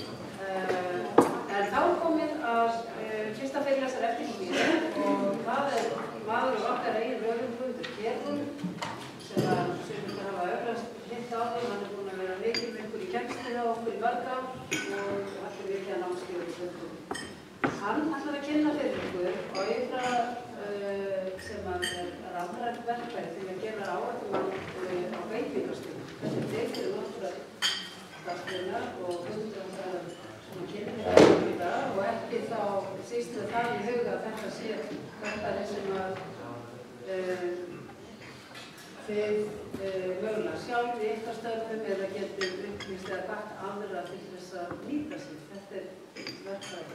En þá komið að fyrsta fyrirlestur eftirlýsingu og það er maður og okkar eigin röðum Guðmundur Kjerún sem að sem hafa öflast hitt á því, hann er búinn að vera mikið með ykkur í kemstu hjá okkur í mörg ár og allir vikið að námskeiða í Guðmundur. Hann ætlar að kynna fyrir ykkur og yfir uh, sem að er rafrænt verkfæri til að gera áætlumann uh, á veitingastöðum. Þetta er deildir nokkra starfsgreinar og Guðmundur ætlar að kynna fyrir ykkur í dag og ekki þá síst með það í huga að þetta sé verkfæri sem að uh, þið uh, mögulega sjálf í ykkar störfum eða getur upplýst eða bætt aðra til þess að nýta sig. Þetta er verkfæri.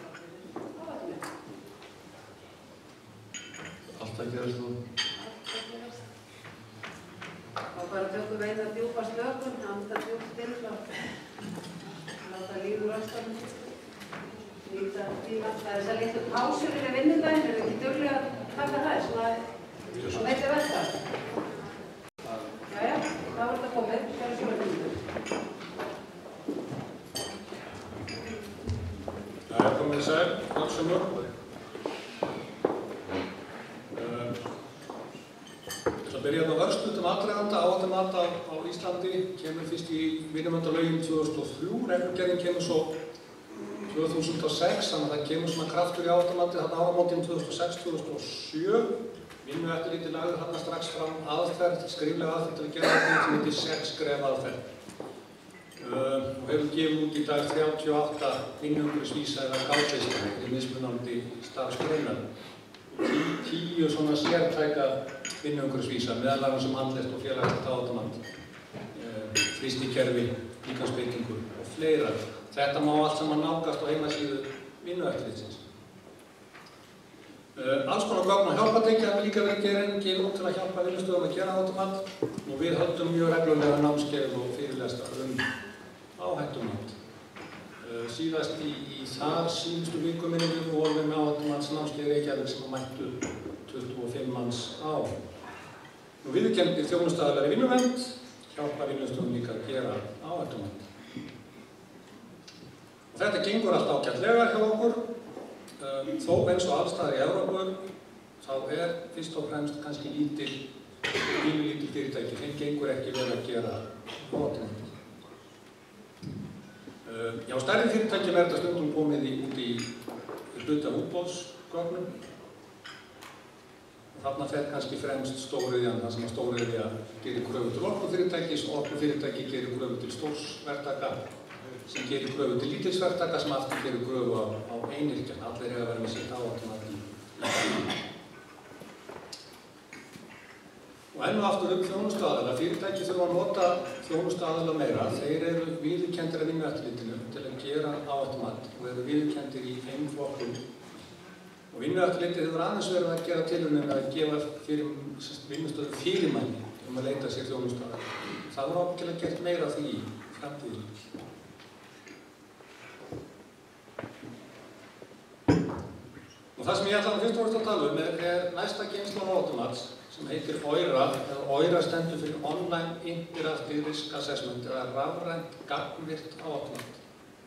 Allt að gerast þú? Allt að gerast. Og bara tökum við eina djúpa slökun, anda djúpt inn og láta líður ástæðum. Nýta tíma. Það er þess að litlu pásur fyrir vinnudaginn, er það ekki duglega að taka það, svona að meiti verka. Jæja, það var þetta komið, það er svona vinnundur. Það er komið sæl, allsumur. Þess að byrja hérna á vörslutum aðdraganda áhættumat á Íslandi, kemur fyrst í vinnumöndalögin tvö þúsund og þrjú, reglugerðin kemur svo tvö þúsund og sex, þannig að það kemur svona kraftur í áhættumatið þarna áramótin tvö þúsund og sex til tvö þúsund og sjö. Vinnueftirlitið lagði þarna strax fram aðferð, skriflega aðferð til að gera þetta sem heitir sex skref aðferð. Uh, og hefur gefið út í dag þrjátíu og átta vinnuumhverfisvísa eða gátlista í mismunandi starfsgreinar. Tíu svona sértæka vinnuumhverfisvísa, meðal annars um andlegt og félagslegt áhættumat, uh, frystikerfi, líkamsbeitingu og fleira. Þetta má allt saman nálgast á heimasíðu Vinnueftirlitsins. Uh, alls konar gögn og hjálpartæki hafa líka verið gerin, gefið út til að hjálpa vinnustöðum að gera áhættumat og við höldum mjög reglulega námskeið og fyrirlestra um áhættumat. Uh, síðast í, í þar síðustu viku minni við vorum við með áhættumatsnámskeið Reykjavík sem að mættu tuttugu og fimm manns á. Nú viðurkenndir þjónustaðalar í vinnuvernd hjálpa vinnustöðum líka að gera áhættumat. Og þetta gengur allt ágætlega hjá okkur. Um, þó eins og allstaðar í Evrópu, þá er fyrst og fremst kannski lítil, lítil, lítil fyrirtæki, þeim gengur ekki vel að gera áhættumat. Uh, já, stærri fyrirtækjum er þetta stundum komið í, út í hluta útboðsgögnum. Þarna fer kannski fremst stóriðjan, þar sem að stóriðja gerir kröfu til orkufyrirtækis og orkufyrirtæki gerir kröfu til stórsverktaka, sem gerir kröfu til lítilsverktaka sem aftur gerir kröfu á, á einyrkjan. Allir eiga að vera með sitt áhættumat í. Og enn og aftur um þjónustuaðila. Fyrirtæki þurfa að nota þjónustuaðila meira. Þeir eru viðurkenndir af Vinnueftirlitinu til að gera áhættumat og eru viðurkenndir í þeim flokkum. Og Vinnueftirlitið hefur aðeins verið að gera tilraunir að gefa fyrir vinnustöðum fyrirmæli um að leita sér þjónustuaðila. Það voru ábyggilega gert meira af því í framtíðinni. Og það sem ég ætla að fyrst og fremst að tala um er, er næsta geymsla áhættumats sem heitir OIRA, eða OIRA stendur fyrir Online Interactive Risk Assessment, eða rafrænt gagnvirkt áhættumat.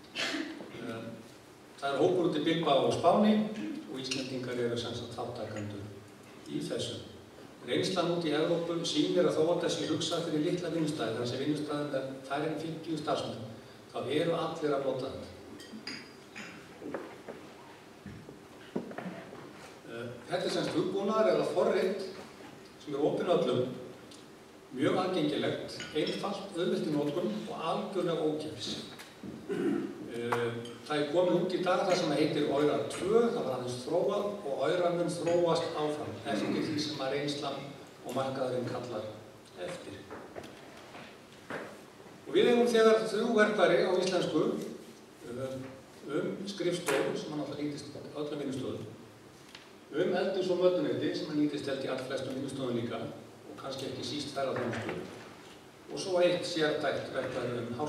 Það er hópur út í Bilbao og Spáni og Íslendingar eru sem sagt þáttakendur í þessu. Reynslan út í Evrópu sýnir að þó að þessi hugsa fyrir litla vinnustæði, þar sem vinnustæðin er færri en fimmtíu starfsmenn, þá eru allir að nota þetta. Þetta er semst hugbúnaður eða forrit sem er opinn öllum, mjög aðgengilegt, einfalt, auðvelt í notkun og algjörlega ókeypis. Það er komið út í dag það sem heitir OIRA tvö, það var aðeins þróað og OIRA mun þróast áfram eftir því sem að reynslan og markaðurinn kallar eftir. Og við eigum þegar þrjú verkfæri á íslensku um skrifstofu sem hann alltaf nýtist öllum vinnustofum, um eldurs- og mötuneyti sem hann nýtist held í allflestum vinnustofum líka og kannski ekki síst ferðaþjónustu, og svo eitt sértækt verkfæri um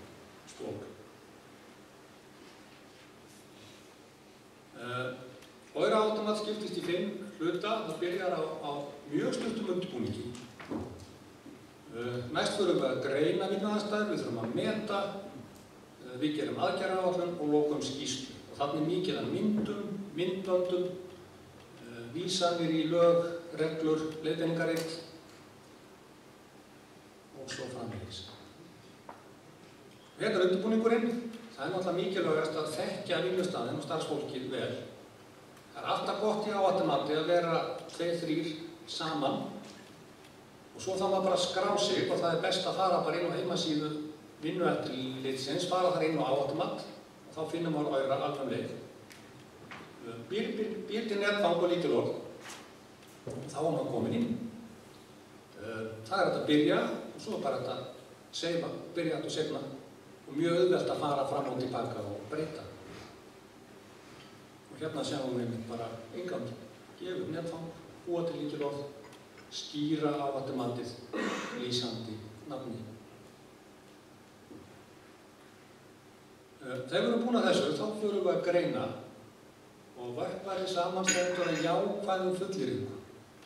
hársnyrtistofu. Uh, Auraautomat skiptist í fimm hluta. Það byrjar á, á mjög stuttum undirbúningi. Uh, næst þurfum við að greina vinnuaðstæður, við þurfum að meta, uh, við gerum aðgerðaáætlun og lokum skýrslu. Og þannig mikið af myndum, myndböndum, uh, vísanir í lög, reglur, leiðbeiningarrit og svo framvegis. Hérna er undirbúningurinn. Það er náttúrulega mikilvægast að þekkja vinnustaðinn og starfsfólkið vel. Það er alltaf gott í áhættumati að vera tveir, þrír saman og svo þá maður bara að skrá sig og það er best að fara bara inn á heimasíðu vinnueftirlitsins, fara þar inn á áhættumat og þá finnum maður Aura alveg um leið. Býr, býr, býr til netfang og lítilorð og þá er maður komin inn. Það er þetta að byrja og svo er bara þetta að seifa, byrja þetta og sefna og mjög auðvelt að fara fram og tilbaka og breyta. Og hérna sjáum við bara inngang, gefa upp netfang, búa til lítilorð, skýra áhættumatið, lýsandi nafni. Þegar við erum búin að þessu, þá förum við að greina og verkfæri samanstendur að jákvæðum fullyrðingu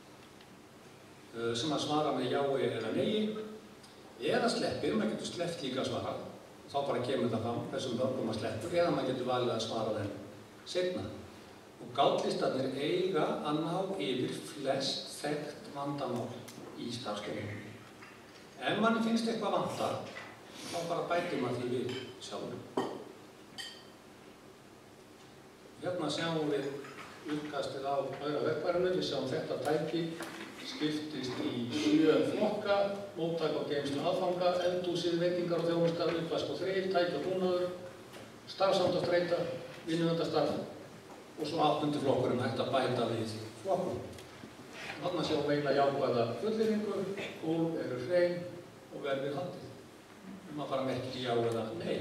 sem að svara með jái eða neyi eða sleppir, maður getur sleppt líka að svara. Þá bara kemur það fram þessum mörgum að sleppur eða maður getur valið að svara þeim seinna. Og gáttlistarnir eiga að ná yfir flest þekkt vandamál í starfskerfinu. Ef manni finnst eitthvað vanta, þá bara bætir maður því við sjálfur. Hérna sjáum við uppkastið á Aura verkfærinu. Við sjáum þetta tæki skiptist í sjö flokka, móttak og geymslu aðfanga, eldhúsið, veitingar og þjónusta, uppvask og þrif, tæki og búnaður, starfsáttastreita, vinnuverndarstarf og svo áttundi flokkurinn hægt að bæta við flokkum. Þarna sjáum við eiginlega jákvæða fullyrðingu, gólf eru hrein og verðið haldið. Maður bara merkir í já eða nei.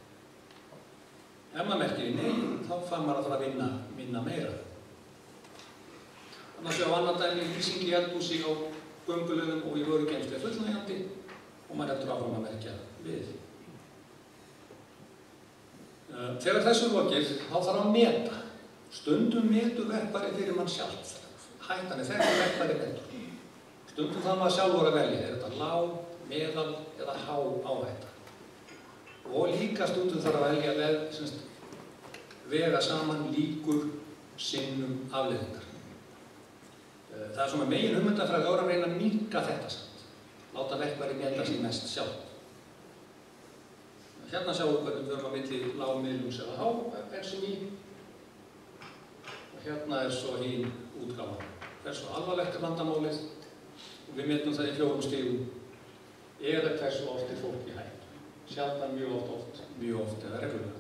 Ef maður merkir í nei, þá fær maður að fara að vinna, vinna meira. Þannig að sjá annar dæmi lýsing í eldhúsi á göngulöðum og í vörugeymslu er fullnægjandi og maður heldur áfram að merkja við. Þegar þessu er lokið, þá þarf að meta. Stundum metur verkfæri fyrir mann sjálf. Hættan er þetta verkfæri metur. Stundum þarf maður sjálfur að velja. Er þetta lág, meðal eða há áhætta? Og líka stundum þarf að velja vel, semst, vega saman líkur sinnum afleiðingar. Það er svona megin hugmyndafræði Aura að reyna að minnka þetta samt. Láta verkfæri meta sig mest sjálf. Hérna sjáum við hvernig við erum á milli lág, miðlungs eða há bensín í. Og hérna er svo hinn útgáfan. Hversu alvarlegt er vandamálið og við metum það í fjórum stigum. Eða hversu oft er fólk í hættu. Sjaldan mjög oft, oft, mjög oft eða reglulega.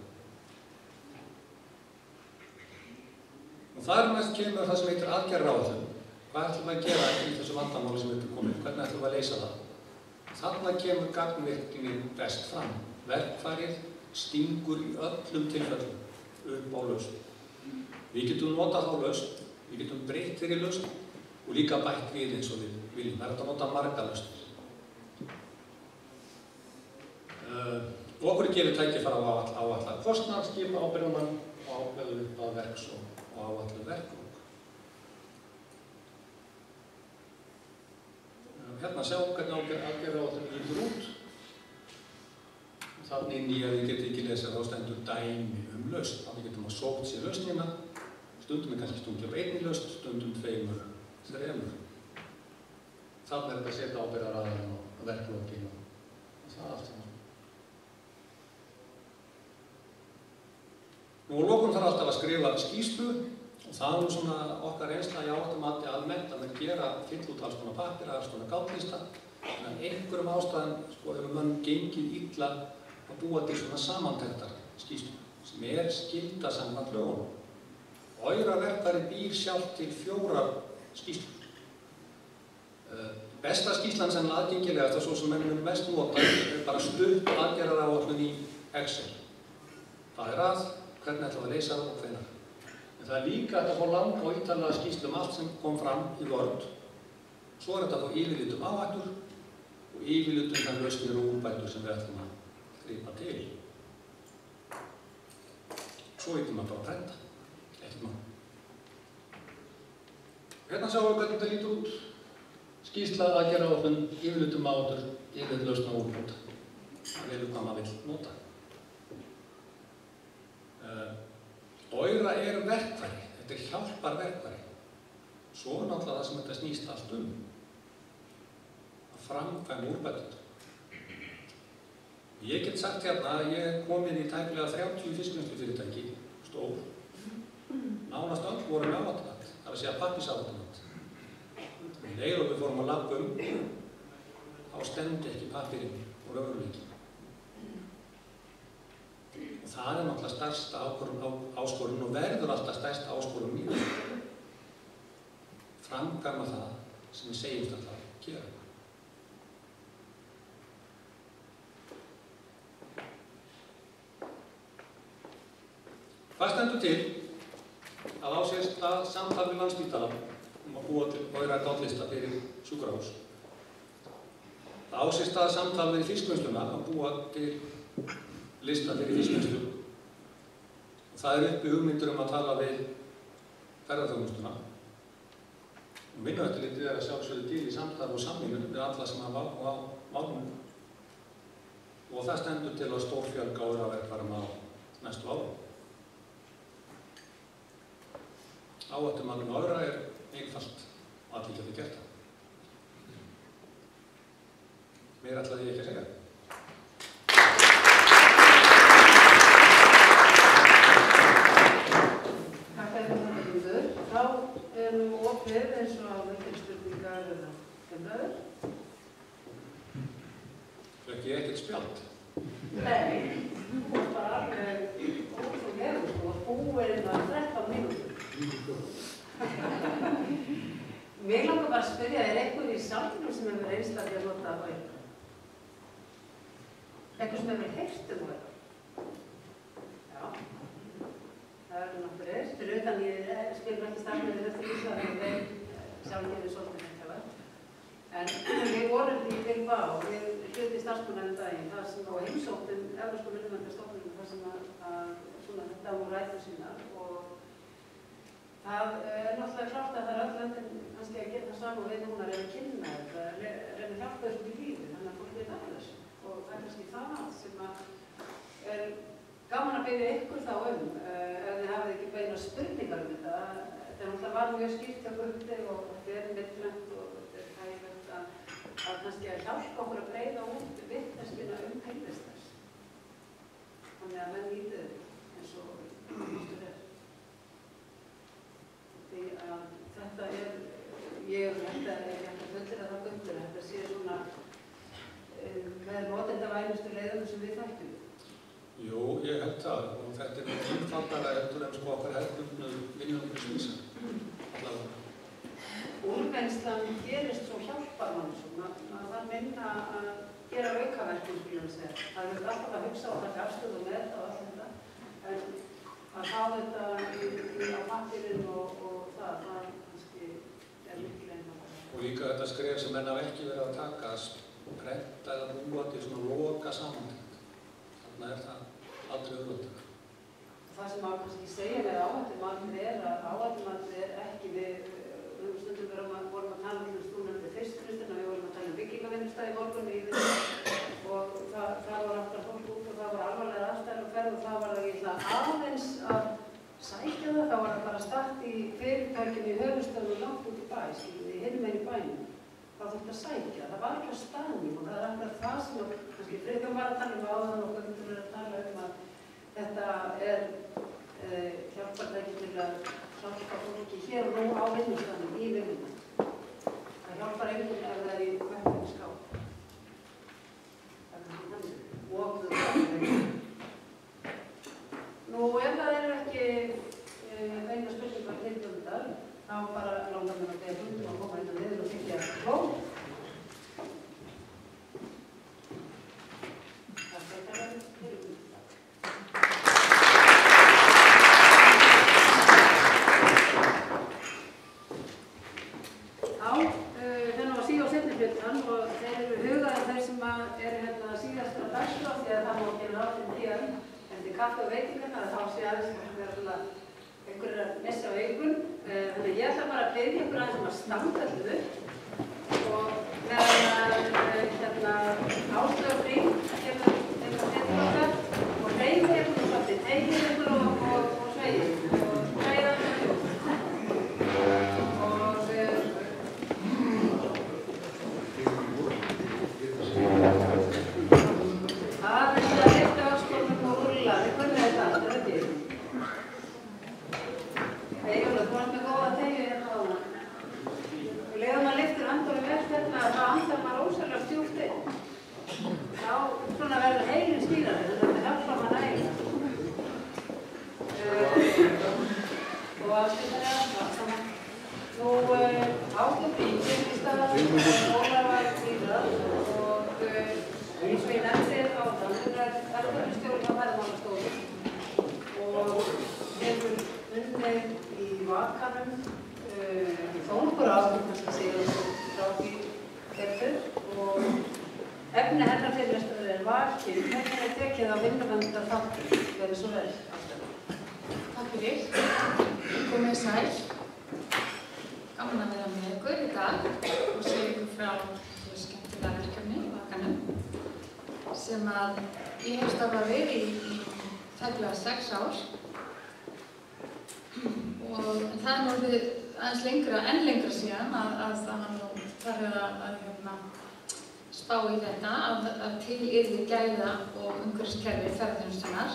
Og þar næst kemur það sem heitir aðgerðaráætlun. Hvað ætlum við að gera í þessu vandamáli sem við erum komið? Hvernig ætlum við að leysa það? Þarna kemur gagnvirknin best fram. Verkfærið stingur í öllum tilfellum upp á lausn. Við getum notað þá lausn, við getum breytt fyrir lausn og líka bætt við eins og við viljum. Það er hægt að nota marga lausnir. Uh, okkur er gefið tækifæri á að áætla kostnað, skipa ábyrgðarmann og ákveða upp að verks og, og áætla verkum. Hérna sjáum við hvernig aðgerðaráætlun lítur út. Þannig inn í að við getum ekki lesið þá stendur dæmi um lausn. Þannig getum við sótt sér lausnina. Stundum er kannski stungið upp einni lausn, stundum tveimur, þremur. Þannig er þetta að setja ábyrgðaraðilinn og verklokkin og það allt saman. Nú og lokum þarf alltaf að skrifa skýrslu. Og það er svona okkar reynsla í áhættumati almennt að við gera fyll út alls konar pappíra, alls konar gáttlista. En af einhverjum ástæðum sko, hefur mann gengið illa að búa til svona samantektar skýrslu sem er skylda samkvæmt lögunum. Aura verkfæri býr sjálf til fjórar skýrslur. Besta skýrslan sem aðgengilegast og svo sem mennum mest nota er bara stutt aðgerðaráætlun í Excel. Það er að hvernig ætlum við að leysa það og hvenær. En það er líka að fá langa og ítarlega skýrslu um allt sem kom fram í Word. Svo er þetta að fá yfirlit um áhættur og yfirlit um þann lausnir og úrbætur sem við ætlum að grípa til. Svo heitir maður bara að prenta. Ekkert maður. Hérna sjáum við hvernig þetta lítur út. Skýrsla aðgerðaáætlun, yfirlitum áður, yfirlit lausna úrbóta. Það velur hvað maður vill nota. Uh, Oira er verkfæri, þetta er hjálpar verkfæri. Svo er náttúrulega það sem þetta snýst allt um. Að framkvæma úrbætur. Ég get sagt hérna að ég er komin í tæplega þrjátíu fiskvinnslufyrirtæki, stór. Nánast öll voru með áhættumat, það er að segja pappírsáhættumat. En leið og við fórum að labba um, þá stemdi ekki pappírinn og raunveruleiki. Og það er náttúrulega stærsta áskorun og verður alltaf stærsta áskorun mín. Framkvæma það sem við segjumst alltaf að gera. Hvað stendur til að á sér stað samtal við Landspítalann um að búa til Oira gátlista fyrir sjúkrahús? Það á sér stað samtal við fiskvinnsluna að búa til lista fyrir fiskvinnslu. Það er uppi hugmyndur um að tala við ferðaþjónustuna. Og Vinnueftirlitið er að sjálfsögðu til í samtal og samvinnu við alla sem hafa á málunum. Og það stendur til að stórfjölga Oira-verkfærum á næstu árum. Áhættumatið Oira er einfalt og allir geta gert það. Meira ætlaði ég ekki að segja. Takk fyrir þetta Guður. Þá er nú opið eins og á veitinspurningar eða umræður. Fekk ég ekkert spjald? Nei, þú var bara alveg ótrúlegur sko, búinn að þrettán mínútur. Mig langar bara að spyrja, er einhver í salnum sem hefur einstaklega notað Oira? Einhver sem hefur heyrt um Oira? Já, það er náttúrulega. Fyrir utan ég spilum ekki starfnið eftir Ísla, þannig að ég sjálf gefið svolítið þetta var. En við vorum í Bilbao, við hluti starfsmannum daginn, þar sem á heimsóttum Evrópsku vinnumverndarstofnunum, þar sem að, að svona, þetta voru rætur sínar og það er náttúrulega klart að það er öll löndin kannski að gera það saman við núna að reyna að kynna þetta, að reyna að hjálpa þessu til lífi, þannig að fólk veit af þessu. Og það er kannski það sem að er gaman að byrja ykkur þá um, uh, ef þið hafið ekki beina spurningar um þetta. Þetta er náttúrulega var mjög skýrt hjá Guði og þetta er mittlent og þetta er hægilegt að, að kannski að hjálpa okkur að breyða út vitneskuna um heilvistars. Þannig að menn nýtið eins og hlustur er. Því að þetta er, ég þetta er ekki að fullera það Guður, þetta sé svona um, með notendavænustu leiðum sem við þættum. Jú, ég held það og þetta er einfaldara heldur en sko okkar hefðbundnu vinnunum smísa. Allavega. Úrvinnslan gerist svo hjálpar mann svo, maður þarf minna að gera aukaverkun, skilur að segja. Það er alltaf að hugsa og taka afstöðu með þetta og allt þetta, en að fá þetta í, í, á pappirinn og, og það, það kannski er mikil einfaldara. Og líka þetta skref sem menn hafa ekki verið að taka, að prenta eða búa til svona loka samantekt. Þannig er það aldrei auðvitað. Það sem maður kannski segja með áhættumatið er að áhættumatið er ekki við, um stundum vorum að, vorum að tala um stúnandi fyrstfrustina, við vorum að tala um byggingavinnustæði morgun í því og það, það var aftur fólk út og það var alvarlega aðstæður og ferð og það var að ég ætla aðeins að sækja það, þá var það bara start í fyrirtækjum í höfustöðum langt út í bæ, skiljið, í hinum einn í bænum. Þá þurfti að sækja, það var ekki að staðning og það er akkurat það sem að, kannski Friðjón var að tala um áðan og Guðmundur er að tala um að þetta er uh, hjálpartæki til að hjálpa fólki hér og nú á vinnustanum, í vinnunum. Það hjálpar einhvern ef það er í hvernig skáp. Það er ekki þannig. Og það nú, ef það er ekki uh, eina spurningar til Guðmundar, þá bara langar mér að beða Guðmundur að koma inn á niður og fylgja hlóð. Það er þetta að vera. Kaffi og veitingarna, þá sé aðeins að vera svona einhverjir að missa á augun. Þannig ég ætla bara að biðja ykkur aðeins um að standa allir upp og meðan hérna Áslaug Brím kemur eitthvað til okkar og hreyfið ykkur og svolítið, teygið ykkur og, og, og sveigið og hreyða ykkur og aðeins að lyfta öxlunum og rúlla, þið kunnið þetta allt, er þetta ekki? Eyjólfur, þú ert með góða teygju hérna á hana. Og leiðum að lyftir andunum verð hérna, þá andar maður ósæðlega stjúpt inn. Þá svona verður heilin skýrari, þetta hjálpa maður nægilega. Og afskiptar er alltaf. Nú Áslaug Brím kemur í staðar Ólafar Hlíðar og eins og ég nefndi þetta áðan, hún er verkefnisstjóri á Ferðamálastofu og hefur unnið í vakanum þó nokkur ár, kannski segja frá því betur og efni hennar fyrirlestur er vakið. Hvernig er tekið á vinnuverndar-þáttum? Verið svo vel, Áslaug. Takk fyrir. Komið sæl. Gaman að vera með ykkur í dag og segja ykkur frá þessu skemmtilega verkefni, vakanum, sem að ég hef starfað við í, í tæplega sex ár og það er nú orðið aðeins lengra, enn lengra síðan að, að það var nú farið að, að hérna, spá í þetta að, að til yrði gæða og umhverfiskerfi ferðaþjónustunnar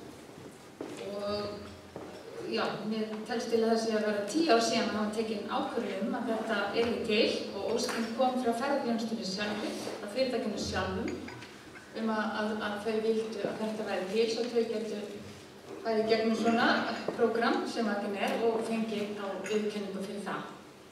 og já, mér telst til að það sé að vera tíu ár síðan að hafa tekinn ákvörðun um að þetta yrði til og óskinn kom frá ferðaþjónustunni sjálfri, frá fyrirtækinu sjálfum um að, að, að þau vildu að þetta væri til svo þau getur bæði gegnum svona prógram sem vakinn er og fengið á viðurkenningu fyrir það.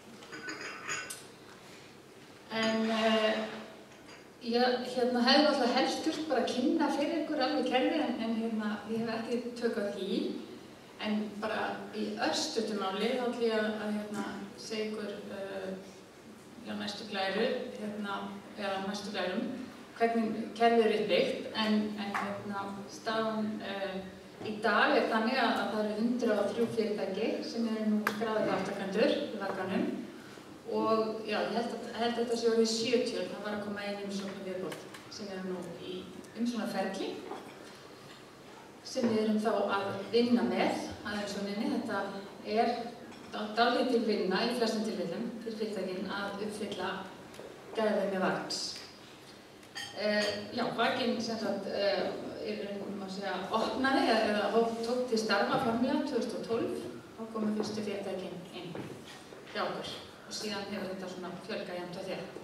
En uh, ég hérna, hefði alltaf helst þurft bara að kynna fyrir ykkur alveg kerfið en, en hérna, ég hef ekki tök á því. En bara í örstuttu máli þá ætla ég að, að hérna, segja ykkur uh, já, næstu glæru, hérna, eða næstu glærum, hvernig kerfið er uppbyggt, en, en hérna, staðan uh, í dag er þannig að, að það eru hundrað og þrjú fyrirtæki sem eru nú skráðir þátttakendur í vakanum og já, ég held að, held að þetta sé orðið sjötíu, það var að koma einn umsókn viðbót sem eru nú í umsóknarferli sem við erum þá að vinna með að umsókninni. Þetta er dálítil vinna í flestum tilfellum fyrir fyrirtækin að uppfylla gæðaviðmið vakans. Uh, já, vakinn sem sagt uh, er um að segja opnaði eða tók til starfa formlega tvö þúsund og tólf og komið fyrstu fyrirtækin inn hjá okkur og síðan hefur þetta svona fjölgað jafnt og þétt.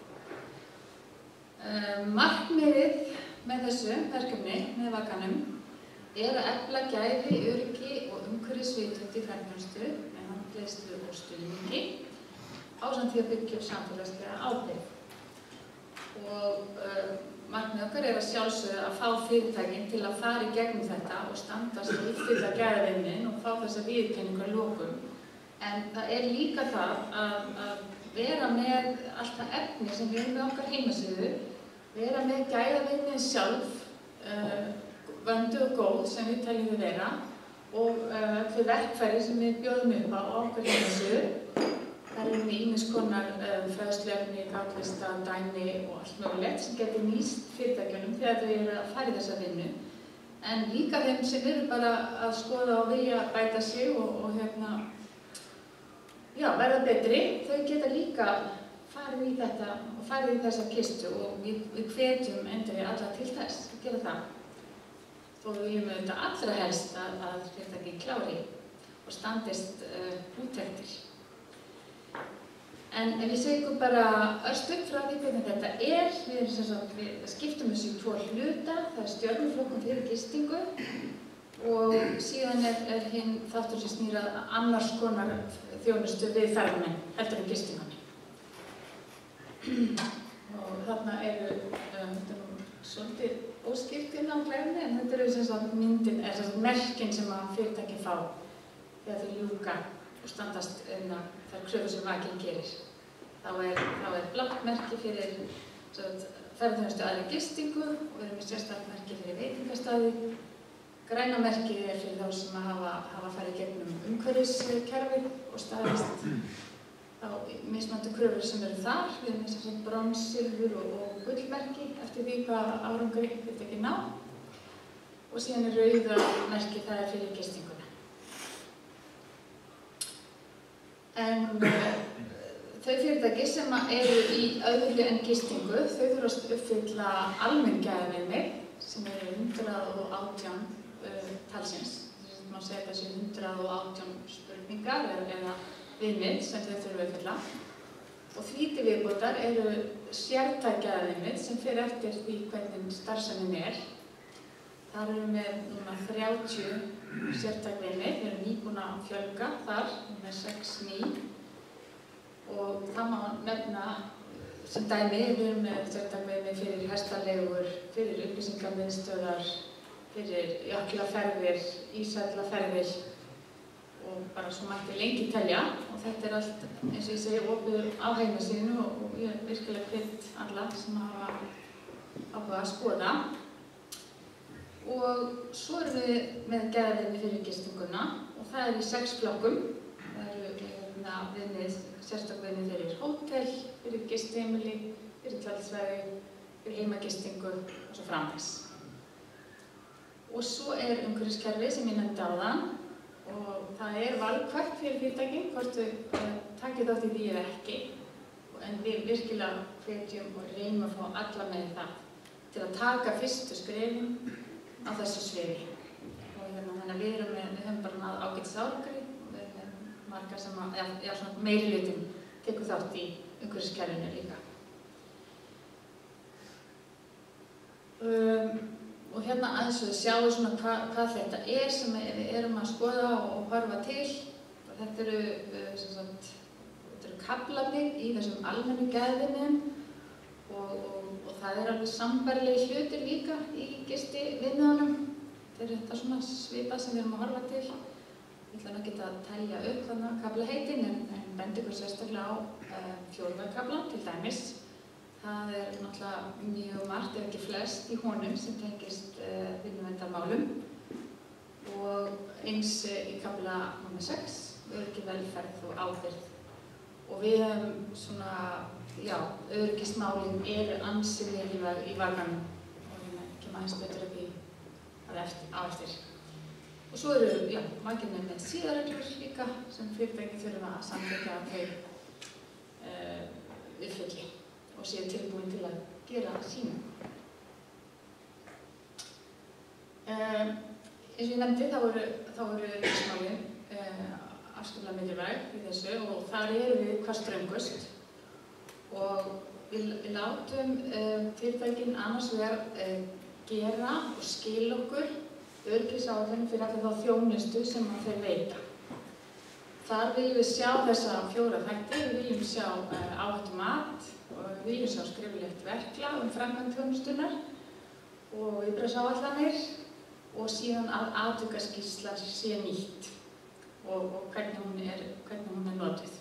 Uh, markmiðið með þessu verkefni með vakanum er að efla gæði, öryggi og umhverfisvitund í ferðaþjónustu með handleiðslu og stuðningi ásamt því að byggja upp samfélagslega ábyrgð. Og uh, markmið okkar er að sjálfsögðu að fá fyrirtækin til að fara í gegnum þetta og standast og uppfylla gæðaviðmið og fá þessa viðurkenningu að lokum. En það er líka það að, að vera með allt það efni sem við erum með okkar heimasíðu, vera með gæðaviðmið sjálf, uh, vöndu og góð sem við teljum við vera og uh, þau verkfæri sem við bjóðum upp á okkar heimasíðu. Það eru með ýmiss konar um, fræðsluefni, gátlista, dæmi og allt mögulegt sem getur nýst fyrirtækjunum þegar þau eru að fara í þessa vinnu. En líka þeim sem eru bara að skoða og vilja bæta sig og, og hérna, já, verða betri, þau geta líka farið í þetta og farið í þessa kistu og við, við hvetjum endur alla til þess að gera það. Þó við viljum auðvitað allra helst að, að fyrirtæki klári og standist uh, úttektir. En ef ég segi ykkur bara örstutt frá því hvernig þetta er, við, erum sem sagt, við skiptum þessu í tvo hluta, það er stjörnuflokkun fyrir gistingu og síðan er, er hinn þáttur sem snýr að annars konar þjónustu við ferðamenn heldur en gistingunni. Og þarna eru, um, þetta er nú svolítið óskipt inn á glæðinni, en þetta eru sem sagt myndin, er sem sagt merkin sem að fyrirtæki fá þegar þau ljúka og standast innan þær kröfur sem vakinn gerir. Þá er, þá er blátt merki fyrir ferðaþjónustu aðra gistingu og við erum með sérstakt merki fyrir veitingastaði, græna merkið er fyrir þá sem hafa, hafa farið gegnum umhverfiskerfið og staðist þá mismunandi kröfur sem eru þar. Við erum þess að brons, silfur og, og gullmerki eftir því hvað árangri þetta ekki ná. Og síðan er rauða merkið, það er fyrir gistinguna. En uh, þau fyrirtæki sem eru í öðru en gistingu, þau þurfa að uppfylla almenn gæðaviðmið sem eru hundrað og átján uh, talsins. Þess að má segja að það sé hundrað og átján spurningar eða viðmið sem þau þurfa að uppfylla. Og því til viðbótar eru sértæk gæðaviðmið sem fer eftir því hvernig starfsemin er. Þar erum við núna þrjátíu sértæk viðmið, við erum nýbúin að fjölga þar, með sex ný. Og það má nefna sem dæmi, við erum með sértæk viðmið fyrir hestalegur, fyrir upplýsingamiðstöðvar, fyrir jöklaferðir, ísællaferðir og bara svo mætti lengi telja. Og þetta er allt, eins og ég segi, opið á heimasíðunni og, og ég er virkilega hvet alla sem hafa áhuga að skoða. Og svo erum við með gæðaviðmið fyrir gistinguna og það er í sex flokkum. Það eru viðmið, sérstök viðmið fyrir hótel, fyrir gistheimili, fyrir tjaldsvæði, fyrir heimagistingu og svo framvegs. Og svo er umhverfiskerfi sem ég nefndi áðan og það er valkvætt fyrir fyrirtækin hvort þau takið þátt í því eða ekki. En við virkilega hvetjum og reynum að fá alla með það til að taka fyrstu skrefin á þessu sviði. Og hérna, þannig að við erum með, við höfum bara náð ágætis árangri og við erum marga sem að, já, já svona meiri hlutin tekur þátt í umhverfiskerfinu líka. Um, og hérna aðeins við sjáum svona hva, hvað þetta er sem við erum að skoða og, og horfa til. Og þetta eru, sem sagt, þetta eru kaflarnir í þessum almennu gæðaviðmiðum og, og, og það er alveg sambærilegi hlutir líka í gistiviðmiðunum. Þetta er þetta svona svipað sem við erum að horfa til. Ég ætla ekki að telja upp þannig að kaflaheitin en, en bendi ykkur sérstaklega á uh, fjórða kaflan til dæmis. Það er náttúrulega mjög margt, ef ekki flest, í honum sem tengist uh, vinnuverndarmálum og eins uh, í kafla númer sex, öryggi, velferð og ábyrgð. Og við höfum svona, já, öryggismálin eru ansi mikilvæg í vagnanum og við kemum aðeins betur upp í að eftir, á eftir. Og svo eru, já, vagnir með siðareglur líka sem fyrirtæki þurfa að samþykkja að þau uh, uppfylli og séu tilbúin til að gera sínu. Um, eins og ég nefndi þá eru, þá eru öryggismálin uh, afskaplega mikilvæg í þessu og þar eru við hvað ströngust og við, við látum um, fyrirtækin annars vegar uh, gera og skila okkur öryggisáætlun fyrir allir þá þjónustu sem þeir veita. Þar viljum við sjá þessa fjóra þætti, við viljum sjá uh, áhættumat og við viljum sjá skriflegt verklag um framkvæmd þjónustunnar og viðbragðsáætlanir og síðan að atvikaskýrsla sé nýtt og, og hvernig hún er, hvernig hún er notuð.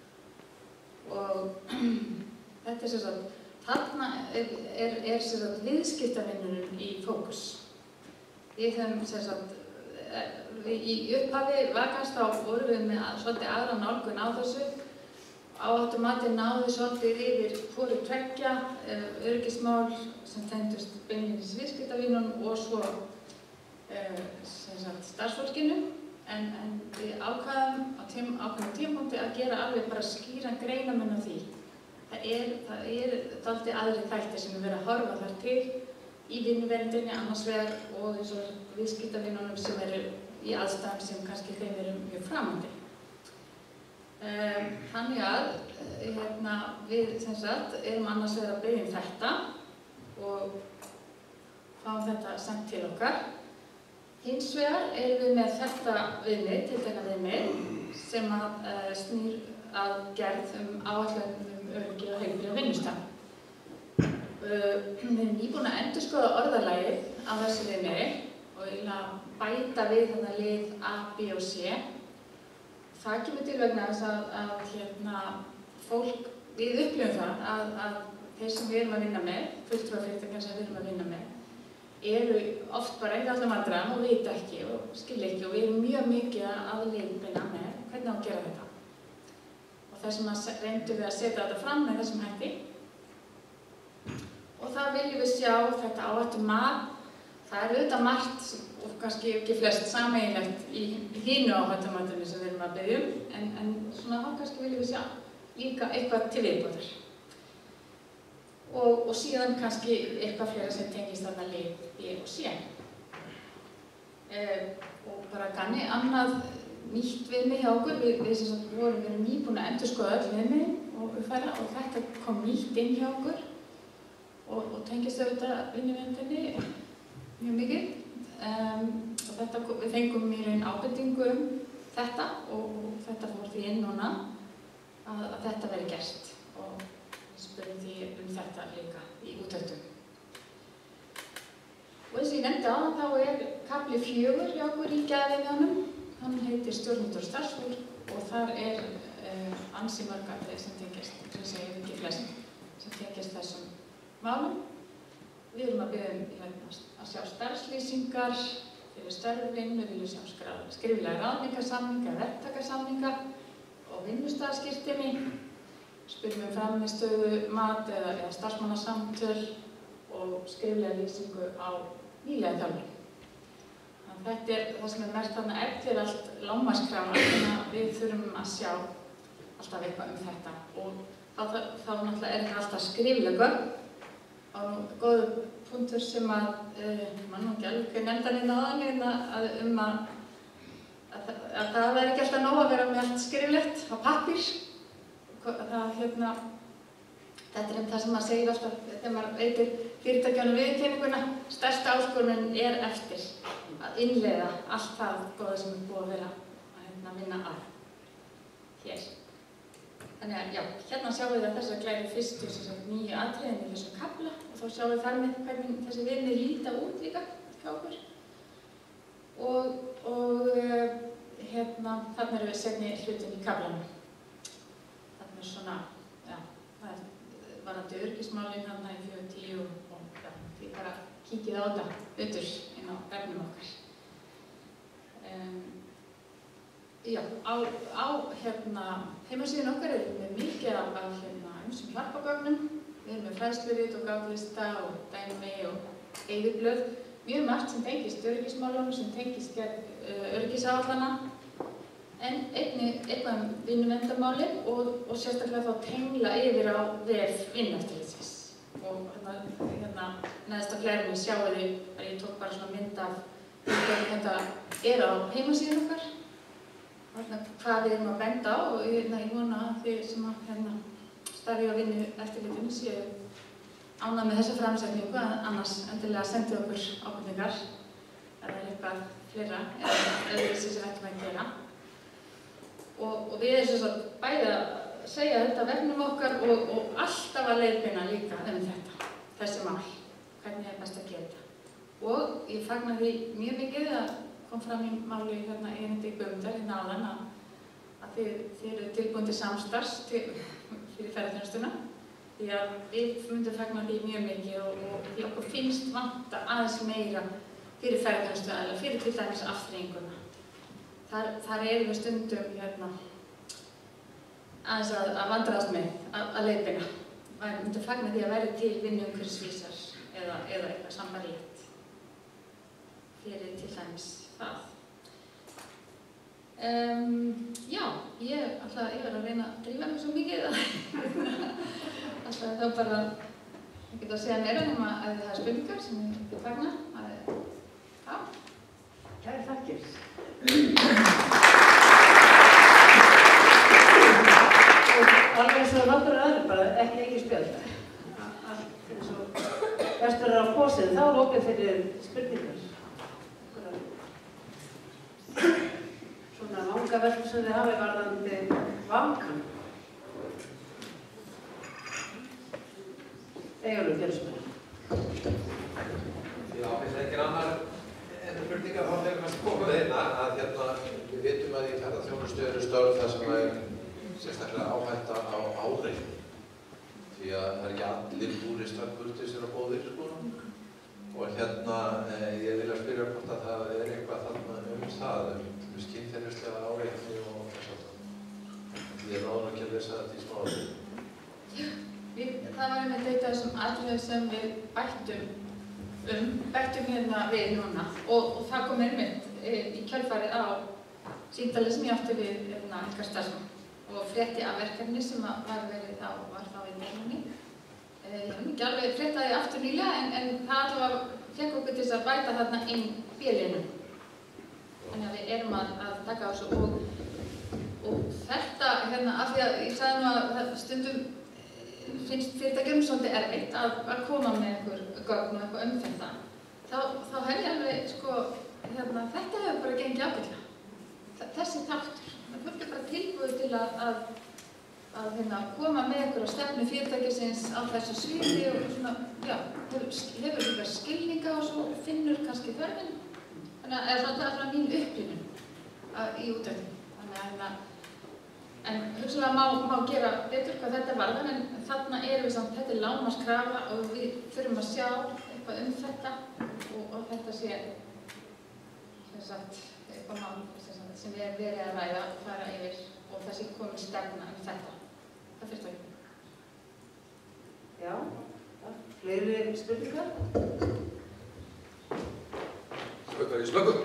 Og þetta er sem sagt, þarna er, er, er sem sagt viðskiptavinnurinn í fókus. Við höfum sem sagt, við í upphafi vakast á vorum við með svolítið aðra nálgun á þessu. Áhættumatið náði svolítið yfir hvoru tveggja, öryggismál sem tengdust beinlínis viðskiptavinnunum og svo sem sagt starfsfólkinu. En, en við ákvaðum á tím, ákveðnum tímapunkti að gera alveg bara skýran greinarmun á því. Það er, það er dálítið aðri þættir sem við verðum að horfa þar til í vinnuverndinni annars vegar og eins og viðskiptavinnunum sem eru í aðstæðum sem kannski þeim eru mjög framandi. Um, þannig að hérna, við sem sagt, erum annars vegar að byrja um þetta og fáum þetta sendt til okkar. Hins vegar erum við með þetta viðmið, tiltekna viðmið sem að uh, snýr að gerð um áætlun um öryggi og heilbrigði á vinnustað. Uh, við erum nýbúin að endurskoða orðalagið á þessu viðmiði og eiginlega bæta við þetta lið A, B og C. Það kemur til vegna þess að, að hérna, fólk, við upplifum það að, að þeir sem við erum að vinna með, fulltrúar fyrirtækja sem við erum að vinna með, eru oft bara ekki allir vandræðan og vita ekki og skilja ekki og við erum mjög mikið að leiðbeina með hvernig á að gera þetta. Og þess vegna reyndum við að setja þetta fram með þessum hætti. Og það viljum við sjá þetta áhættumat. Það er auðvitað margt og kannski ekki flest sameiginlegt í hínu áhættumatinu sem við erum að biðja um, en, en svona þá kannski viljum við sjá líka eitthvað til viðbótar. Og, og síðan kannski eitthvað fleira sem tengist þarna lið B og C. Eh, og bara ganni annað nýtt viðmið hjá okkur, við, við sem sagt vorum við nýbúin að endurskoða öll viðmið og uppfæra og þetta kom nýtt inn hjá okkur og, og tengist auðvitað vinnuverndinni mjög mikið. Um, og þetta, við fengum í raun ábendingu um þetta og, og þetta fór því inn núna að, að þetta veri gert og við spurðum því um þetta líka í úttektum. Og eins og ég nefndi á þá er kafli fjögur hjá okkur í gæðaviðanum, hann heitir stjórnendur og starfsfólk og þar er uh, ansi mörg atriði sem tengjast, sem segir ekki flest, sem tengjast þessum málum. Við erum að biðja um að sjá starfslýsingar fyrir störfin, við viljum sjá skriflega ráðningarsamninga, verktakasamninga og vinnustaðaskírteini, spyrjum um frammistöðu, mat eða, eða starfsmannasamtöl og skriflega lýsingu á nýlega þjálfun. Þannig að þetta er það sem er merkt þarna eftir allt lágmarkskrafa, þannig að við þurfum að sjá alltaf eitthvað um þetta og þá, þá, þá náttúrulega er þetta alltaf skriflega gögn. Á nú góðu punktur sem að, uh, mann og ekki alveg nefndan inn á þannig að um að, að, að það verður ekki alltaf nóg að vera með allt skriflegt á pappír. Það, hérna, þetta er um það sem maður segir alltaf þegar maður veitir fyrirtækjunum viðurkenninguna, stærsta áskorunin er eftir að innleiða allt það góða sem er búið að vera að hérna, vinna að hér. Þannig að já, hérna sjáum við að þess að glæri fyrstu nýju atriðin í þessum kafla og þá sjáum við þar með hvernig þessi viðmið líta út líka hjá okkur. Og, og hérna, þarna erum við seinni hlutin í kaflanum. Þarna er svona, já, það er varandi öryggismálin þarna í fjögur tíu og, og já, því bara kíkið á þetta utur inn á vefnum okkar. Um, Já, á, á hérna, heimasíðun okkar erum við mikið af, af hérna, ýmsum hjálpagögnum. Við erum með fræðslurit og gátlista og dæmi og eyðublöð. Mjög margt sem tengist öryggismálum, sem tengist gegn uh, öryggisáætlana. En einnig eitthvað um vinnuverndarmálin og, og sérstaklega þá tengla yfir á vef vinnueftirlitsins. Og hérna, hérna neðst á glerinu sjáu þið að ég tók bara svona mynd af hvernig þetta er á heimasíðun okkar. Hvað við erum að benda á og ég, ég vona að þið sem að hérna, starfi á vinnu eftirlitinu séu ánægð með þessa framsetningu, annars endilega sendið okkur ábendingar ef það er eitthvað fleira eða öðruvísi sem ættum að gera. Og, og við erum svo að bæði að segja þetta vefnum okkar og, og alltaf að leiðbeina líka um þetta, þessi mál, hvernig er best að gera þetta. Og ég fagna því mjög mikið að kom fram í máli hérna einandi Guðmundar hérna áðan að, að þið, þið eru tilbúin til samstarfs til, fyrir ferðarþjónustuna því að við myndum fagna því mjög mikið og, og því okkur finnst vanta aðeins meira fyrir ferðarþjónustu eða fyrir til dæmis afþreyinguna. Þar, þar erum við stundum hérna aðeins að, að vandrast með að, að leiðbeina. Við myndum fagna því að væri til vinnuumhverfisvísar eða, eða eitthvað sambarlegt fyrir til dæmis það. Um, já, ég ætla ég var að reyna að drífa mig svo mikið ætla þá bara ég get að segja meira nema að það er spurningar sem ég vil fagna að já. Kæri þakkir. Og alveg eins og nokkur aðrir bara ekki ekki spjöld. Allt eins og vestur er á kosið, þá er opið fyrir spurningar. Svona vangaverk sem þið hafi varðandi vangan. Eyjólfur, gerðu spurning. Já, eins og ekki annar en spurningar þá þegar maður komið hérna að hérna við vitum að í ferðarþjónustu eru störf þar sem er sérstaklega áhætta á áreitni. Því að það er ekki allir túristar kurteisir og góðir sko. Og hérna, eh, ég vil að spyrja hvort að það er eitthvað þarna um það, um kynferðislega áreitni og þess að það. Ég náðu ekki að lesa þetta í smáðum. Við, það var einmitt eitt af þessum atriðum sem við bættum um, bættum hérna við núna og, og það kom einmitt e, í kjölfarið á símtalið sem ég átti við hérna einhver starfsmann og frétti af verkefni sem var verið á, var þá í meðlunni. Ég hef ekki alveg fréttaði aftur nýlega en, en það allavega fekk okkur til þess að bæta þarna inn bílinu. Þannig að við erum að, að taka á þessu og, og þetta, hérna, af því að ég sagði nú að stundum finnst fyrirtækjum svolítið erfitt að, að koma með einhver gögn og eitthvað um þetta. Þá, þá hef ég alveg, sko, hérna, þetta hefur bara gengið ágætlega. Þessi þáttur. Það fólk er bara tilbúið til að, að að hérna, koma með einhverja stefnu fyrirtækisins á þessu sviði og svona, já, hefur, hefur líka skilninga og svo finnur kannski þörfin. Þannig að það er svona mín upplifun í útreikningu. Þannig að hérna, en hugsanlega má, má gera betur hvað þetta varðar, en þarna erum við samt, þetta er lágmarkskrafa og við þurfum að sjá eitthvað um þetta og, og þetta sé, sem sagt, eitthvað mál sem, sem við erum verið að ræða og fara yfir og það sé komin stefna um þetta. Það fyrir það. Já, fleiri spurningar? Slökkar í slökkum.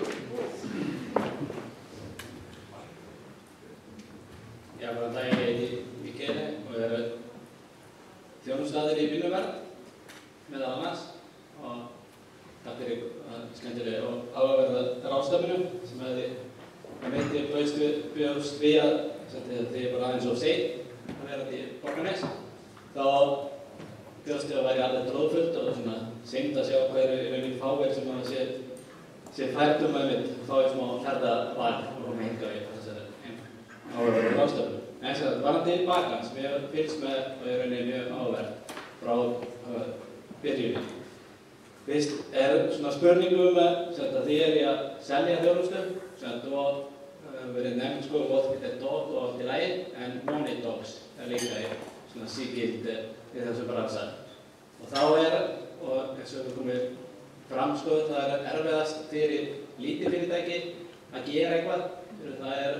Já, bara það ég heiti Mikele og er þjónustaður í vinnuverð meðal annars og það fyrir skemmtilega og áhugaverða ráðstefnu sem hefði að meiti bjóðst við að þegar ég bara aðeins of seint að vera til Borgarnes þá bjóðst ég að væri alveg tróðfullt og svona seint að sjá hvað eru í rauninni fáir sem að sé, sé fært um að mitt og fáir smá ferðalag og koma hingað í þessari áhugaverðu ráðstefnu. En þess að varandi bakan sem ég hef fylgst með og er rauninni mjög áhugaverð frá uh, byrjunni. Fyrst er svona spurningum að því er ég að selja þjónustu og verið nefnt sko what er dog og allt í lagi, en money dogs er líka í svona sígild í þessu bransa. Og þá er, og eins og við komum fram sko, það er erfiðast fyrir lítið fyrirtæki að gera eitthvað. Það er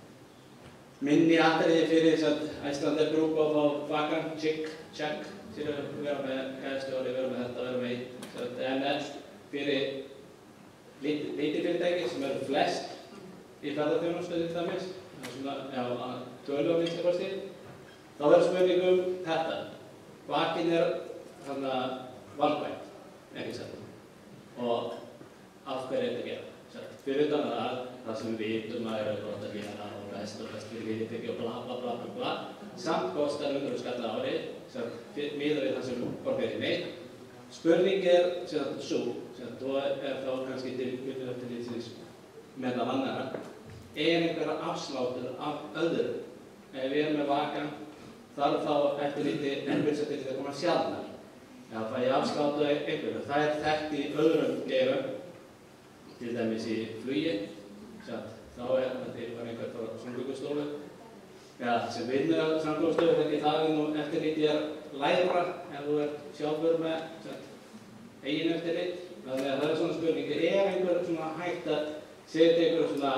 minni atriði fyrir Icelandair Group og fá bakan, check, check, til að vera með gæðstjóri, vera með þetta, vera með eitt. En fyrir lítið fyrirtæki sem eru flest í ferðarþjónustu til dæmis, svona, já, tölu á minnsta kosti, þá verður spurning um þetta. Bakinn er þarna valkvætt, ekki satt. Og af hverju er þetta að gera? Fyrir utan það, það sem við vitum að er gott að gera og best og best fyrir fyrirtæki og bla bla bla bla bla, samt kostar hundrað skall á ári, miðað við það sem borgar í neitt. Spurning er svo, og er þá kannski til Vinnueftirlitsins meðal annarra, er einhverja afsláttur af öðru. Ef við erum með vakan, þarf þá eftirlitið ennbyrðseftirlitið að koma sjálfnar. Já, það er afsláttu einhverju. Það er þekkt í öðrum geirum, til dæmis í flugi. Þá er þetta einhver frá samgöngustofu. Já, sem vinnur á samgöngustofu, þegar það er nú eftirlitið er lægra ef þú ert sjálfur með eigin eftirlit. Þannig að það er svona spurning, er einhver svona hægt að setja einhver svona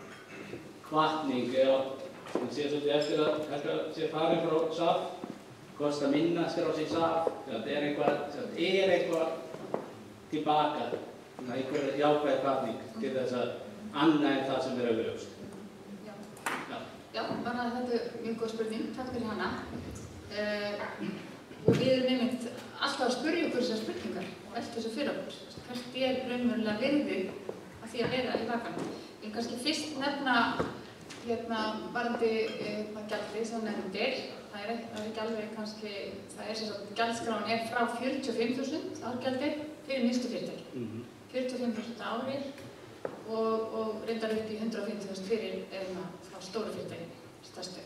hvatning eða sem sé svolítið eftir að þetta sé farin frá S A F, kosta minna að skrá sig S A F, það er eitthvað, er eitthvað tilbaka, einhver jákvæð hvatning til þess að annað en það sem er augljóst. Já, Já bara þetta er mjög góð spurning, takk fyrir hana. Uh, og við erum einmitt alltaf að spyrja okkur þessar spurningar og velta þessu fyrir okkur. Hvert er raunverulega virði að því að vera í vakanum? Ég vil kannski fyrst nefna hérna varandi hérna gjaldið sem nefndir. Það er, það er ekki alveg kannski, það er sem sagt gjaldskráin er frá fjörutíu og fimm þúsund árgjaldi fyrir minnstu fyrirtæki. Mm-hmm. fjörutíu og fimm þúsund ári og, og reyndar upp í hundrað og fimmtíu þúsund fyrir eða frá stóru fyrirtæki, stærstu.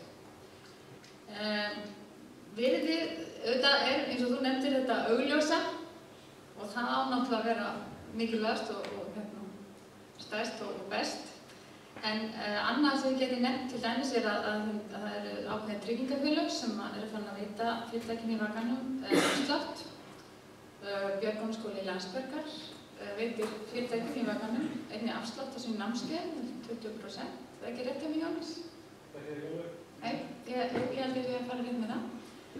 Um, virðið, auðvitað er eins og þú nefndir þetta augljósa og það á náttúrulega að vera mikilvægast og, og hérna, stærst og best. En uh, annað sem ég geti nefnt til dæmis er að, að, að það eru ákveðin tryggingafélög sem eru fann að veita fyrirtækinu í vakanum afslátt. uh, Björgunarskóli Landsbjargar uh, veitir fyrirtækjum í vakanum einnig afslátt á sínum námskeiðum, tuttugu prósent. Það er ekki rétt hjá mig, Jónas? Nei, ég, ég held að ég fara rétt með það.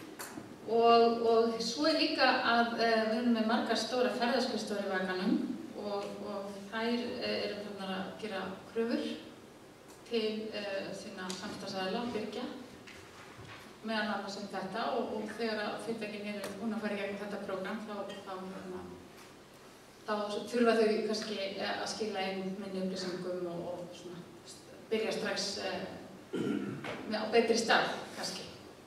Og, og svo er líka að uh, við erum með margar stóra ferðaskrifstofur í vakanum og, og þær uh, eru þannig að gera kröfur til uh, sína samstarfsaðila, Byrgja, meðan annars sem þetta og, og þegar að fyrirtækin eru búin að fara í gegnum þetta prógram þá, þá, þá þurfa þau kannski að skila inn minni upplýsingum og, og svona, byrja strax uh, með á betri stað kannski.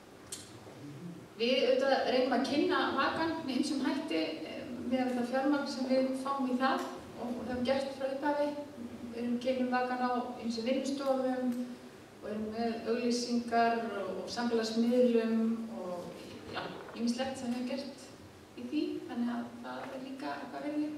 Við auðvitað reynum að kynna vakan með ýmsum hætti með þetta fjármagn sem við fáum í það og höfum gert frá upphafi. Við erum kynnum vakan á ýmsum vinnustofum og erum með auglýsingar og samfélagsmiðlum og já, ýmislegt sem við höfum gert í því, þannig að það er líka eitthvað verið.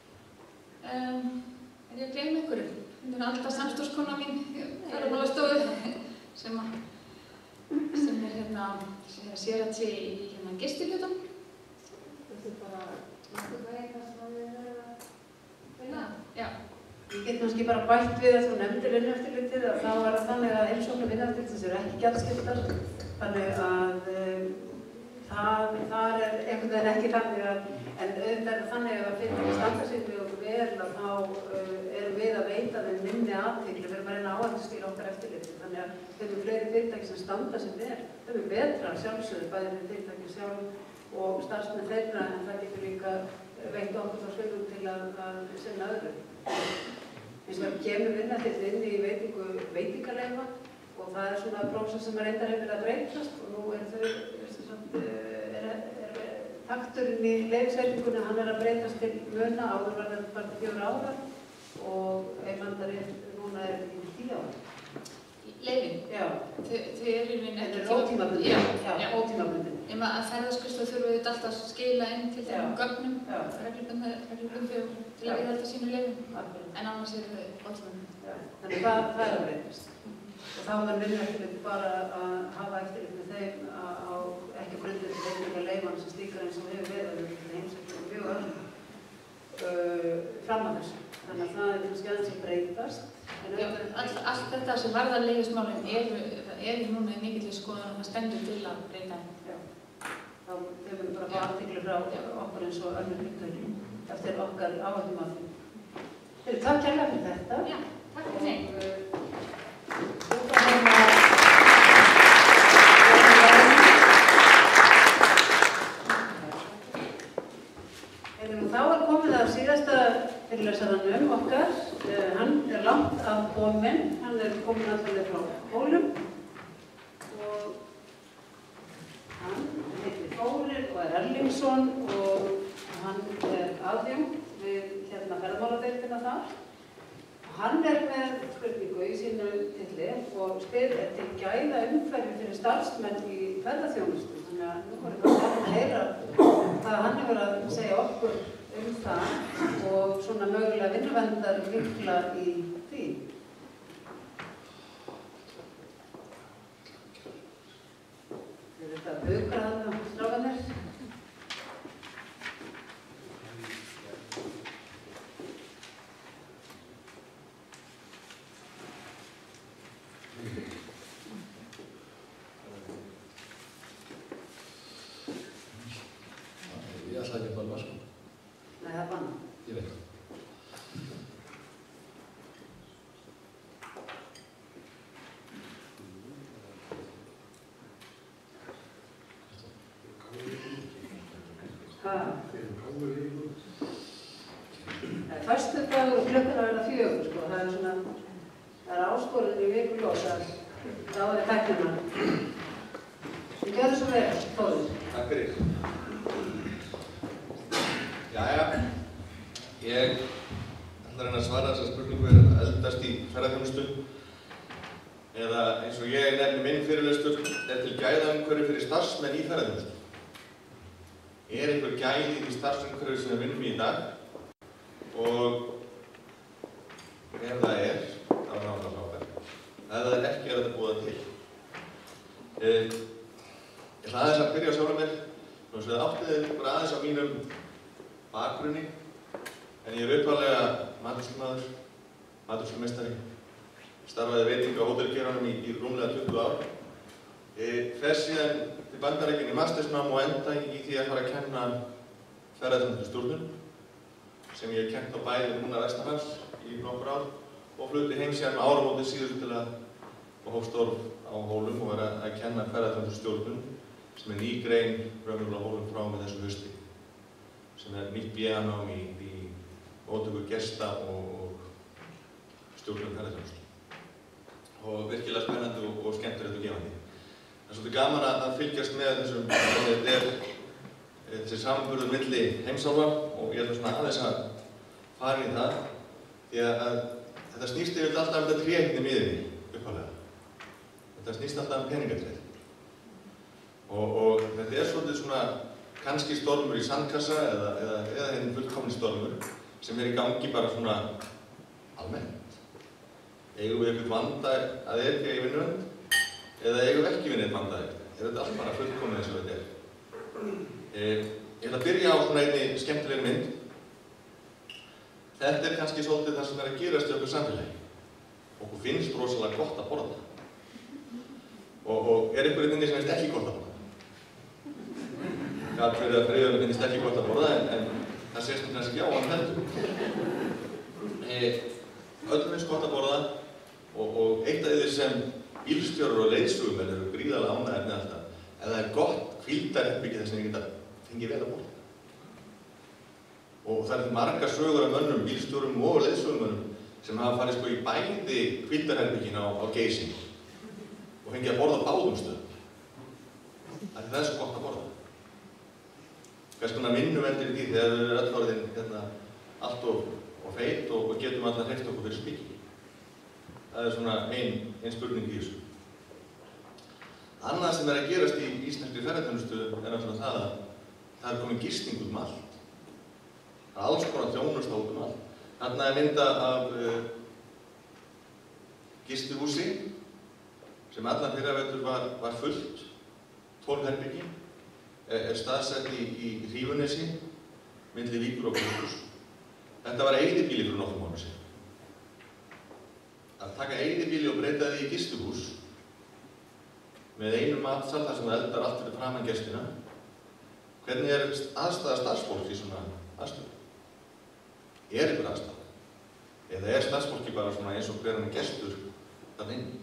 Um, er ég að gleyma einhverju? Þetta er alltaf samstarfskona mín, ferðamálastofu, sem að sem er hérna sér að sé í hérna gistilhjóðum. Þetta er bara einhver veginn það sem við erum að finna. Já. Ég get kannski bara bætt við að þú nefndir vinnueftirlitið að þá var það þannig að heimsóknir vinnueftirlitsins eru ekki gjaldskyltar. Þannig að um, það, það er einhvern veginn ekki þannig að en auðvitað er þannig að fyrirtæki standa sig við okkur vel að þá uh, erum við að veita þeim minni athygli, við erum að reyna á að stýra okkar eftirliti. Þannig að þeim er fleiri fyrirtæki sem standa sig vel, þeim er betra sjálfsögðu bæði fyrir fyrirtæki sjálf og starfsmenn þeirra en það getur líka veitt okkur þá svigrúm til að, að sinna öðru. Hins vegar kemur vinnueftirlit inn í veitingu veitingaleyfa og það er svona prósess sem reyndar hefur verið að breytast og nú er þau er, er, takturinn í leyfisveitingunni, hann er að breytast til muna, áður var þetta bara til fjóra ára og einmandarinn núna er þetta í tíu ára. Leifin? Já. Þau, þau eru í rauninni ekki Þetta er ótímabundin. Já, já, já. ótímabundin. Nema að ferðaskrifstofu þurfum við alltaf að skila inn til þeim gögnum, reglubundið til að viðhalda sínu leifum, en annars eru þau ótímabundin. Þannig það, það er að breytast. Og þá var vinnueftirlit bara að hafa eftirlit með þeim á, á ekki grundið til veitinga leifan sem slíkar eins og hefur verið til heimsækjum mjög öllum uh, fram að þessu. Þannig að það er kannski aðeins að breytast. Já, all, allt þetta sem varðar leyfismálin eru, eru núna í mikill í skoðun og það stendur til að breyta þeim. Já, þá höfum við bara fá athygli frá okkur eins og önnur fyrirtæki eftir okkar áhættum af því. Þeir eru takk kærlega fyrir þetta. Já, takk fyrir mig. Þá er komið af síðasta fyrirlesaranum okkar. Uh, hann er langt af kominn, hann er komin alltaf frá Hólum og hann heitir Þórir og er Erlingsson og hann er aðjunkt við hérna ferðamáladeildina þar. Hann er með spurningu í sínu titli og spyr er til gæða umhverfi fyrir starfsmenn í ferðaþjónustu. Þannig að nú vorum við að heyra hvað hann hefur að segja okkur um það og svona mögulega vinnuverndar vinkla í því. Er þetta að auka þarna strákanir? Ég ætla ekki að banna sko. Nei, það er banna. Ég veit það. Hvað? Það er föstudagur og klukkan að verða fjögur, sko. Það er svona, það er áskorun í vikulok að ráða í tæknina. Þú gjörðu svo vel, Þórir. Takk fyrir. Jæja, ég ætla að reyna að svara þessa spurningu er að eldast í ferðaþjónustu eða eins og ég nefni minn fyrirlestur er til gæðaumhverfi fyrir starfsmenn í ferðaþjónustu. Er einhver gæði í starfsumhverfi sem við vinnum í dag og ef það er, þá er það frábært. Ef það er ekki, er þetta búið til. Ég ætla aðeins að byrja á sjálfum mér, þannig að áttiði bara aðeins á mínum bakgrunni, en ég er upphaflega matreiðslumaður, matreiðslumeistari, starfaði veitinga- og hótelgeiranum í, í rúmlega tuttugu ár. Ég fer síðan til Bandaríkjanna í mastersnám og enda í því að fara að kenna ferðaþjónustustjórnun, sem ég hef kennt á bæði núna vestanhafs í nokkur ár og flutti heim síðan með áramótin síðustu til að og hóf störf á Hólum og er að kenna ferðaþjónustustjórnun, sem er ný grein raunverulega á Hólum frá með þessu hausti, sem er nýtt B A-nám í, í móttöku gesta og, og stjórnun ferðaþjónustu. Og virkilega spennandi og, og skemmtilegt og gefandi. Það er svolítið gaman að fylgjast með þessum, þetta er þessi samanburður milli heimsálfa og ég ætla svona aðeins að fara inn í það, því að þetta snýst yfir alltaf um þetta tréhygni miðinni upphaflega. Þetta snýst alltaf um peningatréð. Og, og þetta er svolítið svona kannski stormur í sandkassa eða, eða, eða hinn fullkomni stormur sem er í gangi bara svona almennt. Eigum við eitthvað vanda að er ekki í vinnuvend? Eða eigum við ekki vinnið vandaði? Er þetta allt bara fullkomið eins og þetta er? Eh, ég ætla að byrja á svona einni skemmtilegri mynd. Þetta er kannski svolítið það sem er að gerast í okkur samfélagi. Okkur finnst rosalega gott að borða. Og, og er einhverjum inni sem finnst ekki gott að borða? Gat fyrir að Freyðurinn finnst ekki gott að borða, en, en það sést um kannski ekki á hann heldur. Eh, öllum finnst gott að borða og, og eitt af því sem bílstjórar og leiðsögumenn eru gríðarlega ánægðir með alltaf. Ef það er gott hvíldarherbergi þess að ég geta fengið vel að borða. Og það er margar sögur af mönnum, bílstjórum og leiðsögumönnum sem hafa farið sko í bæði hvíldarherbergin á, á Geysi og fengið að borða á báðum stöðum. Það er svo gott að borða. Hvers konar vinnuveldir í því þegar við erum öll orðin hérna, allt of, of feit og, og getum allar hreyft okkur fyrir spiki. Það er svona einn ein spurning í þessu. Annað sem er að gerast í íslenskri ferðaþjónustu er náttúrulega það að það er komin gisting út um allt. Það er alls konar þjónusta út um allt. Þarna er mynda af uh, gistihúsi sem allan fyrravetur var, var fullt, tólf herbyggi, er, er staðsett í, í Hrífunesi, milli Víkur og Guðhús. Þetta var eyðibýli fyrir nokkrum mánuðum síðan. Að taka eyðibýli og breyta því í gistuhús með einu matsal þar sem það eldar allt fyrir framan gestina. Hvernig er aðstæða starfsfólk í svona aðstöðu? Er ykkur aðstæða? Eða er starfsfólki bara svona eins og hverjum gestur þarna inn?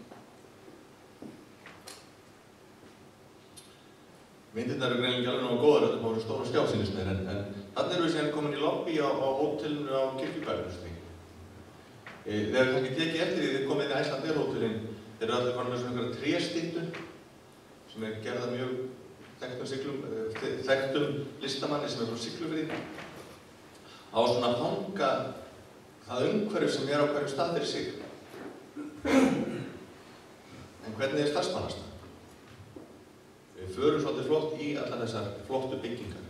Myndirnar eru greinilega ekki alveg nógu góðar að þetta fóru stóra skjásýnismeir, en, en þannig erum við síðan komin í lobby á, á hótelinu á Kirkjubæðinu. Þegar við kannski tekið eftir því þið komið inn í Icelandair-hótelin, þeir eru allir konar með svona einhverja tréstyttu sem er gerða mjög þekktum, siglum, þekktum listamanni sem er frá Siglufirði á svona fanga það umhverfi sem er á hverjum stað fyrir sig. En hvernig er starfsmannastað? Við förum svolítið flott í allar þessar flottu byggingar.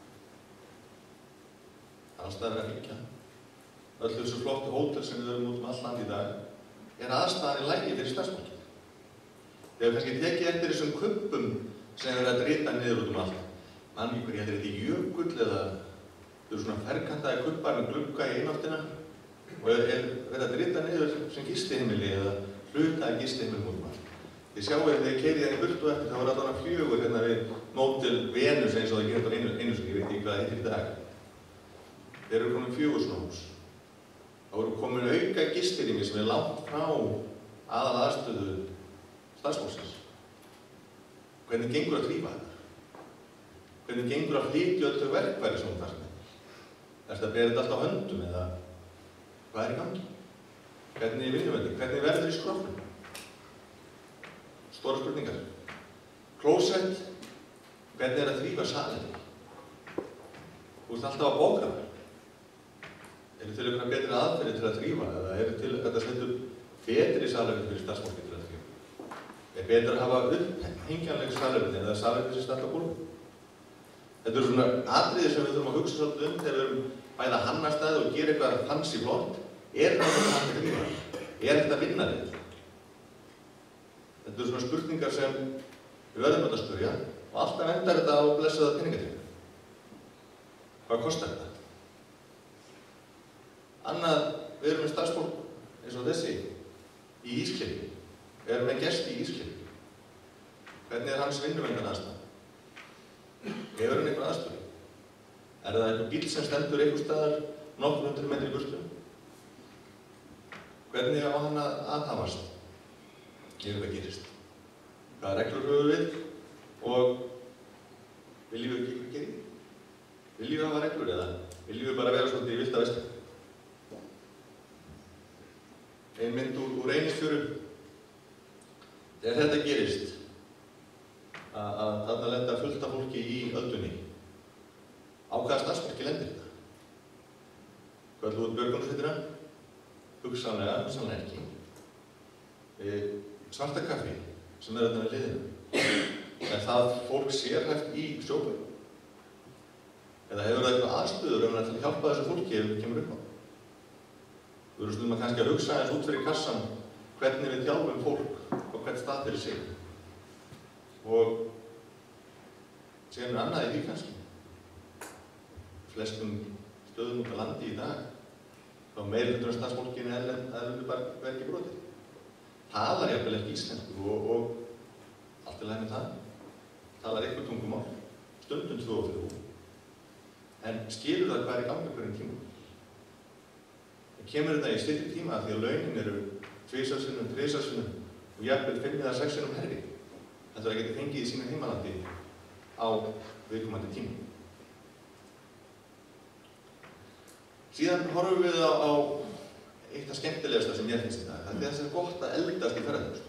Aðstæður er að byggja. Öll þessu flottu hótel sem við höfum út um all land í dag er aðstæðan í lagi fyrir starfsfólkið. Þegar við kannski tekið eftir þessum kubbum sem er að drita niður út um allt. Mann ykkur, ég heldur þetta í jökull eða þau eru svona ferkantaði kubbar með glugga í eináttina og er verið að drita niður sem gistiheimili eða hlutaði gistiheimili út um allt. Þið sjáu ef þið keyrið henni burt og eftir, þá er allavega fjögur hérna við mótil Venus eins og það gerir á einu, einu sem ég veit ekki hvað það heitir í dag. Þeir eru komin fjögur svona hús. Þá eru komin auka gistirými sem er langt frá aðal aðstöðu starfsfólksins. Hvernig gengur að þrífa þetta? Hvernig gengur að flytja öll þau verkfæri sem hún þar sem þetta? Er þetta að bera þetta allt á höndum eða hvað er í gangi? Hvernig er vinnuvelding? Hvernig verður í skrokknum? Stóra spurningar. Klósett, hvernig er að þrífa salinn? Þú ert alltaf að bóka það. Eru til einhverja betri aðferði til að þrífa eða eru til þetta stendur betri salinn fyrir starfsfólki til að þrífa? Er betur að hafa upphengjanleg salinn eða salinn sem standa á gólfinu? Þetta eru svona atriði sem við þurfum að hugsa svolítið um þegar við erum bæði að hanna staði og gera eitthvað fancy flott. Er þetta að hægt að þrífa? Er þetta að vinna þetta? Þetta eru svona spurningar sem við verðum að spyrja og alltaf endar þetta á blessaða peningatryggingu. Hvað kostar þetta? Annað, við erum með starfsfólk eins og þessi í Ískirkju. Við erum með gesti í Ískirkju. Hvernig er hans vinnuvengan aðstæða? Hefur hann einhver aðstöðu? Er það einhver bíl sem stendur einhver staðar nokkur hundruð metri í burtu? Hvernig á hann að aðhafast? Ef það gerist. Hvaða reglur höfum við og viljum við ekki eitthvað gera? Viljum við hafa reglur eða viljum við bara vera svolítið í villta veski? Ein mynd úr, úr Reynisfjöru. Þegar þetta gerist, að, að þarna lenda fullt af fólki í öldunni, á hvaða starfsfólki lendir þetta? Kölluðu út björgunarsveitina? Hugsanlega, hugsanlega ekki. E, svarta kaffi sem er þarna við liðinu. Er það fólk sérhæft í sjóböru? Eða hefur það eitthvað aðstöður um að hjálpa þessu fólki ef það kemur upp á? Við erum stundum að kannski að hugsa eins út fyrir kassan hvernig við þjálfum fólk og hvern stað fyrir sig. Og síðan er annað í því kannski. Flestum stöðum út á landi í dag þá meirhlutur af starfsfólkinu eðlundu bara ekki brotið. Talar jafnvel ekki íslensku og, og allt er læg með það. Talar eitthvað tungumál, stundum tvö og fyrir hú. En skilur það hvað er í gangi hverjum tíma? Það kemur þetta í styttri tíma því að launin eru tvisvarsinnum, þrisvarsinnum og jafnvel fimm eða sex sinnum herri. Þetta er að geta fengið í sínu heimalandi á viðkomandi tíma. Síðan horfum við á, á eitt af skemmtilegasta sem ég finnst í dag. Það er þess að gott að eldast í ferðarþjónustu.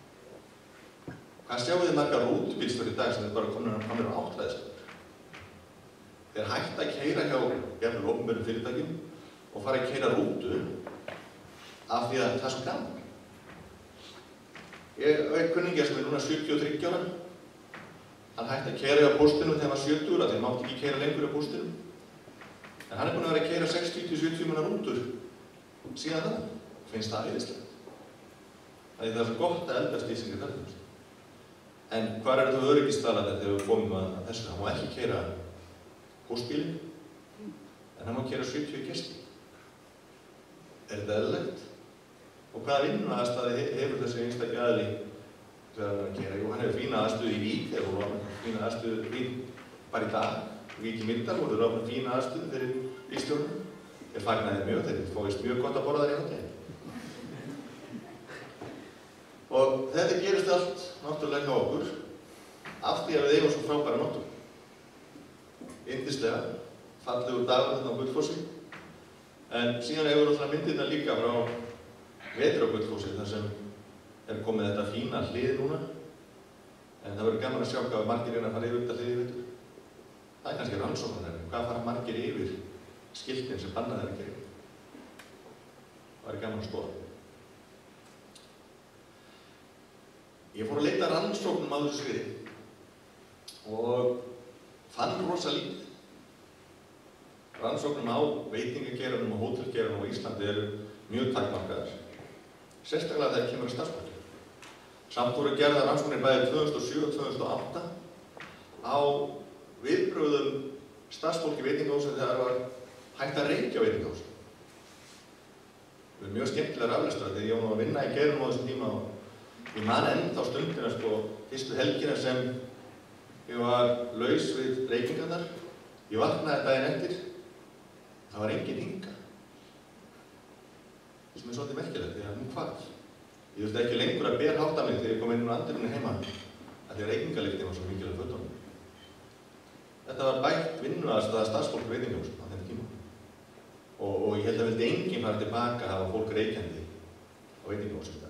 Hvað sjáum við margar rútubílstjórar í dag sem er bara komin á áttræðislegur? Þeir hætta að keyra hjá jafnvel opinberum fyrirtækjum og fara að keyra rútu af því að það er svo gaman. Ég veit kunningja sem er núna sjötíu og þriggja ára. Hann hætti að keyra hjá póstinum þegar hann var sjötugur af því hann mátti ekki keyra lengur hjá póstinum. En hann er búinn að vera að keyra sextíu til sjötíu manna rútur síðan það. Finnst það æðislegt. Það er svo gott að eldast í sinni ferðarþjónustu. En hvar eru þá öryggisstaðarnir þegar við komum að þessu? Hann má ekki keyra póstbílinn, en hann má keyra sjötíu gesti. Er þetta eðlilegt? Og hvaða vinnuaðstæði hefur þessi einstakki aðili þegar hann er að keyra? Jú, hann hefur fína aðstöðu í Vík, þegar hann var fína aðstöðu í Vík bara í dag. Vík í Myrdal voru ráðan fína aðstöðu fyrir bílstjórnum. Þeir fagnaði mjög, þeir fóðist mjög gott að borða þær í hátegi. Og þetta gerist allt náttúrulega hjá okkur af því að við eigum svo frábæra náttúru. Yndislega, fallegu dagur þarna á Gullfossi. En síðan hefur við myndirna líka frá vetur á Gullfossi þar sem er komið þetta fína hlið núna. En það verður gaman að sjá hvað margir reyna að fara yfir þetta hlið í vetur. Það er kannski rannsóknar, hvað fara margir yfir skiltin sem bannað er að gera. Það er gaman að skoða. Ég fór að leita rannsóknum á þessu sviði og fann rosa lítið. Rannsóknum á veitingageiranum og hótelgeiranum á Íslandi eru mjög takmarkaðar. Sérstaklega þegar kemur að starfsfólki. Samt voru gerðar rannsóknir bæði tvö þúsund og sjö og tvö þúsund og átta á viðbrögðum starfsfólki veitingahúsa þegar það var hægt að reykja veitingahúsa. Það er mjög skemmtilegar aflestur þegar ég var að vinna í geiranum á þessum tíma og ég man enn þá stundina, sko, fyrstu helgina sem ég var laus við reykingarnar. Ég vaknaði daginn eftir, það var engin hinga. Sem er svolítið merkilegt, því að hún hvarf. Ég þurfti ekki lengur að berhátta mig þegar ég kom inn á andirinu heima, af því að reykingalyktin var svo mikilvæg fötunum. Þetta var bætt vinnuaðstaða starfsfólk veitingahúsum á þeim tíma. Og, og ég held að vildi enginn fara tilbaka að hafa fólk reykjandi á veitingahúsum.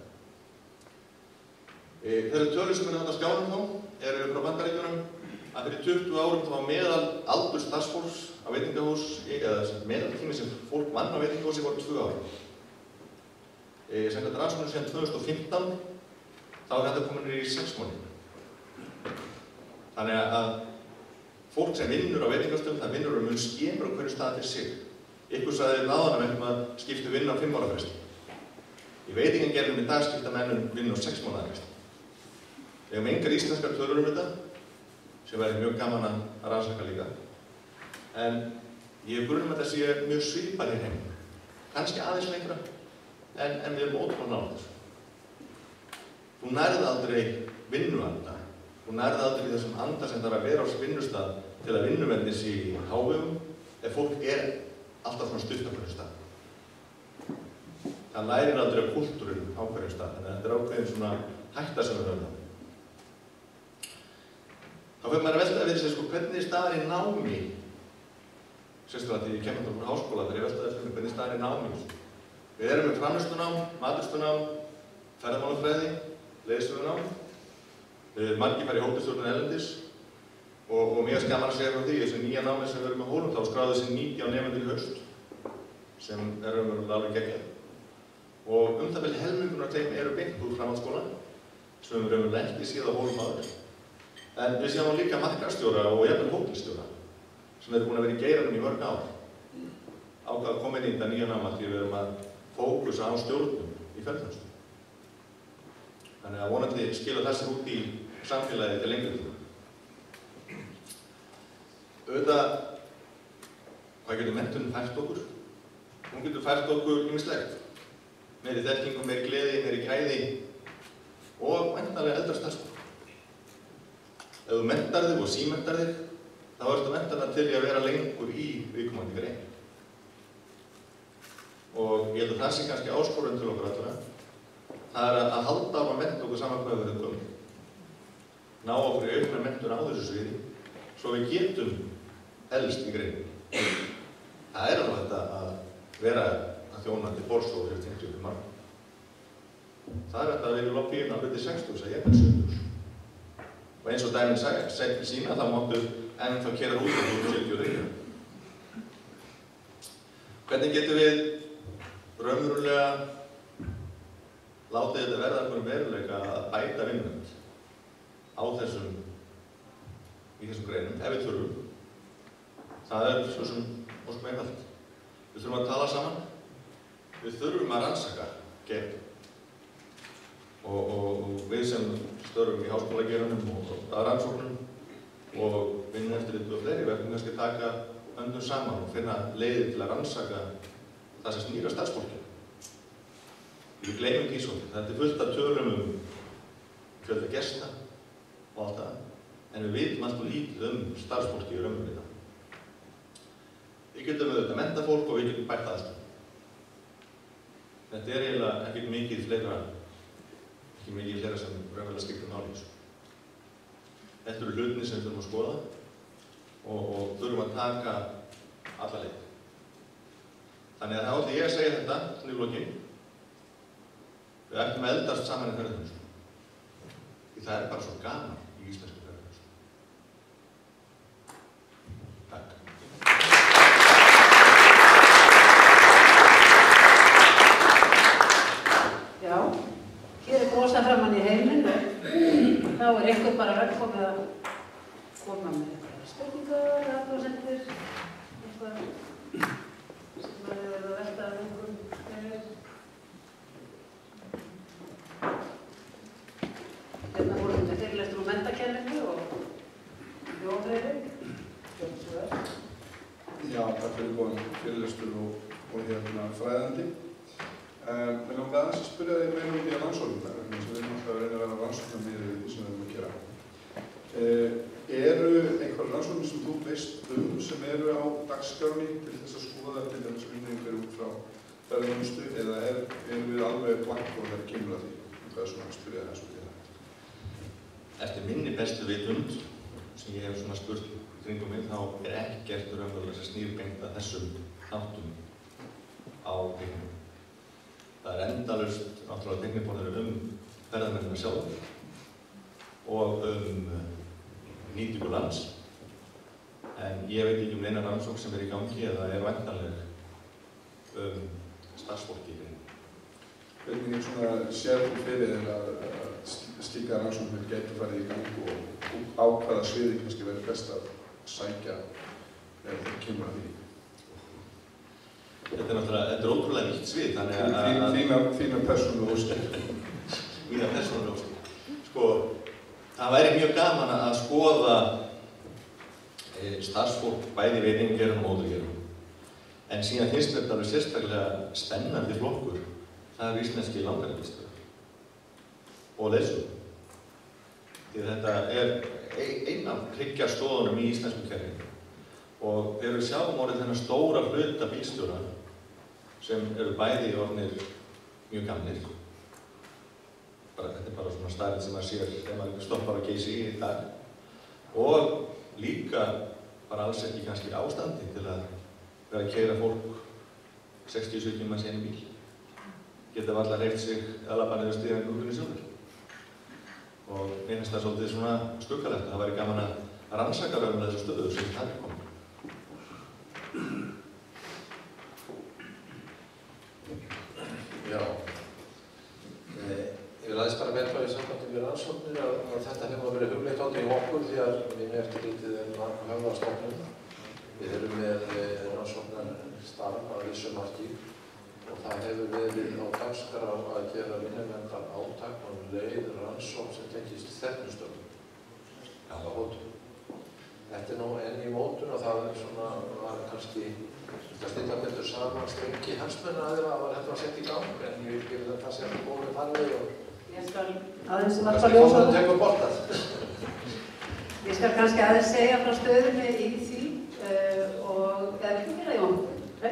Þessi tölur sem er nátt að skjánum þá eru frá Bandaríkjunum að fyrir tuttugu árum þá var meðal aldur starfsfólks á veitingahús eða meðaltími sem fólk vann á veitingahúsi voru tvö ár. Samkvæmt rannsóknum síðan tvö þúsund og fimmtán þá er þetta komin í sex mánuði. Þannig að fólk sem vinnur á veitingastöðum það vinnur um mun skemur á hverju stað fyrir sig. Ykkur sagði náðan um að skiptu vinna á fimm ára fresti. Í veitingagerðum í dag skipta mennum vinna á sex mánaða fresti. Við hefum engar íslenskar tölur um þetta, sem væri mjög gaman að rannsaka líka. En ég hef grunum að þetta sé mjög svipað í heim. kannski aðeins lengra, en, en við erum ótrúlega nálægt þessu. Þú nærði aldrei vinnuanda, þú nærði aldrei þessum anda sem þarf að vera á vinnustað til að vinnuvenni sé í hávegum ef fólk er alltaf svona stutt á hverju stað. Það lærir aldrei á kúltúrinn á hverju stað, þannig að þetta er ákveðin svona hætta sem við höfum. Þá fyrir maður að velta að við sér sko hvernig staðar í námi, sérstaklega því ég kemur þetta frá háskóla þegar ég velta að við hvernig staðar í námi. Við erum með framleiðslunám, maturstunám, ferðamálafræði, leiðsögunám, margir fara í hótelstjórnun erlendis og, og mjög skammar að segja frá því þessi nýja námi sem við erum með hólum þá skráði þessi nítján nemendur í haust sem erum við alveg geggjað. Og um það vel helmingunar þeim eru beint úr framhaldsskóla sem við erum ekki síðan á hólum aður. En við séum líka markaðsstjóra og jafnvel hótelstjóra sem eru búin að vera í geiranum í mörg ár. Ákvað að koma inn í þetta nýja náma því við erum að fókusa á stjórnum í ferðarþjónustu. Þannig að vonandi skila þessi út í samfélagið til lengri tíma. Auðvitað, hvað getur menntunin fært okkur? Hún getur fært okkur ýmislegt. Meiri þekkingu, meiri gleði, meiri gæði og menntanlega eldra starfsfólk. Ef þú mentar þig og símentar þig, þá ertu mentarna til í að vera lengur í viðkomandi grein. Og ég held að það sé kannski áskorun til okkur allra. Það er að halda á að mennta okkur saman hvað við höfum komið. Ná okkur í aukna menntun á þessu sviði, svo við getum elst í greinin. Það er alveg þetta að vera að þjóna til borðstofu yfir fimmtíu og fimm ára. Það er þetta að við erum loppið alveg til sextugs að ég er sjötugs. Og eins og dæminn segir sína, þá máttu enn þá kera út á sjötíu og þrjú. Hvernig getum við raunverulega látið þetta verða einhverjum veruleika að bæta vinnuvend á þessum, í þessum greinum, ef við þurfum. Það er svo sem óskum einfalt. Við þurfum að tala saman. Við þurfum að rannsaka gegn. Og, og, og við sem störfum í háskólageiranum og að rannsóknum og vinnum eftir þetta og fleiri verðum kannski taka höndum saman og finna leiðir til að rannsaka það sem snýr að starfsfólki. Við gleymum því svolítið. Þetta er fullt af tölum um fjölda gesta og allt það, en við vitum alltaf lítið um starfsfólki í raunveruleika. Við getum auðvitað mennta fólk og við getum bætt aðstæðum. Þetta er eiginlega ekkert mikið fleira ekki mikið fleira sem raunverulega skiptir máli í þessu. Þetta eru hlutinni sem við þurfum að skoða og, og þurfum að taka alla leið. Þannig að þá ætla ég að segja þetta svona í lokin. Við ættum að eldast saman í ferðarþjónustu. Því það er bara svo gaman í íslensku ferðarþjónustu. Takk. Já, hér er brosa framann í heiminn og þá er ykkur bara velkomið að koma með eitthvað spurningar, athugasemdir, eitthvað sem maður hefur verið að velta að einhverjum fyrir. Hérna vorum við fyrirlestur um menntakenningu og ljóðhverfing. Já, takk fyrir góðan fyrirlestur og, og hérna fræðandi. Um, Mér langar aðeins að spyrja þig meira um því að rannsóknum, þannig að við erum alltaf að reyna að vera rannsóknum í því sem við erum að gera. Uh, eru einhverjar rannsóknir sem þú veist um sem eru á dagskránni til þess að skoða til þess að vinningar út frá ferðarþjónustu eða er, erum við alveg blank og það kemur að því? Það er svona að spyrja það eins og því það. Eftir minni bestu vitund sem ég hef svona spurt kringum mig, þá er ekkert raunverulega sem snýr beint að þessum þáttum á heiminum. Það er endalaust náttúrulega tekniborðir um ferðamennina sjálf og um nýtingu lands. En ég veit ekki um neina rannsókn sem er í gangi eða er væntanleg um starfsfólki í greinin. Hvernig svona sér þú fyrir þér að slíka rannsóknir gæti farið í gang og á hvaða sviði kannski verið best að sækja ef það kemur að því? Þetta er náttúrulega, þetta er ótrúlega nýtt svið, þannig að... Þínar, þínar persónulega óskil. Mínar persónulega óskil. Sko, það væri mjög gaman að skoða e, starfsfólk bæði veitingageirunum og ódurgeirunum. En síðan finnst þetta alveg sérstaklega spennandi flokkur, það eru íslenski langarleikstjórar og leiðsögur. Því þetta er einn af hryggjarstoðunum í íslensku kerfinu. Og þegar við sjáum orðið þennan stóra hluta bílstjóra sem eru bæði orðnir mjög gamlir. Bara, þetta er bara svona staðrið sem maður sér þegar maður stoppar á Geysi í dag. Og líka bara alls ekki kannski ástandi til að vera að keyra fólk sextíu til sjötíu manns í einu bíl. Geta varla hreyft sig eða labba niður stigann göngunni sjálfur. Og mér finnst það svolítið svona skuggalegt. Það væri gaman að rannsaka raunlega þessu stöðu sem það er komið. Já. Ég vil aðeins bara verða í sambandi við rannsóknir að, að þetta hefur verið hugleitt átti í okkur því að við með eftirlítið er höfðarstofnun. Við erum með rannsóknar starf að vissu marki og það hefur verið á dagskrá að gera vinnumendar átak og leið rannsókn sem tengist þernustöfum. Já, það hóttum. Þetta er nú enn í mótun og það er svona, var kannski að stilla betur saman strengi hansmenn aðeira að þetta var sett í gang, en ég vil gefa þetta sem góðum farveg og Ég skal aðeins varpa kannski ljósa. fórum að teka boltað. Ég skal kannski aðeins segja frá stöðunni í því uh, og eða ekki gera Jón, nei?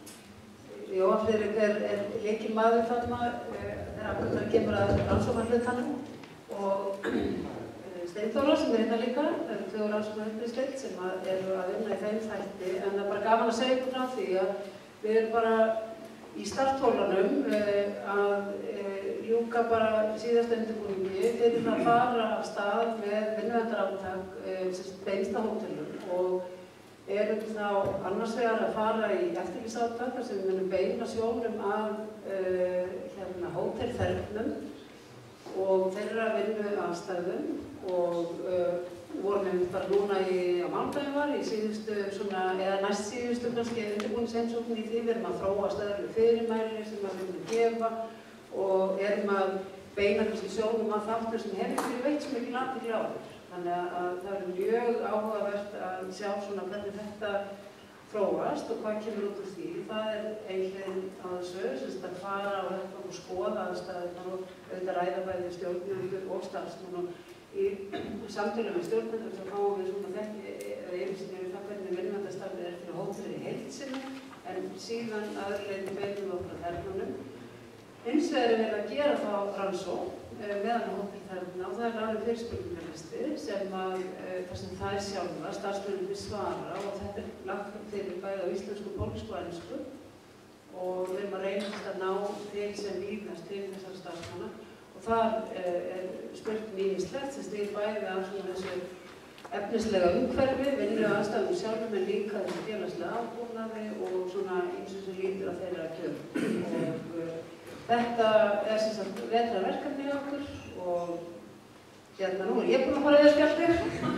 Jón Friðrik er, er lykilmaður þarna uh, þegar það kemur að rannsóknarhlutanum og Steinþóra sem er hérna líka, það eru tvö rannsóknarhlutaslit sem að eru að vinna í þeim þætti, en það er bara gaman að segja ykkur frá því að við erum bara í starthólanum uh, að uh, ljúka bara síðasta undirbúningi fyrir það að fara af stað með vinnuverndarátak uh, sem beinst á hótelum og erum þá annars vegar að fara í eftirlitsátak þar sem við munum beina sjónum að uh, hérna, hótelþernum og þeirra vinnu aðstæðum og uh, vorum við bara núna í, á mánudaginn var í síðustu svona, eða næst síðustu kannski undirbúningsheimsókn í því, við erum að þróa stöðuleg fyrirmæli sem við viljum gefa og erum að beina kannski sjónum að þáttur sem hefur ekki veitt svo mikil athygli á þér. Þannig að það er mjög áhugavert að sjá svona hvernig þetta þróast og hvað kemur út úr því. Það er einhvern á þessu, sem að fara á þetta og skoða aðstæðunar og auðvitað ræða bæði stjórnendur og starfsmenn og í samtölu með stjórnendur þá fáum við svona þekki eða yfirsýn yfir það hvernig vinnuverndarstarfið er fyrir hótelið í heild sinni en síðan aðleiti beinum við okkur að þernunum. Hins vegar er verið að gera þá rannsókn meðan á hótelþernuna og það er alveg fyrirspurningarlisti sem að þar sem það er sjálfa, starfsmennirnir svara og þetta er lagt fyrir bæði á íslensku, pólsku og ensku og við erum að reynast að ná til sem víðast til þessar starfsmanna og þar er spurning ýmislegt sem stýr bæði af svona þessu efnislega umhverfi, vinnu aðstæðum sjálfum en líka þessu félagslega ábúnaði og svona eins og sem lítur að þeirra kjör. Og þetta er sem sagt vetrarverkefni hjá okkur og hérna nú er ég búin að fara yfir spjaldið.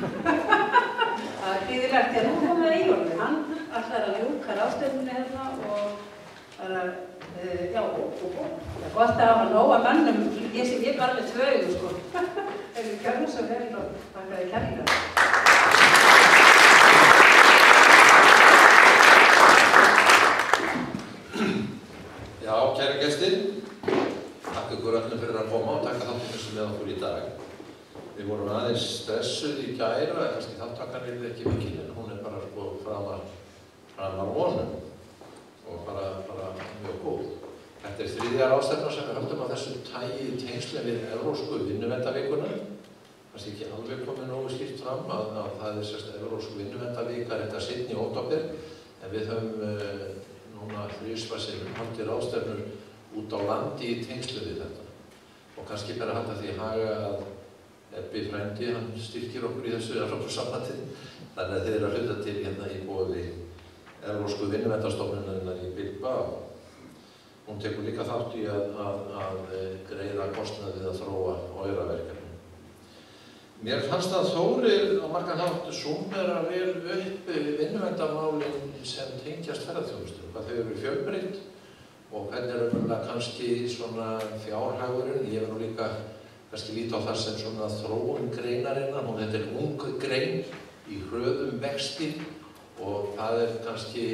Það er gríðilegt, hérna nú komum við Eyjólfur, hann ætlar að ljúka ráðstöfuninni hérna og það er Uh, já, og, og, og. Það er gott að hafa nóga mönnum, ég sé ég bara með tvö augu, sko. Ef við kjörnum svo vel og þakka þér kærlega. Já, kæra gestir, takk ykkur öllum fyrir að koma og taka þáttum þessu með okkur í dag. Við vorum aðeins stressuð í gæra, kannski þátttakan er ekki mikil, en hún er bara sko framar, framar vonum. Og bara, bara mjög góð. Þetta er þriðja ráðstefna sem við höldum að þessu tagi í tengslum við evrósku vinnuverndarvikuna. Það sé ekki alveg komið nógu skýrt fram að, að það er sérst evrósku vinnuverndarvika þetta seinni í október en við höfum uh, núna þrisvar sinnum haldið ráðstefnur út á landi í tengslum við þetta. Og kannski bara halda því haga að Ebbi frændi, hann styrkir okkur í þessu Evrópusambandi þannig að þeir eru að hluta til hérna í boði Evrósku vinnuverndarstofnunarinnar í Bilbao. Hún tekur líka þátt í að, að, að greiða kostnaðið að þróa auraverkefni. Mér fannst að Þórir á margan hátt súmmera vel upp vinnuverndarmálin sem tengjast ferðaþjónustu. Hvað þau eru fjölbreytt og hvernig er umhverflega kannski svona fjárhagurinn. Ég vil nú líka kannski líta á það sem svona þróun greinarinnar. Hún er ung grein í hröðum vexti og það er kannski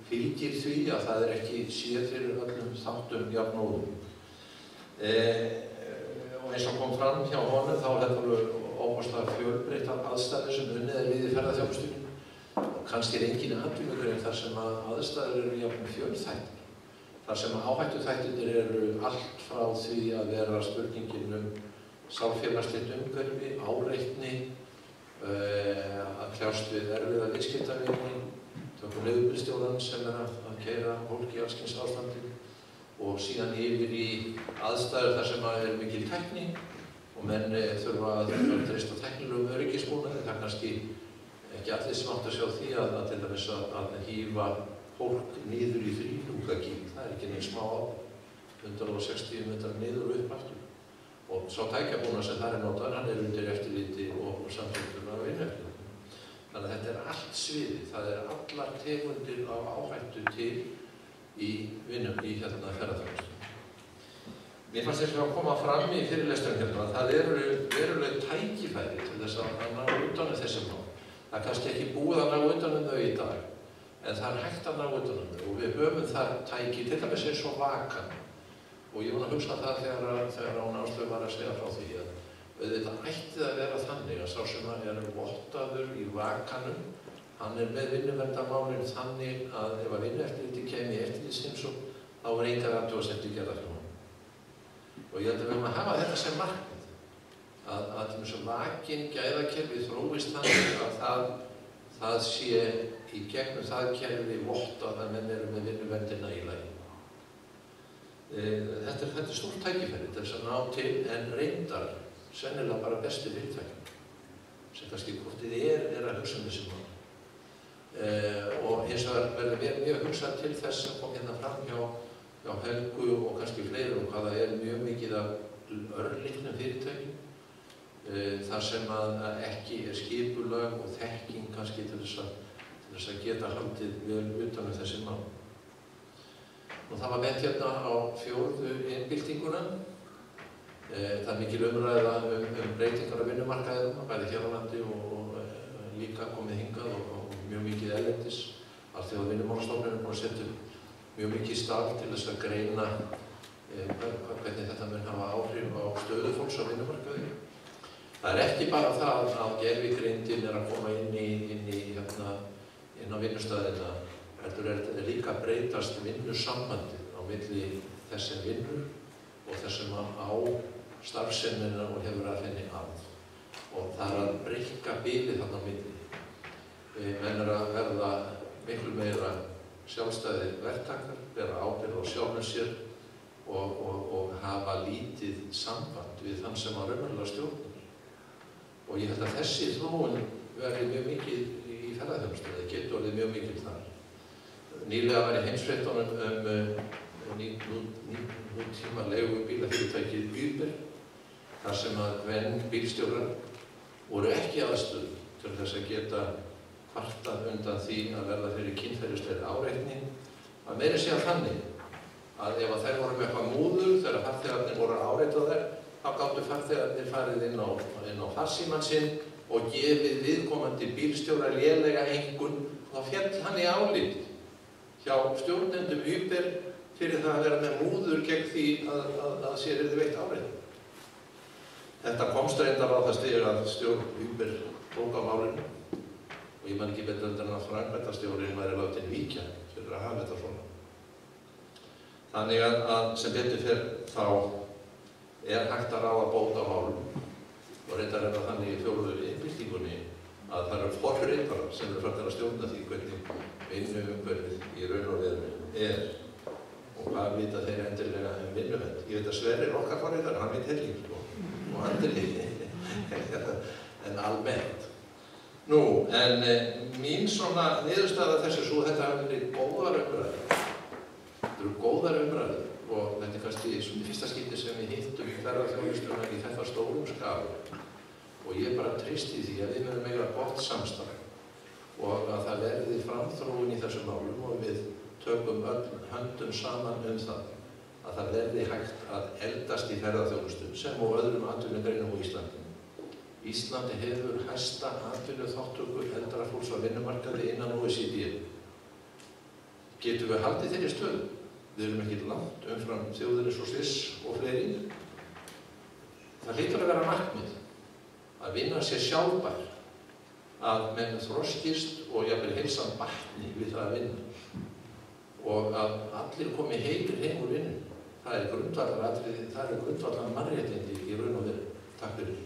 fylgir því að það er ekki séð fyrir öllum þáttum jafnóðum. E, og eins og kom fram hjá honum þá er þetta alveg óbúrslega fjölbreyttar aðstæður sem unnið er við í ferðaþjónustunni. Og kannski er engin atvinnugrein þar sem að aðstæður eru jafn fjölþættar. Þar sem áhættuþættirnir eru allt frá því að vera spurningin um sálfélagslegt umhverfi, áreitni, uh, að kljást við erfiða viðskiptavini, tökum leigubílstjórann sem er að, að keyra fólk í alls kyns ástandi og síðan yfir í aðstæður þar sem að er mikil tækni og menn þurfa að, að treysta tæknilegum öryggisbúnaði. Það er kannski ekki allir sem átt að sjá því að, að til dæmis að, að hífa fólk niður í þríhnúkagíg. Það er ekki neins smá á, hundrað sextíu metrar niður og upp aftur. Og sá tækjabúnað sem þar er notað, hann er undir eftirliti og, og samþykkur af vinnueftirliti. Þannig að þetta er allt sviði. Það er allar tegundir af áhættu til í vinnum í hérna ferðaþjónustu. Mér fannst þess að koma fram í fyrirlesturinn hérna að það eru veruleg tækifæri til þess að ná utan um þessi mál. Það er kannski ekki búið að ná utan um þau í dag, en það er hægt að ná utan um þau og við höfum þar tæki, til dæmis eins og Vakan. Og ég var að hugsa það þegar, þegar hún Áslaug var að segja frá því að auðvitað ætti að vera þannig að sá sem er vottaður í Vakanum, hann er með vinnuverndarmálin þannig að ef að vinnueftirliti kemur í eftirlitsheimsókn, þá er engar athugasemdir gerðar hjá honum. Og ég held að við höfum að hafa þetta sem markmið, að, að til þess að Vakin gæðakerfi þróist þannig að það, það sé í gegnum það kerfi vottað að menn eru með vinnuverndina í lagi. Þetta er, þetta er stórt tækifæri til þess að ná til en reyndar sennilega bara bestu fyrirtækjum sem kannski hvort þið er, er að hugsa um þessi mál. Eh, og eins og verður mjög, mjög hugsað til þess að kom hérna fram hjá, hjá Helgu og kannski fleirum hvað það er mjög mikið af örlitlum fyrirtækjum eh, þar sem að, að ekki er skipulag og þekking kannski til þess að, til þess að geta haldið vel utan um þessi mál. Og það var bent hérna á fjórðu innbyltinguna. Það er mikil umræða um, um breytingar á vinnumarkaðinum, bæði hér á landi og, og líka komið hingað og, og mjög mikið erlendis. Alþjóða vinnumálastofnunin er búin að setja mjög mikið starf til þess að greina eh, hvernig þetta mun hafa áhrif á stöðu fólks á vinnumarkaði. Það er ekki bara það að gervigreindin er að koma inn í, inn í, hérna, inn á vinnustæðina. Heldur er líka að breytast vinnusambandið á milli þess sem vinnur og þess sem á starfsemina og hefur að henni að. Og það er að breikka bilið þarna á milli. Menn er að verða miklu meira sjálfstæðir verktakar, bera ábyrgð á sjálfum sér og, og, og hafa lítið samband við þann sem á raunverulega stjórnar. Og ég held að þessi þróun verði mjög mikið í ferðaþjónustunni, það getur orðið mjög mikið þar. Nýlega var í heimsfréttunum um, um ný, nú, ný, nútíma leigubílafyrirtækið Uber, þar sem að venn bílstjórar voru ekki aðstöðu til þess að geta kvartað undan því að verða fyrir kynferðislegri áreitni. Það meiri segja þannig að ef að þær voru með eitthvað múður þegar farþegarnir voru áreitaðir, þá gáttu farþegarnir farið inn á, inn á farsímann sinn og gefið viðkomandi bílstjóra lélega einkunn og þá féll hann í áliti hjá stjórnendum Uber fyrir það að vera með múður gegn því að, að, að sér yrði veitt áreitni. Þetta komst reyndar á það stig að stjórn Uber tók á málinu og ég man ekki betur en að framkvæmdastjórinn væri látinn víkja fyrir að hafa þetta svona. Þannig að, að sem betur fyrr þá er hægt að ráða bót á málum og reyndar er það þannig í fjórðu innbyltingunni að það eru forritarar sem eru farnir að stjórna því hvernig vinnuumhverfið í raun og veru er og hvað vita þeir endilega um vinnuvernd. Ég veit að Sverrir okkar forritar, hann veit helling sko, og andri en almennt. Nú, en eh, mín svona niðurstaða þessu svo þetta hafi verið góðar umræður. Þetta eru góðar umræður og þetta er kannski svona fyrsta skipti sem við hittum í ferðaþjónustuna í þetta stórum skala. Og ég bara treysti því að við verðum eiga gott samstarf og að það verði framþróun í þessum málum og við tökum öll höndum saman um það að það verði hægt að eldast í ferðaþjónustu sem og öðrum atvinnugreinum á Íslandi. Íslandi hefur hæsta atvinnuþátttöku eldra fólks á vinnumarkaði innan O E C D. Getum við haldið þeirri stöðu? Við erum ekki langt umfram þjóðir eins og Sviss og fleiri. Það hlýtur að vera markmið að vinna sér sjálfbær, að menn þroskist og jafnvel heilsan batni við það að vinna og að allir komi heilir heim úr vinnu. Það er grundvallaratriði, það er grundvallar mannréttindi í raun og veru. Takk fyrir.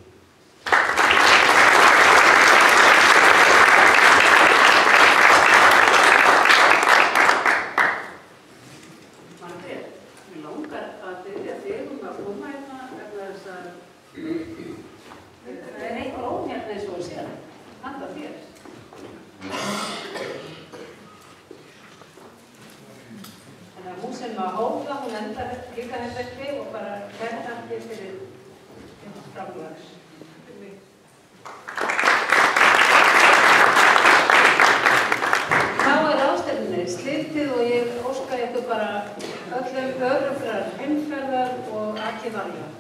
Margrét, mér langar að biðja þig um að koma hérna vegna þess að það er eitt blóm hérna eins og að sér, handa þér. Þannig að hún sem að hóða, hún endar líka þetta ekki og bara hvernig þér fyrir framlags. Þá er ráðstefnunni slitið og ég óska ykkur bara öllum örugrar heimferðar og ekki varlega.